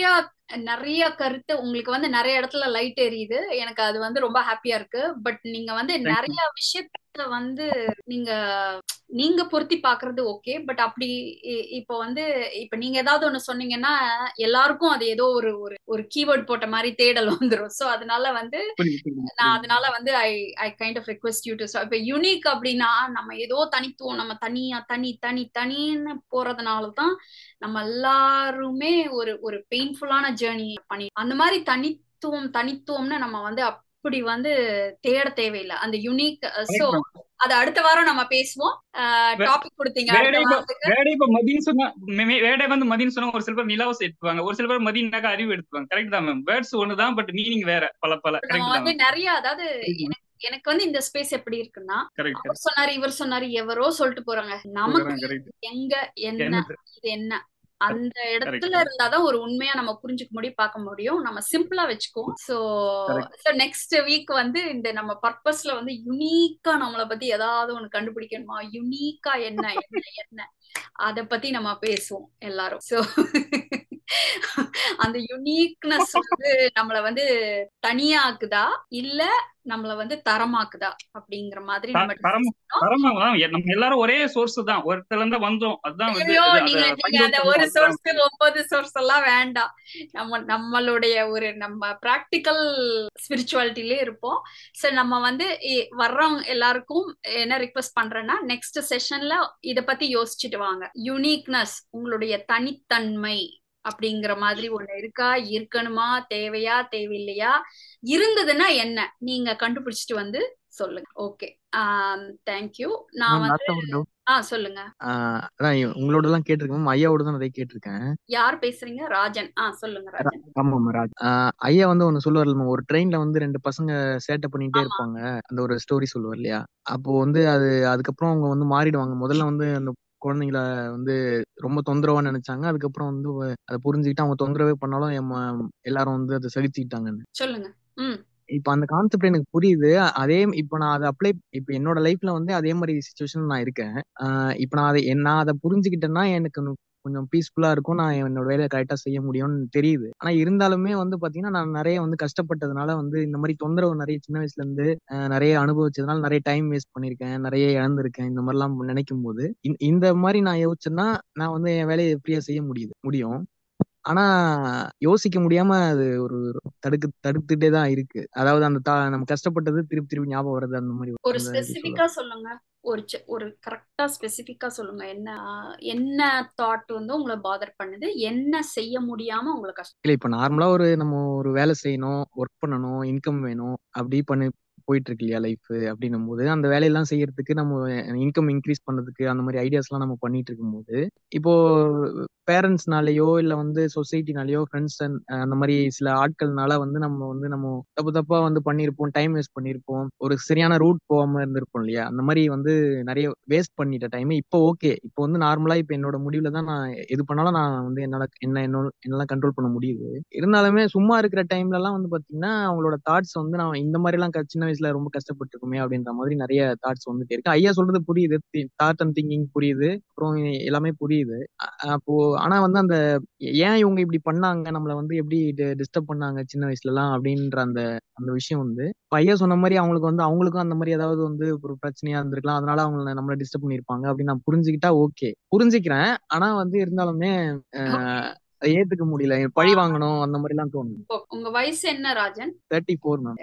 நிறைய கருத்து உங்களுக்கு வந்து நிறைய இடத்துல லைட் எரியுது. எனக்கு அது வந்து ரொம்ப ஹாப்பியா இருக்கு. பட் நீங்க வந்து நிறைய விஷயத்த வந்து நீங்க பொருத்தி பாக்குறது ஓகே. பட் அப்படி இப்போ வந்து இப்ப நீங்க ஏதாவது ஒண்ணு சொன்னீங்கன்னா எல்லாருக்கும் அது ஏதோ ஒரு கீவேர்ட் போட்ட மாதிரி தேடல் வந்துடும். சோ அதனால வந்து I kind of request you to இப்ப யூனிக் அப்படின்னா நம்ம ஏதோ தனித்துவம், நம்ம தனின்னு போறதுனாலதான் நம்ம எல்லாருமே ஒரு பெயின்ஃபுல்லான ஜேர்னி பண்ணி, அந்த மாதிரி தனித்துவம்னு நம்ம வந்து அப்படி வந்து தேட தேவையில்லை. அந்த யூனிக். சோ அது அடுத்த வாரம் நம்ம பேசுவோம். டாபிக் கொடுத்தீங்க அடுத்த வாரத்துக்கு. வேடை இப்ப மதின்னு சொன்னா, வேடை வந்து மதின்னு சொன்னா ஒரு சில பேர் நிலாவை எடுத்துவாங்க, ஒரு சில பேர் மதினாக்க அறிவு எடுத்துவாங்க. கரெக்ட் தான் மேம். வேர்ட்ஸ் ஒண்ணுதான், பட் மீனிங் வேற பல. நம்ம வந்து நிறைய, அதாவது எனக்கு வந்து இந்த ஸ்பேஸ் எப்படி இருக்குன்னா, அவர் சொன்னாரு, இவர் சொன்னாரு, எவரோ சொல்லிட்டு போறாங்க. நமக்கு எங்க என்ன இது என்ன அந்த இடத்துல இருந்தாதான் ஒரு உண்மையா நம்ம புரிஞ்சுக்க முடியும், பார்க்க முடியும். நம்ம சிம்பிளா வச்சுக்குவோம். சோ நெக்ஸ்ட் வீக் வந்து இந்த நம்ம பர்பஸ்ல வந்து யுனிக்கா நம்மளை பத்தி ஏதாவது ஒண்ணு கண்டுபிடிக்கணுமா, யுனிக்கா என்ன அத பத்தி நம்ம பேசுவோம் எல்லாரும். சோ அந்த யுனிக்னஸ் வந்து நம்மள வந்து தனியாக்குதா இல்ல நம்மள வந்து தரமாக்குதா அப்படிங்கிற மாதிரி நம்ம எல்லாரும் ஒரே சோர்ஸ் தான், ஒருத்தர்ல இருந்து வந்தோம். அதுதான் நீங்க ஒரு சோர்ஸ் 9 சோர்ஸ் எல்லாம் வேண்டாம். நம்மளுடைய நம்ம பிராக்டிக்கல் ஸ்பிரிச்சுவாலிட்டிலே இருப்போம். சோ நம்ம வந்து வர்றவங்க எல்லாருக்கும் என்ன ரிக்வெஸ்ட் பண்றேன்னா, நெக்ஸ்ட் செஷன்ல இத பத்தி யோசிச்சுட்டு வாங்க. யுனிக்னஸ், உங்களுடைய தனித்தன்மை அப்படிங்கிற மாதிரி ஒண்ணு இருக்கா, இருக்கணுமா, தேவையா, தேவையில்லையா, இருந்ததுன்னா என்ன நீங்க கண்டுபிடிச்சிட்டு வந்து சொல்லுங்க. Okay, thank you. நான் வந்து சொல்லுங்க. உங்களோட எல்லாம் கேட்டிருக்கேன், ஐயாவோட தான் நிறைய கேட்டிருக்கேன். யார் பேசுறீங்க? ராஜன். சொல்லுங்க ராஜன். ஆமா ராஜ். ஐயா வந்து ஒண்ணு சொல்லுவார்ல, ஒரு ட்ரெயின்ல வந்து 2 பசங்க சேட்டை பண்ணிட்டே இருப்பாங்க, அந்த ஒரு ஸ்டோரி சொல்லுவார் இல்லையா? அப்போ வந்து அதுக்கப்புறம் அவங்க வந்து மாறிடுவாங்க. முதல்ல வந்து அந்த குழந்தைங்கள வந்து ரொம்ப தொந்தரவா நினைச்சாங்க, அதுக்கப்புறம் வந்து அதை புரிஞ்சுக்கிட்டு அவங்க தொந்தரவே பண்ணாலும் எல்லாரும் வந்து அதை சகிச்சுக்கிட்டாங்கன்னு சொல்லுங்க. இப்ப அந்த கான்செப்ட் எனக்கு புரியுது. இப்ப நான் அதை இப்ப என்னோட லைஃப்ல வந்து அதே மாதிரி சிச்சுவேஷன் நான் இருக்கேன். இப்ப நான் அதை புரிஞ்சுக்கிட்டேன்னா எனக்கு கொஞ்சம் பீஸ்ஃபுல்லா இருக்கும், நான் என்னோட வேலையை கரெக்டா செய்ய முடியும்னு தெரியுது. ஆனா இருந்தாலுமே வந்து பாத்தீங்கன்னா, நான் நிறைய வந்து கஷ்டப்பட்டதுனால வந்து இந்த மாதிரி தொந்தரவு நிறைய சின்ன வயசுல இருந்து நிறைய அனுபவிச்சதுனால நிறைய டைம் வேஸ்ட் பண்ணிருக்கேன், நிறைய இழந்திருக்கேன். இந்த மாதிரி எல்லாம் நினைக்கும் போது இந்த மாதிரி நான் யோசிச்சேன்னா நான் வந்து என் வேலையை எப்படியா செய்ய முடியும். ஆனா யோசிக்க முடியாம அது ஒரு தடுத்துட்டே தான் இருக்கு. அதாவது அந்த நம்ம கஷ்டப்பட்டது திருப்பி ஞாபகம் வருது. அந்த மாதிரி ஒரு ஸ்பெசிபிக்கா சொல்லுங்க. ஒரு கரெக்டா ஸ்பெசிஃபிக்கா சொல்லுங்க. என்ன தாட் வந்து உங்களை பாதர் பண்ணுது, என்ன செய்ய முடியாம உங்களை கஷ்டம்? இல்ல இப்ப நார்மலா நம்ம ஒரு வேலை செய்யணும், ஒர்க் பண்ணணும், இன்கம் வேணும், அப்படி போயிட்டு இருக்கு இல்லையா லைஃப் அப்படின்னும் போது, அந்த வேலையெல்லாம் செய்யறதுக்கு நம்ம இன்கம் இன்க்ரீஸ் பண்றதுக்கு அந்த மாதிரி ஐடியாஸ் எல்லாம் நம்ம பண்ணிட்டு இருக்கும்போது, இப்போ பேரண்ட்ஸ்னாலயோ இல்ல சொசைட்டினாலயோ ஃப்ரெண்ட்ஸ் அந்த மாதிரி சில ஆட்கள்னால நம்ம தப்பு தப்பா பண்ணிருப்போம், டைம் வேஸ்ட் பண்ணிருப்போம், ஒரு சரியான ரூட் போகாம இருந்திருப்போம் இல்லையா. அந்த மாதிரி நிறைய வேஸ்ட் பண்ணிட்ட டைம் இப்போ ஓகே. இப்போ நார்மலா இப்போ என்னோட முடிவுல தான் நான் எது பண்ணாலும் நான் என்னால கண்ட்ரோல் பண்ண முடியுது. இருந்தாலுமே சும்மா இருக்கிற டைம்ல எல்லாம் பாத்தீங்கன்னா அவங்களோட தாட்ஸ் நான் இந்த மாதிரி எல்லாம் சின்ன வயசுல ரொம்ப கஷ்டப்பட்டிருக்குமே அப்படின்ற மாதிரி நிறைய தாட்ஸ் வந்துட்டே இருக்கு. ஐயா சொல்றது புரியுது, தாட் அண்ட் திங்கிங் புரியுது, அப்புறம் எல்லாமே புரியுது. அப்போ ஆனா அந்த ஏன் இவங்க இப்படி பண்ணாங்க, நம்மள எப்படி டிஸ்டர்ப் பண்ணாங்க சின்ன வயசுல எல்லாம் அப்படின்ற அந்த அந்த விஷயம் ஐயா சொன்ன மாதிரி அவங்களுக்கும் அந்த மாதிரி ஏதாவது ஒரு பிரச்சனையா இருந்திருக்கலாம், அதனால அவங்க நம்மள டிஸ்டர்ப் பண்ணிருப்பாங்க அப்படின்னு நான் புரிஞ்சுக்கிட்டா ஓகே, புரிஞ்சுக்கிறேன். ஆனா இருந்தாலுமே அதை ஏத்துக்க முடியல, பழி வாங்கணும் அந்த மாதிரி எல்லாம் தோணுது. உங்க வயசு என்ன Rajan? 34 ma'am.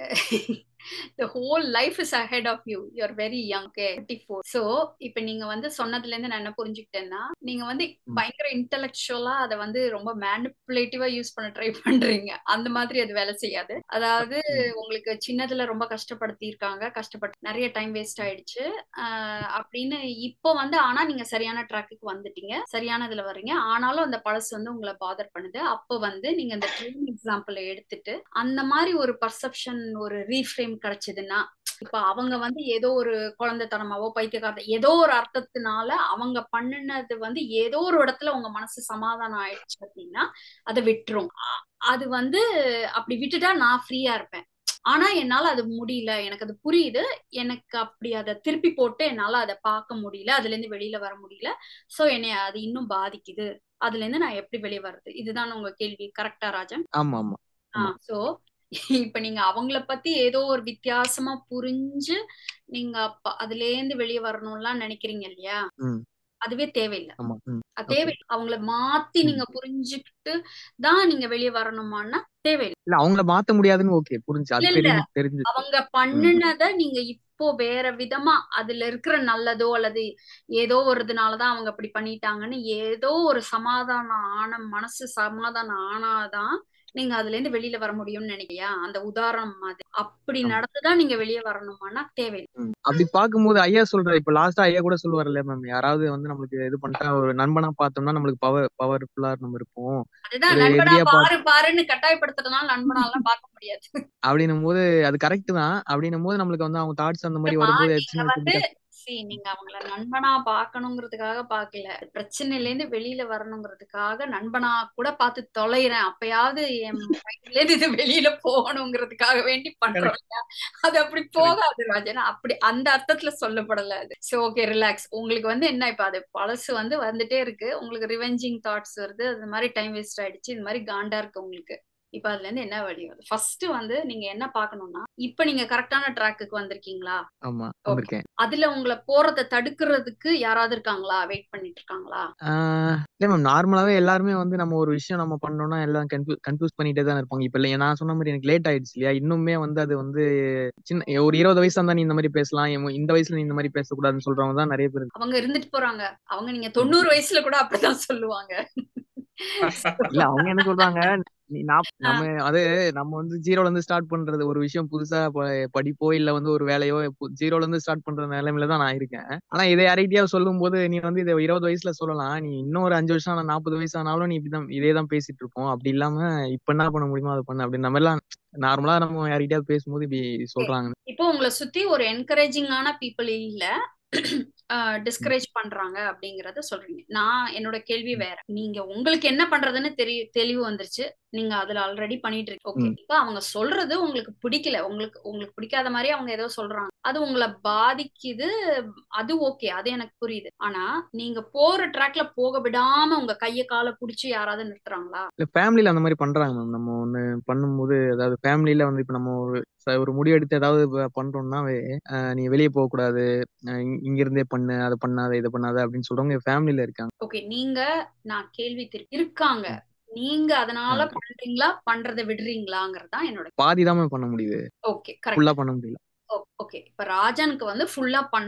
The whole life is ahead of you. You are very young. Okay, 34. So இப்ப நீங்க சொன்னதுல இருந்து நான் என்ன புரிஞ்சுக்கிட்டேன்னா, நீங்க பயங்கர இன்டெலெக்சுவலா அதை ரொம்ப மேனிப்புலேட்டிவா யூஸ் பண்ண ட்ரை பண்றீங்க. அந்த மாதிரி அது வேலை செய்யாது. அதாவது உங்களுக்கு சின்னதுல ரொம்ப கஷ்டப்படுத்தி இருக்காங்க, கஷ்டப்பட்டு நிறைய டைம் வேஸ்ட் ஆயிடுச்சு அப்படின்னு இப்போ ஆனா நீங்க சரியான ட்ராக்குக்கு வந்துட்டீங்க, சரியானதுல வர்றீங்க. ஆனாலும் அந்த பழசு உங்களை பாதர் பண்ணுது. அப்போ நீங்க அந்த ட்ரெயின் எக்ஸாம்பிள் எடுத்துட்டு அந்த மாதிரி ஒரு பர்செப்ஷன், ஒரு ரீஃப்ரேம் கிடைச்சதுன்னா, இப்ப அவங்க ஏதோ ஒரு குழந்தைத்தனமாவோ பைத்தியக்காரத ஏதோ ஒரு அர்த்தத்தினால அவங்க பண்ணினது ஏதோ ஒரு இடத்துல உங்க மனசு சமாதானம் ஆயிடுச்சு அப்படின்னா அதை விட்டுரும். அது அப்படி விட்டுட்டா நான் ஃப்ரீயா இருப்பேன். ஆனா என்னால அது முடியல, எனக்கு அது புரியுது, எனக்கு அப்படி அதை திருப்பி போட்டு என்னால அதை பார்க்க முடியல, அதுல இருந்து வெளியில வர முடியல. சோ என்னை அது இன்னும் பாதிக்குது, அதுல இருந்து நான் எப்படி வெளியே வர்றது? இதுதான் உங்க கேள்வி, கரெக்டா ராஜன்? ஆமா ஆமா. சோ இப்ப நீங்க அவங்கள பத்தி ஏதோ ஒரு வித்தியாசமா புரிஞ்சு நீங்க அதுல இருந்து வெளியே வரணும்லாம் நினைக்கிறீங்க இல்லையா, அதுவே தேவையில்லை. தேவையில்லை. அவங்கள மாத்தி நீங்க புரிஞ்சுக்கிட்டு தான் நீங்க வெளியே வரணுமான்னா தேவையில்லை. இல்ல அவங்கள மாத்த முடியாதுன்னு ஓகே, புரிஞ்சு. அவங்க பண்ணுனத நீங்க இப்போ வேற விதமா அதுல இருக்கிற நல்லதோ அல்லது ஏதோ ஒருதுனாலதான் அவங்க அப்படி பண்ணிட்டாங்கன்னு ஏதோ ஒரு சமாதானம் மனசு சமாதானம் ஆனாதான் நீங்க அதுல இருந்து வெளியில வர முடியும்னு நினைக்கிறியா? அந்த உதாரணம் மாதிரி அப்படி நடந்துதான் நீங்க வெளியே வரணுமானா தேவையில்லை. அப்படி பாக்கும்போது ஐயா சொல்ற, இப்ப லாஸ்டா ஐயா கூட சொல்லுவார்ல மேம், யாராவது நம்மளுக்கு இது பண்ணிட்டா ஒரு நண்பனா பார்த்தோம்னா நம்மளுக்கு பவர்ஃபுல்லா நம்ம இருப்போம். அதுதான் நண்பனா பாருன்னு கட்டாயப்படுத்துறதுனால நண்பனாலாம் பார்க்க முடியாது. அப்படின்னும் போது அது கரெக்ட் தான். அப்படின்னும் போது நம்மளுக்கு அவங்க தாட்ஸ் அந்த மாதிரி வரும்போது நீங்க அவங்கள நண்பனா பாக்கணுங்கிறதுக்காக பாக்கல, பிரச்சனையில இருந்து வெளியில வரணுங்கிறதுக்காக நண்பனா கூட பார்த்து தொலைறேன், அப்பயாவது என் மைண்ட்ல இருந்து இது வெளியில போகணுங்கிறதுக்காக வேண்டி பண்றோம். அது அப்படி போகாது ராஜன், அப்படி அந்த அர்த்தத்துல சொல்லப்படல அது. So okay, relax. உங்களுக்கு என்ன இப்ப அது பழசு வந்துட்டே இருக்கு, உங்களுக்கு ரிவெஞ்சிங் தாட்ஸ் வருது, அது மாதிரி டைம் வேஸ்ட் ஆயிடுச்சு, இந்த மாதிரி காண்டா இருக்கு உங்களுக்கு. இப்ப அதுல இருந்து என்ன வழி வருது? ஃபர்ஸ்ட் நீங்க என்ன பாக்கணும்னா, இப்ப நீங்க கரெக்டான ட்ராக்குக்கு வந்திருக்கீங்களா? ஆமா, வந்திருக்கேன். அதுல உங்களை போறதை தடுக்கிறதுக்கு யாராவது இருக்காங்களா, வெயிட் பண்ணிட்டு இருக்காங்களா? இல்ல மேம், நார்மலாவே எல்லாருமே நம்ம ஒரு விஷயம் நம்ம பண்ணோம்னா எல்லாம் கன்ஃபியூஸ் பண்ணிட்டே தான் இருப்பாங்க. இப்ப இல்ல நான் சொன்ன மாதிரி எனக்கு லேட் ஆயிடுச்சு இல்லையா, இன்னுமே அது சின்ன ஒரு 20 வயசா இருந்தா நீ இந்த மாதிரி பேசலாம், இந்த வயசுல நீ இந்த மாதிரி பேசக்கூடாதுன்னு சொல்றவங்க தான் நிறைய பேர். அவங்க இருந்துட்டு போறாங்க. அவங்க நீங்க 90 வயசுல கூட அப்படிதான் சொல்லுவாங்க. இல்ல அவங்க என்ன சொல்றாங்க, நம்ம ஜீரோல இருந்து ஸ்டார்ட் பண்றது, ஒரு விஷயம் புதுசா படிப்போ இல்ல ஒரு வேலையோ ஜீரோல இருந்து ஸ்டார்ட் பண்ற நிலைமையில தான் நான் இருக்கேன். ஆனா இதை யாரையா சொல்லும் போது நீ இதை 20 வயசுல சொல்லலாம், நீ இன்னும் ஒரு 5 வருஷம் 40 வயசு ஆனாலும் நீ இப்படிதான் இதேதான் பேசிட்டு இருப்போம், அப்படி இல்லாம இப்ப என்ன பண்ண முடியுமோ அதை பண்ண அப்படின்ற மாதிரி எல்லாம் நார்மலா நம்ம யார்கிட்டயாவது பேசும்போது இப்படி சொல்றாங்க. இப்போ உங்களை சுத்தி ஒரு என்கரேஜிங்கான பீப்புள் இல்ல, டிஸ்கரேஜ் பண்றாங்க அப்படிங்கறத சொல்றீங்க. நான் என்னோட கேள்வி வேற, நீங்க உங்களுக்கு என்ன பண்றதுன்னு தெளிவு வந்துருச்சு, நீங்க அதுல ஆல்ரெடி பண்ணிட்டு இருக்கீங்க. ஓகே, இப்ப அவங்க சொல்றது உங்களுக்கு பிடிக்கல, உங்களுக்கு பிடிக்காத மாதிரி அவங்க ஏதோ சொல்றாங்க, அது உங்களை பாதிக்குது, அது ஓகே, அது எனக்கு புரியுது. ஆனா நீங்க போற ட்ராக்ல போக விடாம உங்க கைய கால புடிச்சு யாராவது நிறுத்துறாங்களா? இல்ல ஃபேமிலில அந்த மாதிரி பண்றாங்க மேம். நம்ம ஒண்ணு பண்ணும்போது, அதாவது ஃபேமிலில இப்ப நம்ம ஒரு முடிவு எடுத்து ஏதாவது பண்றோம்னாவே, நீ வெளியே போக கூடாது, இங்க இருந்தே பண்ணு, அதை பண்ணாத இதை பண்ணாத அப்படின்னு சொல்றவங்க ஃபேமிலில இருக்காங்க. ஓகே, நான் கேள்வி இருக்காங்க, நீங்க அதனால பண்றீங்களா, பண்றதை விடுறீங்களாங்கிறதா என்னோட. பாதி தான் பண்ண முடியுது. Okay, correct. ஃபுல்லா பண்ண முடியல. ஓகே, இப்ப ராஜனுக்கு ஃபுல்லா பண்ணணும்,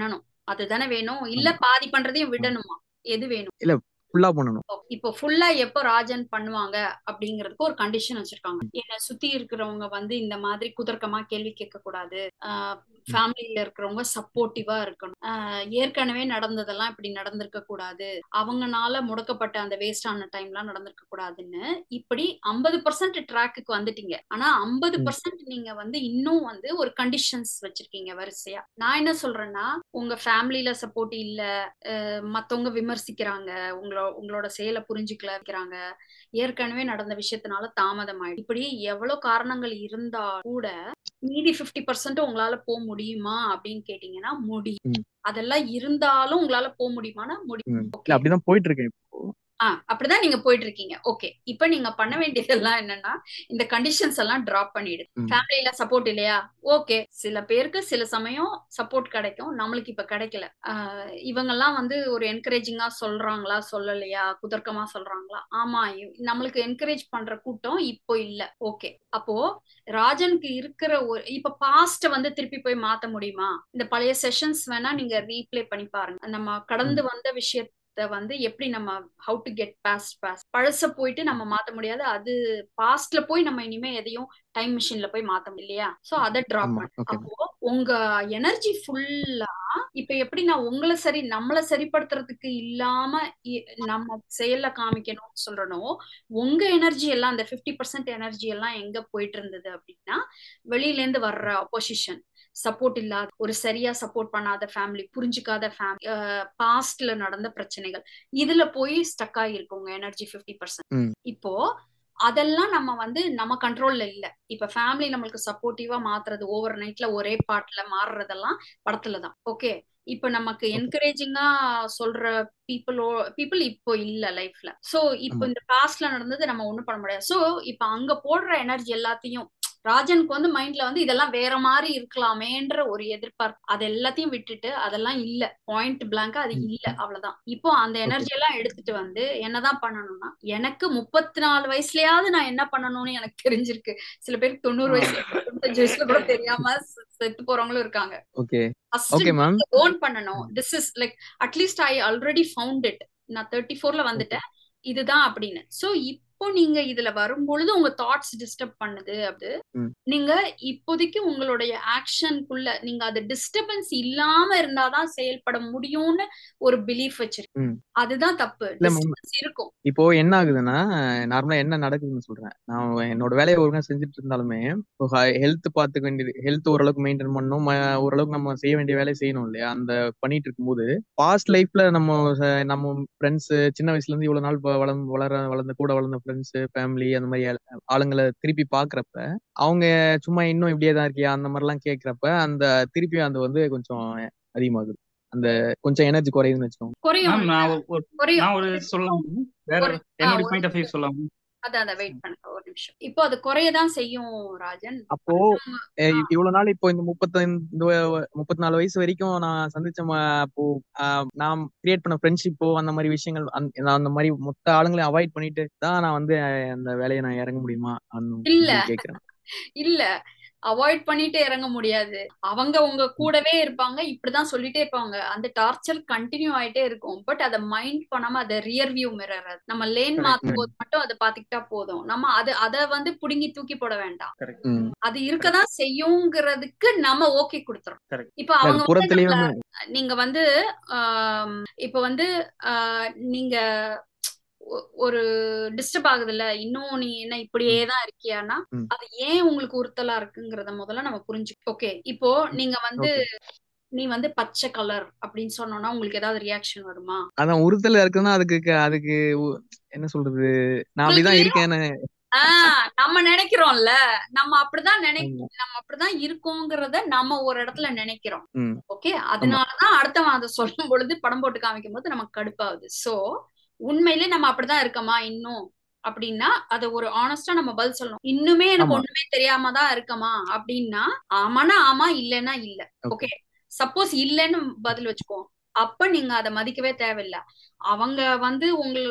அதுதானே வேணும், இல்ல பாதி பண்றதையும் விடணுமா? எது வேணும்? இல்ல ஃபுல்லா பண்ணணும். இப்போ ஃபுல்லா எப்போ ராஜன் பண்ணுவாங்க அப்படிங்கிறதுக்கு ஒரு கண்டிஷன் வச்சிருக்காங்க. என்னை சுத்தி இருக்கிறவங்க வந்து இந்த மாதிரி குதர்க்கமா கேள்வி கேட்க கூடாது, ஃபேமிலியில இருக்கிறவங்க சப்போர்ட்டிவா இருக்கணும், ஏற்கனவே நடந்ததெல்லாம் இப்படி நடந்திருக்க கூடாது, அவங்கனால முடக்கப்பட்ட அந்த வேஸ்டான டைம்லாம் நடந்திருக்க கூடாதுன்னு இப்படி 50% ட்ராக்குக்கு வந்துட்டீங்க. ஆனா 50% நீங்க வந்து இன்னும் வந்து ஒரு கண்டிஷன்ஸ் வச்சிருக்கீங்க வரிசையா. நான் என்ன சொல்றேன்னா, உங்க ஃபேமிலியில சப்போர்ட் இல்ல, மத்தவங்க விமர்சிக்கிறாங்க, உங்களோட செயலை புரிஞ்சுக்கலாங்க, ஏற்கனவே நடந்த விஷயத்தினால தாமதம் ஆயிடும், இப்படி எவ்வளவு காரணங்கள் இருந்தா கூட மீதி 50% உங்களால போக முடியுமா அப்படின்னு கேட்டீங்கன்னா முடியும். அதெல்லாம் இருந்தாலும் உங்களால போக முடியுமானா முடியும். அப்படிதான் போயிட்டு இருக்கேன். அப்படிதான் நீங்க போயிட்டு இருக்கீங்க. ஓகே, இப்ப நீங்க பண்ண வேண்டியதெல்லாம் என்னன்னா, இந்த கண்டிஷன்ஸ் எல்லாம் டிராப் பண்ணிடு. ஃபேமிலியில சப்போர்ட் இல்லையா? ஓகே, சில பேருக்கு சில சமயம் சப்போர்ட் கிடைக்கும், நம்மளுக்கு இப்ப கிடைக்கல. இவங்கெல்லாம் வந்து ஒரு என்கரேஜிங்கா சொல்றாங்களா சொல்லலையா, குதர்க்கமா சொல்றாங்களா? ஆமா, நம்மளுக்கு என்கரேஜ் பண்ற கூட்டம் இப்போ இல்ல. ஓகே, அப்போ ராஜனுக்கு இருக்கிற ஒரு இப்ப பாஸ்ட வந்து திருப்பி போய் மாத்த முடியுமா? இந்த பழைய செஷன்ஸ் வேணா நீங்க ரீப்ளே பண்ணி பாருங்க. நம்ம கடந்து வந்த விஷயத்த வந்து எப்படி நம்ம ஹவு டு கெட் பாஸ்ட் பழச போயிட்டு நம்ம மாத்த முடியாது, அது பாஸ்ட்ல போய் நம்ம இனிமே எதையும் டைம் மிஷின்ல போய் மாத்த இல்லையா? சோ அதை டிராப் பண்ணு. அப்போ உங்க எனர்ஜி ஃபுல்லா இப்ப எப்படி நான் உங்களை நம்மளை சரிப்படுத்துறதுக்கு இல்லாம நம்ம செயல்ல காமிக்கணும்னு சொல்றனோ, உங்க எனர்ஜி எல்லாம் அந்த 50% எனர்ஜி எல்லாம் எங்க போயிட்டு இருந்தது அப்படின்னா, வெளியில இருந்து வர்ற அப்போசிஷன், சப்போர்ட் இல்லாத, ஒரு சரியா சப்போர்ட் பண்ணாத ஃபேமிலி, புரிஞ்சுக்காத ஃபேமிலி, பாஸ்ட்ல நடந்த பிரச்சனைகள், இதுல போய் ஸ்டக் ஆகிருக்கு உங்க எனர்ஜி 50%. இப்போ அதெல்லாம் நம்ம வந்து நம்ம கண்ட்ரோல்ல இல்ல. இப்ப ஃபேமிலி நம்மளுக்கு சப்போர்ட்டிவா மாத்துறது, ஓவர் நைட்ல ஒரே பாட்டுல மாறுறதெல்லாம் படத்துலதான். ஓகே, இப்ப நமக்கு என்கரேஜிங்கா சொல்ற பீப்புள் இப்போ இல்ல லைஃப்ல. சோ இப்போ இந்த பாஸ்ட்ல நடந்தது நம்ம ஒண்ணும் பண்ண முடியாது. சோ இப்ப அங்க போடுற எனர்ஜி எல்லாத்தையும் ராஜனுக்கு வந்து மைண்ட்ல வந்து இதெல்லாம் வேற மாதிரி இருக்கலாமேன்ற ஒரு எதிர்பார்ப்பு, அது எல்லாத்தையும் விட்டுட்டு அதெல்லாம் இல்ல, பாயிண்ட் பிளாங்கா அது இல்ல, அவ்வளவுதான். இப்போ அந்த எனர்ஜி எல்லாம் எடுத்துட்டு வந்து என்னதான் பண்ணணும்னா, எனக்கு 34 வயசுலயாவது நான் என்ன பண்ணணும்னு எனக்கு தெரிஞ்சிருக்கு. சில பேருக்கு 90 வயசுல 95 வயசுல கூட தெரியாம செத்து போறவங்களும் இருக்காங்க. ஓன் பண்ணணும். This is like at least I already found it. நான் 34ல வந்துட்டேன், இதுதான் அப்படின்னு. சோ இப்போ நீங்க இதுல வரும்பொழுது உங்க தாட்ஸ் டிஸ்டர்ப் பண்ணுது, அப்படி நீங்க இப்போதைக்கு உங்களுடைய ஆக்ஷனுக்குள்ள நீங்க அது டிஸ்டர்பன்ஸ் இல்லாம இருந்தாதான் செயல்பட முடியும்னு ஒரு பிலீஃப் வச்சிருக்கீங்க. அதுதான் தப்பு. இருக்கும். இப்போ என்ன ஆகுதுன்னா, நார்மலா என்ன நடக்குதுன்னு சொல்றேன். நான் என்னோட வேலையை ஒழுங்கா செஞ்சுட்டு இருந்தாலுமே ஹெல்த் பாத்துக்க வேண்டியது, ஹெல்த் ஓரளவுக்கு மெயின்டைன் பண்ணணும், ஓரளவுக்கு நம்ம செய்ய வேண்டிய வேலையை செய்யணும் இல்லையா? அந்த பண்ணிட்டு இருக்கும்போது பாஸ்ட் லைஃப்ல நம்ம ஃப்ரெண்ட்ஸ், சின்ன வயசுல இருந்து இவ்வளவு நாள் வளர்ந்த கூட வளர்ந்த ஃப்ரெண்ட்ஸ், ஃபேமிலி, அந்த மாதிரி ஆளுங்களை திருப்பி பாக்குறப்ப அவங்க சும்மா இன்னும் இப்படியேதான் இருக்கியா அந்த மாதிரி எல்லாம் கேக்குறப்ப அந்த திருப்பி அந்த வந்து கொஞ்சம் அதிகமாகுது, அந்த கொஞ்சம் எனர்ஜி குறையுதுன்னு வச்சுக்கோங்க. நான் ஒரு சொல்லலாம், வேற என்னோட பாயிண்ட் ஆஃப் வியூ சொல்லலாம். அதான் வெயிட் பண்ணுங்க ஒரு நிமிஷம். இப்போ அது குறையதான் செய்யும் ராஜன். அப்போ இவ்வளவு நாள் இப்போ இந்த 34 வயசு வரைக்கும் நான் சந்திச்ச அப்போ நான் கிரியேட் பண்ண ஃப்ரெண்ட்ஷிப்போ அந்த மாதிரி விஷயங்கள், அந்த மாதிரி மொத்த ஆளுங்களையும் அவாய்ட் பண்ணிட்டு தான் நான் வந்து அந்த வேலையை நான் இறங்க முடியுமா கேக்குறேன். இல்ல, அவாய்ட் பண்ணிட்டு இறங்க முடியாது. அவங்க உங்க கூடவே இருப்பாங்க, இப்படிதான் சொல்லிட்டே இருப்பாங்க, அந்த டார்ச்சர் கண்டினியூ ஆயிட்டே இருக்கும். பட் அதை மைண்ட் பண்ணாம அதை ரியர் வியூ மிரர், நம்ம லேன் மாத்தும் போது மட்டும் அதை பாத்துக்கிட்டா போதும். நம்ம அதை வந்து புடுங்கி தூக்கி போட வேண்டாம். அது இருக்கதான் செய்யுங்கிறதுக்கு நம்ம ஓகே கொடுத்துறோம். இப்ப அவங்க நீங்க வந்து இப்ப வந்து நீங்க ஒரு டிஸ்டர்ப் ஆகுது இல்ல, இன்னும் நீ என்ன இப்படியேதான் இருக்கியானா அது ஏன் உங்களுக்கு உறுத்தலா இருக்குங்கிறத முதல்ல நம்ம புரிஞ்சுக்கோ. ஓகே, இப்போ நீங்க வந்து நீ வந்து பச்சை கலர் அப்படின்னு சொன்னோம்னா உங்களுக்கு ஏதாவது ரியாக்ஷன் வருமா? அதான் உறுத்தல இருக்குன்னா அதுக்கு என்ன சொல்றது, நான் அப்படிதான் இருக்கேன்னு நம்ம நினைக்கிறோம்ல, நம்ம அப்படிதான் இருக்கோங்கிறத நம்ம ஒரு இடத்துல நினைக்கிறோம். ஓகே, அதனாலதான் அடுத்தவன் அதை சொல்லும் பொழுது படம் போட்டு காமிக்கும் போது நமக்கு கடுப்பாகுது. சோ உண்மையிலே நம்ம அப்படிதான் இருக்கமா இன்னும் அப்படின்னா அதை ஒரு ஆனஸ்டா நம்ம பதில் சொல்லணும். இன்னுமே எனக்கு ஒண்ணுமே தெரியாம தான் இருக்கமா அப்படின்னா ஆமானா ஆமா, இல்லைன்னா இல்ல. ஓகே, சப்போஸ் இல்லைன்னு பதில் வச்சுக்கோ, அப்ப நீங்க அதை மதிக்கவே தேவையில்லை. அவங்க வந்து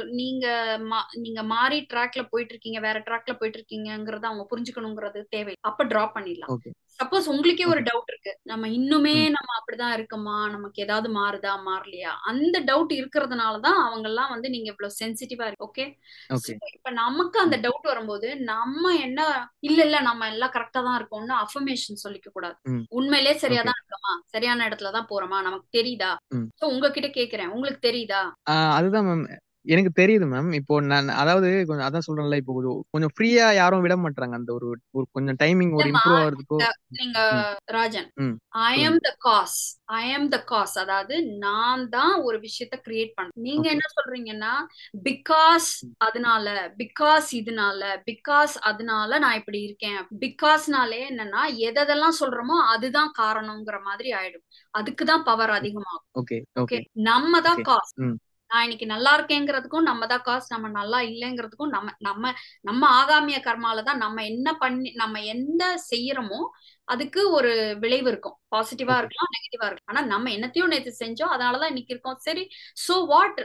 நீங்க மாறி ட்ராக்ல போயிட்டு இருக்கீங்க, வேற ட்ராக்ல போயிட்டு இருக்கீங்கிறத அவங்க புரிஞ்சுக்கணுங்கிறது தேவை. அப்ப டிராப் பண்ணிடலாம். ஓகே சப்போஸ் உங்களுக்கே ஒரு ஓகே டவுட் இருக்கு, நம்ம இன்னுமே நம்ம அப்படிதான் இருக்கோமா, நமக்கு ஏதாவது மாறுதா மாறலையா, அந்த டவுட் இருக்கிறதுனாலதான் அவங்க எல்லாம் வந்து நீங்க இவ்வளவு சென்சிட்டிவா இருக்கு. ஓகே, ஓகே இப்ப நமக்கு அந்த டவுட் வரும்போது நம்ம என்ன, இல்ல நம்ம எல்லாம் கரெக்டா தான் இருக்கோம்னு அஃபர்மேஷன் சொல்லிக்க கூடாது. உண்மையிலே சரியாதான் இருக்கோமா, சரியான இடத்துலதான் போறோமா, நமக்கு தெரியுதா. உங்ககிட்ட கேக்குறேன், உங்களுக்கு தெரியுதா? அதுதான் மேம் எனக்கு தெரியுது மேம். இப்போ நான் அதாவது கொஞ்சம் அதான் சொல்றேன்ல, இப்போ கொஞ்சம் ஃப்ரீயா யாரும் விட மாட்டாங்க. அந்த ஒரு ஒரு கொஞ்சம் டைமிங் ஒரு இம்ப்ரூவ் ஆகிறதுக்கோ. நீங்க Rajan, I am the cause, I am the cause, அதாவது நான் தான் ஒரு விஷயத்த கிரியேட் பண்ண. நீங்க என்ன சொல்றீங்கன்னா பிகாஸ் அதனால, பிகாஸ் இதனால, பிகாஸ் அதனால நான் இப்படி இருக்கேன். பிகாஸ்னாலே என்னன்னா எதெல்லாம் சொல்றோமோ அதுதான் காரணம்ங்கிற மாதிரி ஆயிடும். அதுக்குதான் பவர் அதிகமாகும். ஓகே ஓகே, நம்ம தான் காஸ். நான் இன்னைக்கு நல்லா இருக்கேங்கிறதுக்கும் நம்ம தான் காசு, நம்ம நல்லா இல்லைங்கிறதுக்கும் நம்ம நம்ம நம்ம ஆகாமிய கர்மாலதான் நம்ம என்ன செய்யறோமோ அதுக்கு ஒரு விளைவு இருக்கும். பாசிட்டிவா இருக்கலாம், நெகட்டிவா இருக்கலாம். ஆனா நம்ம என்னத்தையும் நேத்து செஞ்சோம், அதனாலதான் இன்னைக்கு இருக்கோம். சரி, சோ வாட்,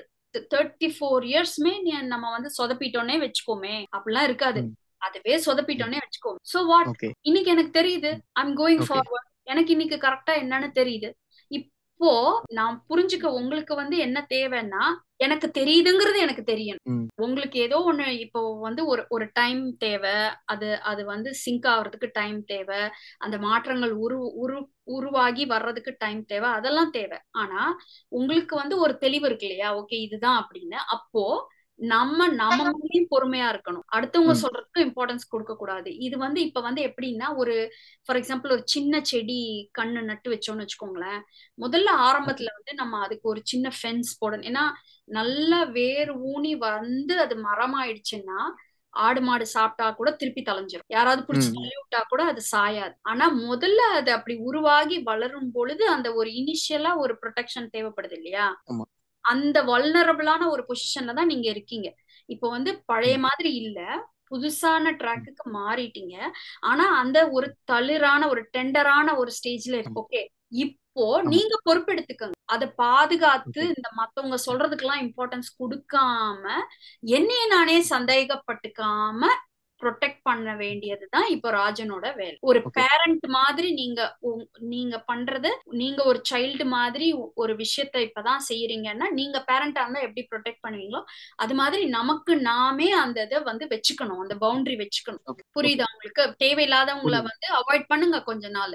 34 இயர்ஸ்மே நம்ம வந்து சொதப்பிட்டோன்னே வச்சுக்கோமே, அப்படிலாம் இருக்காது. அதுவே சொதப்பிட்டோன்னே வச்சுக்கோமே. சோ வாட், இன்னைக்கு எனக்கு தெரியுது, ஐம் கோயிங் ஃபார்வர்ட், எனக்கு இன்னைக்கு கரெக்டா என்னன்னு தெரியுது. இப்போ நான் புரிஞ்சுக்க உங்களுக்கு வந்து என்ன தேவைன்னா, எனக்கு தெரியுதுங்கிறது எனக்கு தெரியணும். உங்களுக்கு ஏதோ ஒண்ணு இப்போ வந்து ஒரு டைம் தேவை, அது வந்து சிங்க் ஆகுறதுக்கு டைம் தேவை, அந்த மாற்றங்கள் உருவாகி வர்றதுக்கு டைம் தேவை, அதெல்லாம் தேவை. ஆனா உங்களுக்கு வந்து ஒரு தெளிவு இருக்கு இல்லையா, ஓகே இதுதான் அப்படின்னு. அப்போ நம்ம மேலேயும் பொறுமையா இருக்கணும், அடுத்தவங்க சொல்றதுக்கு இம்பார்ட்டன்ஸ் கொடுக்க கூடாது. இது வந்து இப்ப வந்து எப்படின்னா, ஒரு ஃபார் எக்ஸாம்பிள் ஒரு சின்ன செடி கண்ணு நட்டு வச்சோம்னு வச்சுக்கோங்களேன், முதல்ல ஆரம்பத்துல வந்து நம்ம அதுக்கு ஒரு சின்ன ஃபென்ஸ் போடணும். ஏன்னா நல்லா வேர் ஊனி வந்து அது மரமாயிடுச்சுன்னா ஆடு மாடு சாப்பிட்டா கூட திருப்பி தலைஞ்சிரும், யாராவது பிடிச்சி தள்ளி விட்டா கூட அது சாயாது. ஆனா முதல்ல அது அப்படி உருவாகி வளரும் பொழுது அந்த ஒரு இனிஷியலா ஒரு ப்ரொடெக்ஷன் தேவைப்படுது இல்லையா, அந்த வல்னரபிளான ஒரு பொசிஷன்ல தான் நீங்க இருக்கீங்க. இப்போ வந்து பழைய மாதிரி இல்ல, புதுசான ட்ராக்குக்கு மாறிட்டீங்க. ஆனா அந்த ஒரு தளிரான ஒரு டெண்டரான ஒரு ஸ்டேஜ்ல இருக்கு. ஓகே, இப்போ நீங்க பொறுப்பெடுத்துக்கங்க, அதை பாதுகாத்து இந்த மத்தவங்க சொல்றதுக்கெல்லாம் இம்பார்ட்டன்ஸ் கொடுக்காம, என்னைய நானே சந்தேகப்பட்டுக்காம ப்ரொடெக்ட் பண்ண வேண்டியதுதான் இப்போ ராஜனோட வேலை. ஒரு பேரண்ட் மாதிரி நீங்க பண்றது, நீங்க ஒரு சைல்டு மாதிரி ஒரு விஷயத்த இப்பதான் செய்யறீங்கன்னா, நீங்க பேரண்டா இருந்தா எப்படி ப்ரொடெக்ட் பண்ணுவீங்களோ அது மாதிரி நமக்கு நாமே அந்த இதை வந்து வச்சுக்கணும், அந்த பவுண்டரி வச்சுக்கணும். புரியுதா உங்களுக்கு? தேவையில்லாதவங்களை வந்து அவாய்ட் பண்ணுங்க கொஞ்ச நாள்.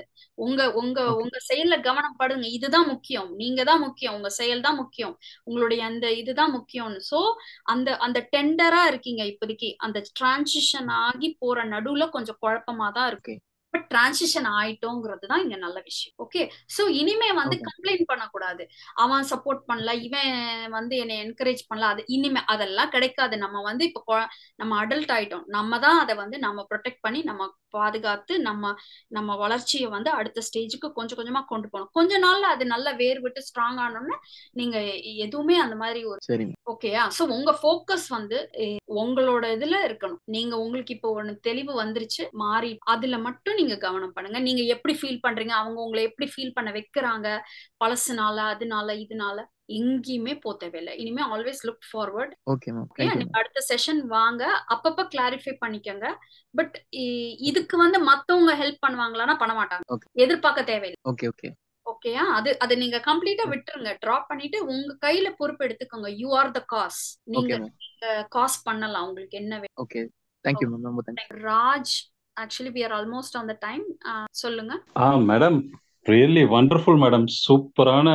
உங்க செயல்ல கவனம் படுங்க, இதுதான் முக்கியம், நீங்க தான் முக்கியம், உங்க செயல் தான் முக்கியம், உங்களுடைய அந்த இதுதான் முக்கியம்னு. சோ அந்த டெண்டரா இருக்கீங்க இப்போதைக்கு, அந்த டிரான்சிஷன் ஆகி போற நடுவுல கொஞ்சம் குழப்பமா தான் இருக்கு. பட் டிரான்சிஷன் ஆயிட்டோங்கிறது தான் இங்க நல்ல விஷயம். ஓகே, சோ இனிமே வந்து கம்ப்ளைண்ட் பண்ணக்கூடாது, அவன் சப்போர்ட் பண்ணல, இவன் வந்து என்னை என்கரேஜ் பண்ணல, அது இனிமே அதெல்லாம் கிடைக்காது. நம்ம வந்து இப்போ நம்ம அடல்ட் ஆயிட்டோம், நம்ம தான் அதை வந்து நம்ம ப்ரொடெக்ட் பண்ணி நம்ம பாதுகாத்து நம்ம வளர்ச்சியை வந்து அடுத்த ஸ்டேஜுக்கு கொஞ்சம் கொஞ்சமா கொண்டு போகணும். கொஞ்ச நாள்ல அது நல்ல வேர் விட்டு ஸ்ட்ராங் ஆனோம்னா நீங்க எதுவுமே அந்த மாதிரி ஒரு ஓகேயா. சோ உங்க ஃபோக்கஸ் வந்து உங்களோட இதுல இருக்கணும். நீங்க உங்களுக்கு இப்போ ஒண்ணு தெளிவு வந்துருச்சு, மாறி அதுல மட்டும் நீங்க கவனம் பண்ணுங்க. நீங்க எப்படி ஃபீல் பண்றீங்க, அவங்க உங்களை எப்படி ஃபீல் பண்ண வைக்கிறாங்க, பழசுனால அதனால இதனால எங்கேயுமே போ தேவையில்லை. இனிமே always look forward. Okay ma'am, thank you. அடுத்த செஷன் வாங்க, அப்பப்ப கிளாரிஃபை பண்ணிக்கங்க. பட் இதுக்கு வந்து மத்தவங்க ஹெல்ப் பண்ணுவாங்களான்னா பண்ண மாட்டாங்க, எதிர்பார்க்க தேவையில்லை. ஓகே ஓகே ஓகேயா, அது நீங்க கம்ப்ளீட்டா விட்டுருங்க, டிராப் பண்ணிட்டு உங்க கையில பொறுப்பு எடுத்துக்கோங்க. யூ ஆர் த காஸ், நீங்க காஸ் பண்ணலாம் உங்களுக்கு என்ன வேணும். ஓகே, தேங்க் யூ மேம், ரொம்ப thanks. Raj, actually we are almost on the time. சொல்லுங்க. மேடம், ரியலி வண்டர்ஃபுல் மேடம், சூப்பரான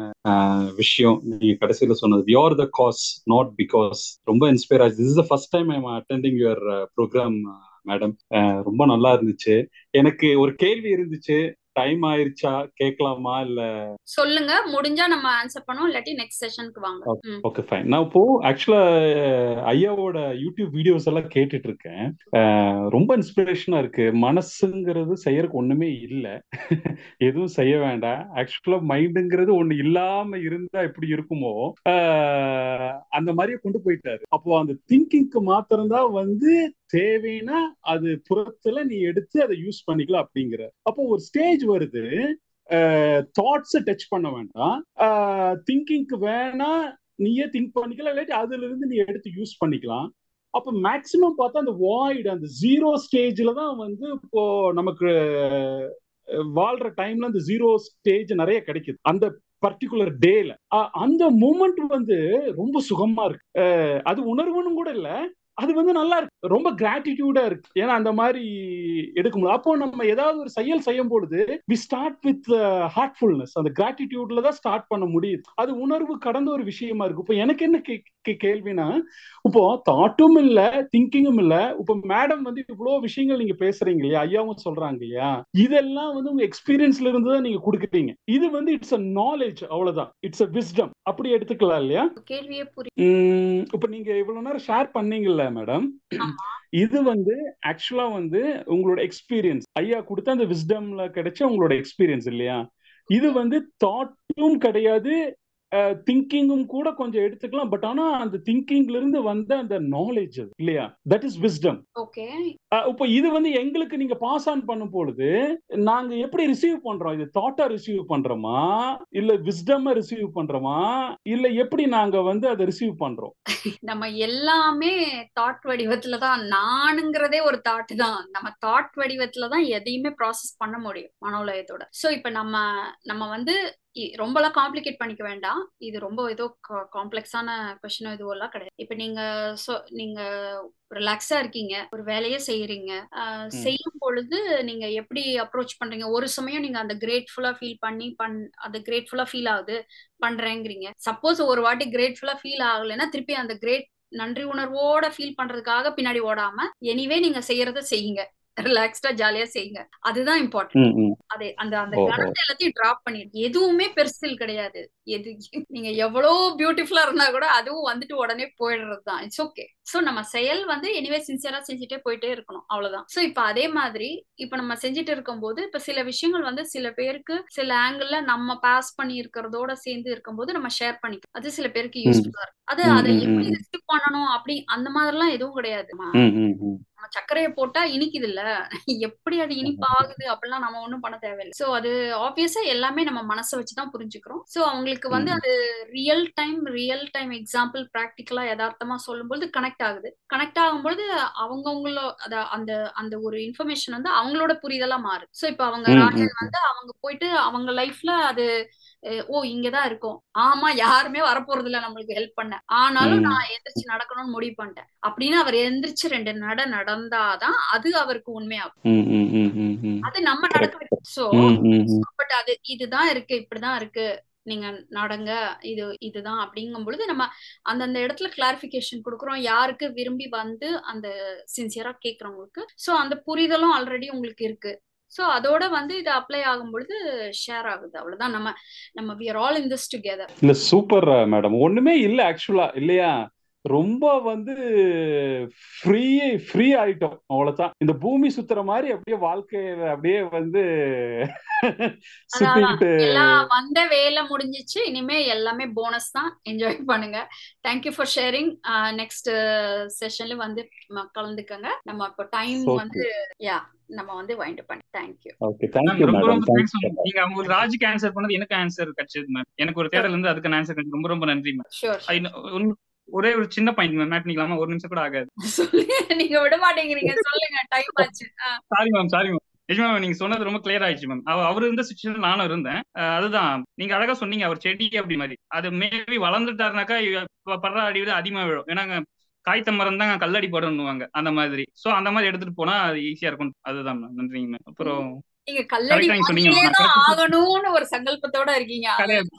விஷயம் நீங்க கடைசியில சொன்னது. We are the cause, not because. ரொம்ப இன்ஸ்பயர் ஆச்சு. This is the first time I am attending your programme madam. ரொம்ப நல்லா இருந்துச்சு. எனக்கு ஒரு கேள்வி இருந்துச்சு, டைம் ஆயிருச்சா, கேட்கலாமா இல்ல? சொல்லுங்க, முடிஞ்சா நம்ம ஆன்சர் பண்ணுவோம், இல்லாட்டி நெக்ஸ்ட் செஷனுக்கு வாங்க. Okay fine. நான் இப்போ ஆக்சுவலா ஐயாவோட யூடியூப் வீடியோஸ் எல்லாம் கேட்டுட்டு இருக்கேன். ரொம்ப இன்ஸ்பிரேஷனா இருக்கு. மனசுங்கிறது செய்யறதுக்கு ஒண்ணுமே இல்லை, எதுவும் செய்ய வேண்டாம். ஆக்சுவலா மைண்டுங்கிறது ஒண்ணு இல்லாம இருந்தா எப்படி இருக்குமோ அந்த மாதிரியே கொண்டு போயிட்டாரு. அப்போ அந்த திங்கிங்க்கு மாத்திரம்தான் வந்து தேவைன்னா அது புறத்துல நீ எடுத்து அதை யூஸ் பண்ணிக்கலாம் அப்படிங்கிற. அப்போ ஒரு ஸ்டேஜ் வருது, தாட்ஸை டச் பண்ண வேண்டாம், திங்கிங்க்கு வேணா நீயே திங்க் பண்ணிக்கலாம், இல்லாட்டி அதுல இருந்து நீ எடுத்து யூஸ் பண்ணிக்கலாம். அப்ப மேக்சிமம் பார்த்தா அந்த வாய்டு அந்த ஜீரோ ஸ்டேஜ்ல தான் வந்து இப்போ நமக்கு வாழ்ற டைம்ல அந்த ஜீரோ ஸ்டேஜ் நிறைய கிடைக்குது அந்த பர்டிகுலர் டேல. அந்த மூமெண்ட் வந்து ரொம்ப சுகமா இருக்கு. அது உணர்வுன்னு கூட இல்ல, அது வந்து நல்லா இருக்கு, ரொம்ப கிராட்டிடியூடா இருக்கு. ஏன்னா அந்த மாதிரி எடுக்க முடியும். அப்போ நம்ம ஏதாவது ஒரு செயல் செய்யும் பொழுது வி ஸ்டார்ட் வித் ஹார்ட்ஃபுல்னஸ், அந்த கிராட்டிடியூட்ல தான் ஸ்டார்ட் பண்ண முடியுது. அது உணர்வு கடந்த ஒரு விஷயமா இருக்கு. இப்போ எனக்கு என்ன கேள்வினா, இப்போ தாட்டும் இல்ல திங்கிங்கும் இல்ல, இப்போ மேடம் வந்து இவ்வளவு விஷயங்கள் நீங்க பேசுறீங்க இல்லையா, ஐயாவும் சொல்றாங்க இல்லையா, இதெல்லாம் வந்து உங்க எக்ஸ்பீரியன்ஸ்ல இருந்து தான் நீங்க கொடுக்குறீங்க. இது வந்து இட்ஸ் அ நாலேஜ், அவ்வளவுதான், இட்ஸ் அ விஸ்டம், அப்படி எடுத்துக்கலாம் இல்லையா? கேள்வியே இப்ப நீங்க இவ்வளவு நேரம் ஷேர் பண்ணீங்கல்ல மேடம், இது வந்து ஆக்சுவலா வந்து உங்களோட எக்ஸ்பீரியன்ஸ், ஐயா கொடுத்த அந்த விஸ்டம்ல கிடைச்ச உங்களோட எக்ஸ்பீரியன்ஸ் இல்லையா? இது வந்து தாட்டும் கிடையாது, திங்கிங்கும் கூட கொஞ்சம் எடுத்துக்கலாம். பட் ஆனா அந்த திங்கிங்ல இருந்து வந்த அந்த நாலேஜ் இல்லையா, தட் இஸ் விஸ்டம். ஓகே. இப்போ இது வந்து எங்களுக்கு நீங்க பாஸ் ஆன் பண்ணும் பொழுது நாங்க எப்படி ரிசீவ் பண்றோம்? இது தாட்டா ரிசீவ் பண்றோமா, இல்ல விஸ்டமா ரிசீவ் பண்றோமா, இல்ல எப்படி நாங்க வந்து அதை ரிசீவ் பண்றோம்? நம்ம எல்லாமே தாட் வடிவத்துல தான், நானுங்கிறதே ஒரு தாட் தான். நம்ம தாட் வடிவத்துல தான் எதையுமே ப்ராசஸ் பண்ண முடியும் மனோலயத்தோட. சோ இப்ப நம்ம வந்து ரொம்பலாம் காம்ப்ளிகேட் பண்ணிக்க வேண்டாம். இது ரொம்ப ஏதோ காம்ப்ளெக்ஸான கொஸ்டினோ இதுவெல்லாம் கிடையாது. இப்ப நீங்க ரிலாக்ஸா இருக்கீங்க, ஒரு வேலையை செய்யறீங்க, செய்யும் பொழுது நீங்க எப்படி அப்ரோச் பண்றீங்க? ஒரு சமயம் நீங்க அந்த கிரேட்ஃபுல்லா ஃபீல் பண்ணி அது கிரேட்ஃபுல்லா ஃபீல் ஆகுது பண்றேங்கிறீங்க. சப்போஸ் ஒரு வாட்டி கிரேட்ஃபுல்லா ஃபீல் ஆகலைன்னா திருப்பி அந்த நன்றி உணர்வோட ஃபீல் பண்றதுக்காக பின்னாடி ஓடாம எனிவே நீங்க செய்யறத செய்யுங்க, ரிலாக்ஸ்டா ஜாலியா செய்யுங்க. அதுதான் இம்பார்ட்டன்ட். அதே அந்த கணத்தை எல்லாத்தையும் டிராப் பண்ணிடு. எதுவுமே பெருசில் கிடையாது. நீங்க எவ்வளவு பியூட்டிஃபுல்லா இருந்தா கூட அதுவும் வந்துட்டு உடனே போயிடுறது தான். It's okay. சோ நம்ம செயல் வந்து எனிவே சின்சியரா செஞ்சுட்டே போயிட்டே இருக்கணும், அவ்வளவுதான். சோ இப்ப அதே மாதிரி இப்ப நம்ம செஞ்சுட்டு இருக்கும் போது இப்ப சில விஷயங்கள் வந்து சில பேருக்கு சில ஆங்கிள் நம்ம பாஸ் பண்ணி இருக்கிறதோட சேர்ந்து இருக்கும்போது நம்ம ஷேர் பண்ணிக்கலாம். அது சில பேருக்கு யூஸ்ஃபுல்லா இருக்கும். அதை எப்படி ரிசீவ் பண்ணணும் அப்படி அந்த மாதிரி எல்லாம் எதுவும் கிடையாது. நம்ம சர்க்கரையை போட்டா இனிக்குது இல்ல, எப்படி அது இனிப்பாகுது அப்படிலாம் நம்ம ஒண்ணும் பண்ண தேவையில்லை. சோ அது ஆப்வியஸா எல்லாமே நம்ம மனசை வச்சுதான் புரிஞ்சுக்கிறோம். சோ அவங்களுக்கு வந்து அது ரியல் டைம் எக்ஸாம்பிள் பிராக்டிக்கலா யதார்த்தமா சொல்லும்போது கனெக்ட் ஆகுது. கனெக்ட் ஆகும்போது அவங்கவுங்களோட அந்த அந்த ஒரு இன்ஃபர்மேஷன் வந்து அவங்களோட புரிதலா மாறுது. சோ இப்ப அவங்க ராஜன் வந்து அவங்க போயிட்டு அவங்க லைஃப்ல அது இங்கதான் இருக்கும், ஆமா யாருமே வரப்போறது இல்ல நம்மளுக்கு ஹெல்ப் பண்ண, ஆனாலும் நான் எந்திரிச்சு நடக்கணும்னு முடிவு பண்ணிட்டேன் அப்படின்னு அவர் எந்திரிச்சு 2 நடந்தாதான் அது அவருக்கு உண்மையாகும். அது நம்ம நடக்க. சோ பட் அது இதுதான் இருக்கு, இப்படிதான் இருக்கு, நீங்க நடங்க, இதுதான் அப்படிங்கும் பொழுது நம்ம அந்தந்த இடத்துல கிளாரிபிகேஷன் கொடுக்குறோம், யாருக்கு விரும்பி வந்து அந்த சின்சியரா கேட்கறவங்களுக்கு. சோ அந்த புரிதலும் ஆல்ரெடி உங்களுக்கு இருக்கு. சோ அதோட வந்து இது அப்ளை ஆகும் பொழுது ஷேர் ஆகுது, அவ்வளவுதான். நம்ம we are all in this together. இல்ல சூப்பர் மேடம், ஒண்ணுமே இல்ல ஆக்சுவலா இல்லையா, ரொம்ப வந்து ஃப்ரீ ஆயிட்டோம், அவ்வளவுதான். இந்த பூமி சுத்துற மாதிரி அப்படியே வாழ்க்கையில அப்படியே வந்து சுத்திட்டு எல்லாம் வந்த வேலை முடிஞ்சிச்சு, இனிமே எல்லாமே போனஸ் தான், என்ஜாய் பண்ணுங்க. Thank you for sharing. நெக்ஸ்ட் செஷன்ல வந்து கலந்துக்கங்க. நம்ம இப்போ டைம் வந்து நம்ம வந்து வைண்ட் அப் பண்ணி. தேங்க்யூ. ஓகே, தேங்க்யூ ரொம்ப மேடம். ரொம்ப தேங்க்ஸ் மேம். நீங்க உங்களுக்கு ராஜுக்கு ஆன்சர் பண்ணது எனக்கு ஆன்சர் கிடைச்சது மேம். எனக்கு ஒரு தேடல் இருந்து அதுக்கு ஆன்சர் கிடைச்சது. ரொம்ப ரொம்ப நன்றி மேம். ஷூர். ஒரே ஒரு சின்ன பாயிண்ட் மேம், மேட் பண்ணிக்கலாமா? ஒரு நிமிஷம் கூட ஆகாது. நீங்க விட மாட்டேங்கிறீங்க, சொல்லுங்க, டைம் ஆச்சு. Sorry ma'am. நிஜமா நீங்க சொன்னது ரொம்ப கிளியர் ஆயிடுச்சு மேம். அவர் இருந்த சிச்சுவேஷன் நானும் இருந்தேன். அதுதான் நீங்க அழகா சொன்னீங்க, அவர் செடி அப்படி மாதிரி அது மேபி வளர்ந்துட்டாருனாக்கா படுற அடிவிட அதிகமா விழும். ஏன்னா காய்த்த மரம் தான் கல்லடி படுவாங்க, அந்த மாதிரி. சோ அந்த மாதிரி எடுத்துட்டு போனா அது ஈஸியா இருக்கும். அதுதான் மேம். நன்றிங்க மேம். அப்புறம் நீங்க கல்லடி ஆகணும்னு ஒரு சங்கல்பத்தோட இருக்கீங்க.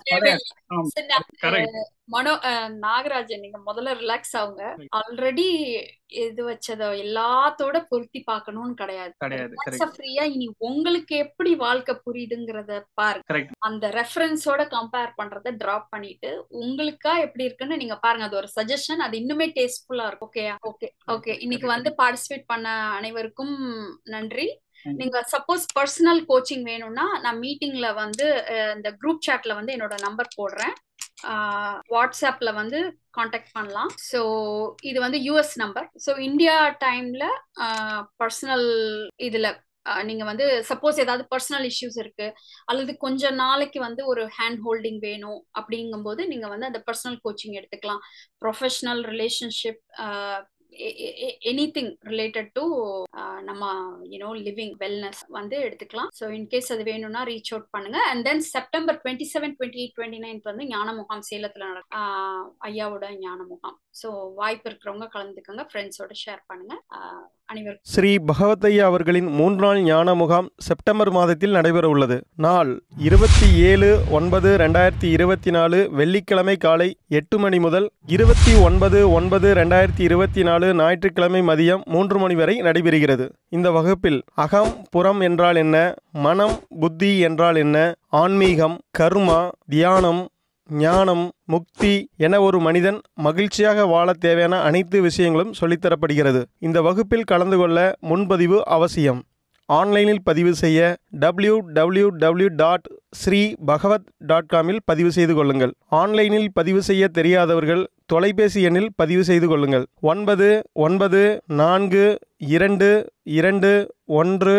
மனோ நாகராஜன், நீங்க முதல்ல ரிலாக்ஸ் ஆகுங்க. ஆல்ரெடி இது வச்சத எல்லாத்தோட பொருத்தி பார்க்கணும்னு கிடையாது. ஃப்ரீயா இனி உங்களுக்கு எப்படி வாழ்க்கை புரியுதுங்கிறத பாருங்க. அந்த ரெஃபரன்ஸோட கம்பேர் பண்றத டிராப் பண்ணிட்டு உங்களுக்கா எப்படி இருக்குன்னு நீங்க பாருங்க. அது ஒரு சஜஷன், அது இன்னுமே டேஸ்ட்ஃபுல்லா இருக்கும். ஓகே. இன்னைக்கு வந்து பார்ட்டிசிபேட் பண்ண அனைவருக்கும் நன்றி. நீங்க சப்போஸ் பர்சனல் கோச்சிங் வேணும்னா நான் மீட்டிங்ல வந்து இந்த குரூப் சாட்ல வந்து என்னோட நம்பர் போடுறேன், வாட்ஸ்அப்ல வந்து காண்டாக்ட் பண்ணலாம். ஸோ இது வந்து யூஎஸ் நம்பர். ஸோ இந்தியா டைம்ல பர்சனல் இதுல நீங்க வந்து சப்போஸ் ஏதாவது பர்சனல் இஷ்யூஸ் இருக்கு அல்லது கொஞ்ச நாளைக்கு வந்து ஒரு ஹேண்ட் ஹோல்டிங் வேணும் அப்படிங்கும்போது நீங்க வந்து அந்த பர்சனல் கோச்சிங் எடுத்துக்கலாம். Professional relationship, anything related to நம்ம லிவிங் வெல்னஸ் வந்து எடுத்துக்கலாம். ஸோ இன்கேஸ் அது வேணும்னா ரீச் அவுட் பண்ணுங்க. அண்ட் தென் செப்டம்பர் 27, 28, 29 வந்து ஞான முகாம் சேலத்துல ஐயாவோட ஞான முகாம். ஸோ வாய்ப்பு இருக்கிறவங்க கலந்துக்கோங்க, ஃப்ரெண்ட்ஸோட ஷேர் பண்ணுங்க. அனைவருக்கும் ஸ்ரீ பகவத் ஐயா அவர்களின் 3 நாள் ஞான முகாம் செப்டம்பர் மாதத்தில் நடைபெற உள்ளது. நாள் 27/9/2024 வெள்ளிக்கிழமை காலை 8 மணி முதல் 29/9/2024 ஞாயிற்றுக்கிழமை மதியம் 3 மணி வரை நடைபெறுகிறது. இந்த வகுப்பில் அகம் புறம் என்றால் என்ன, மனம் புத்தி என்றால் என்ன, ஆன்மீகம், கர்மா, தியானம், ஞானம், முக்தி என ஒரு மனிதன் மகிழ்ச்சியாக வாழ தேவையான அனைத்து விஷயங்களும் சொல்லித்தரப்படுகிறது. இந்த வகுப்பில் கலந்து கொள்ள முன்பதிவு அவசியம். ஆன்லைனில் பதிவு செய்ய www.sreebhagavat.com பதிவு செய்து கொள்ளுங்கள். ஆன்லைனில் பதிவு செய்ய தெரியாதவர்கள் தொலைபேசி எண்ணில் பதிவு செய்து கொள்ளுங்கள்.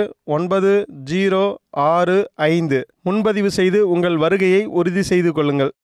9992219065 முன்பதிவு செய்து உங்கள் வருகையை உறுதி செய்து கொள்ளுங்கள்.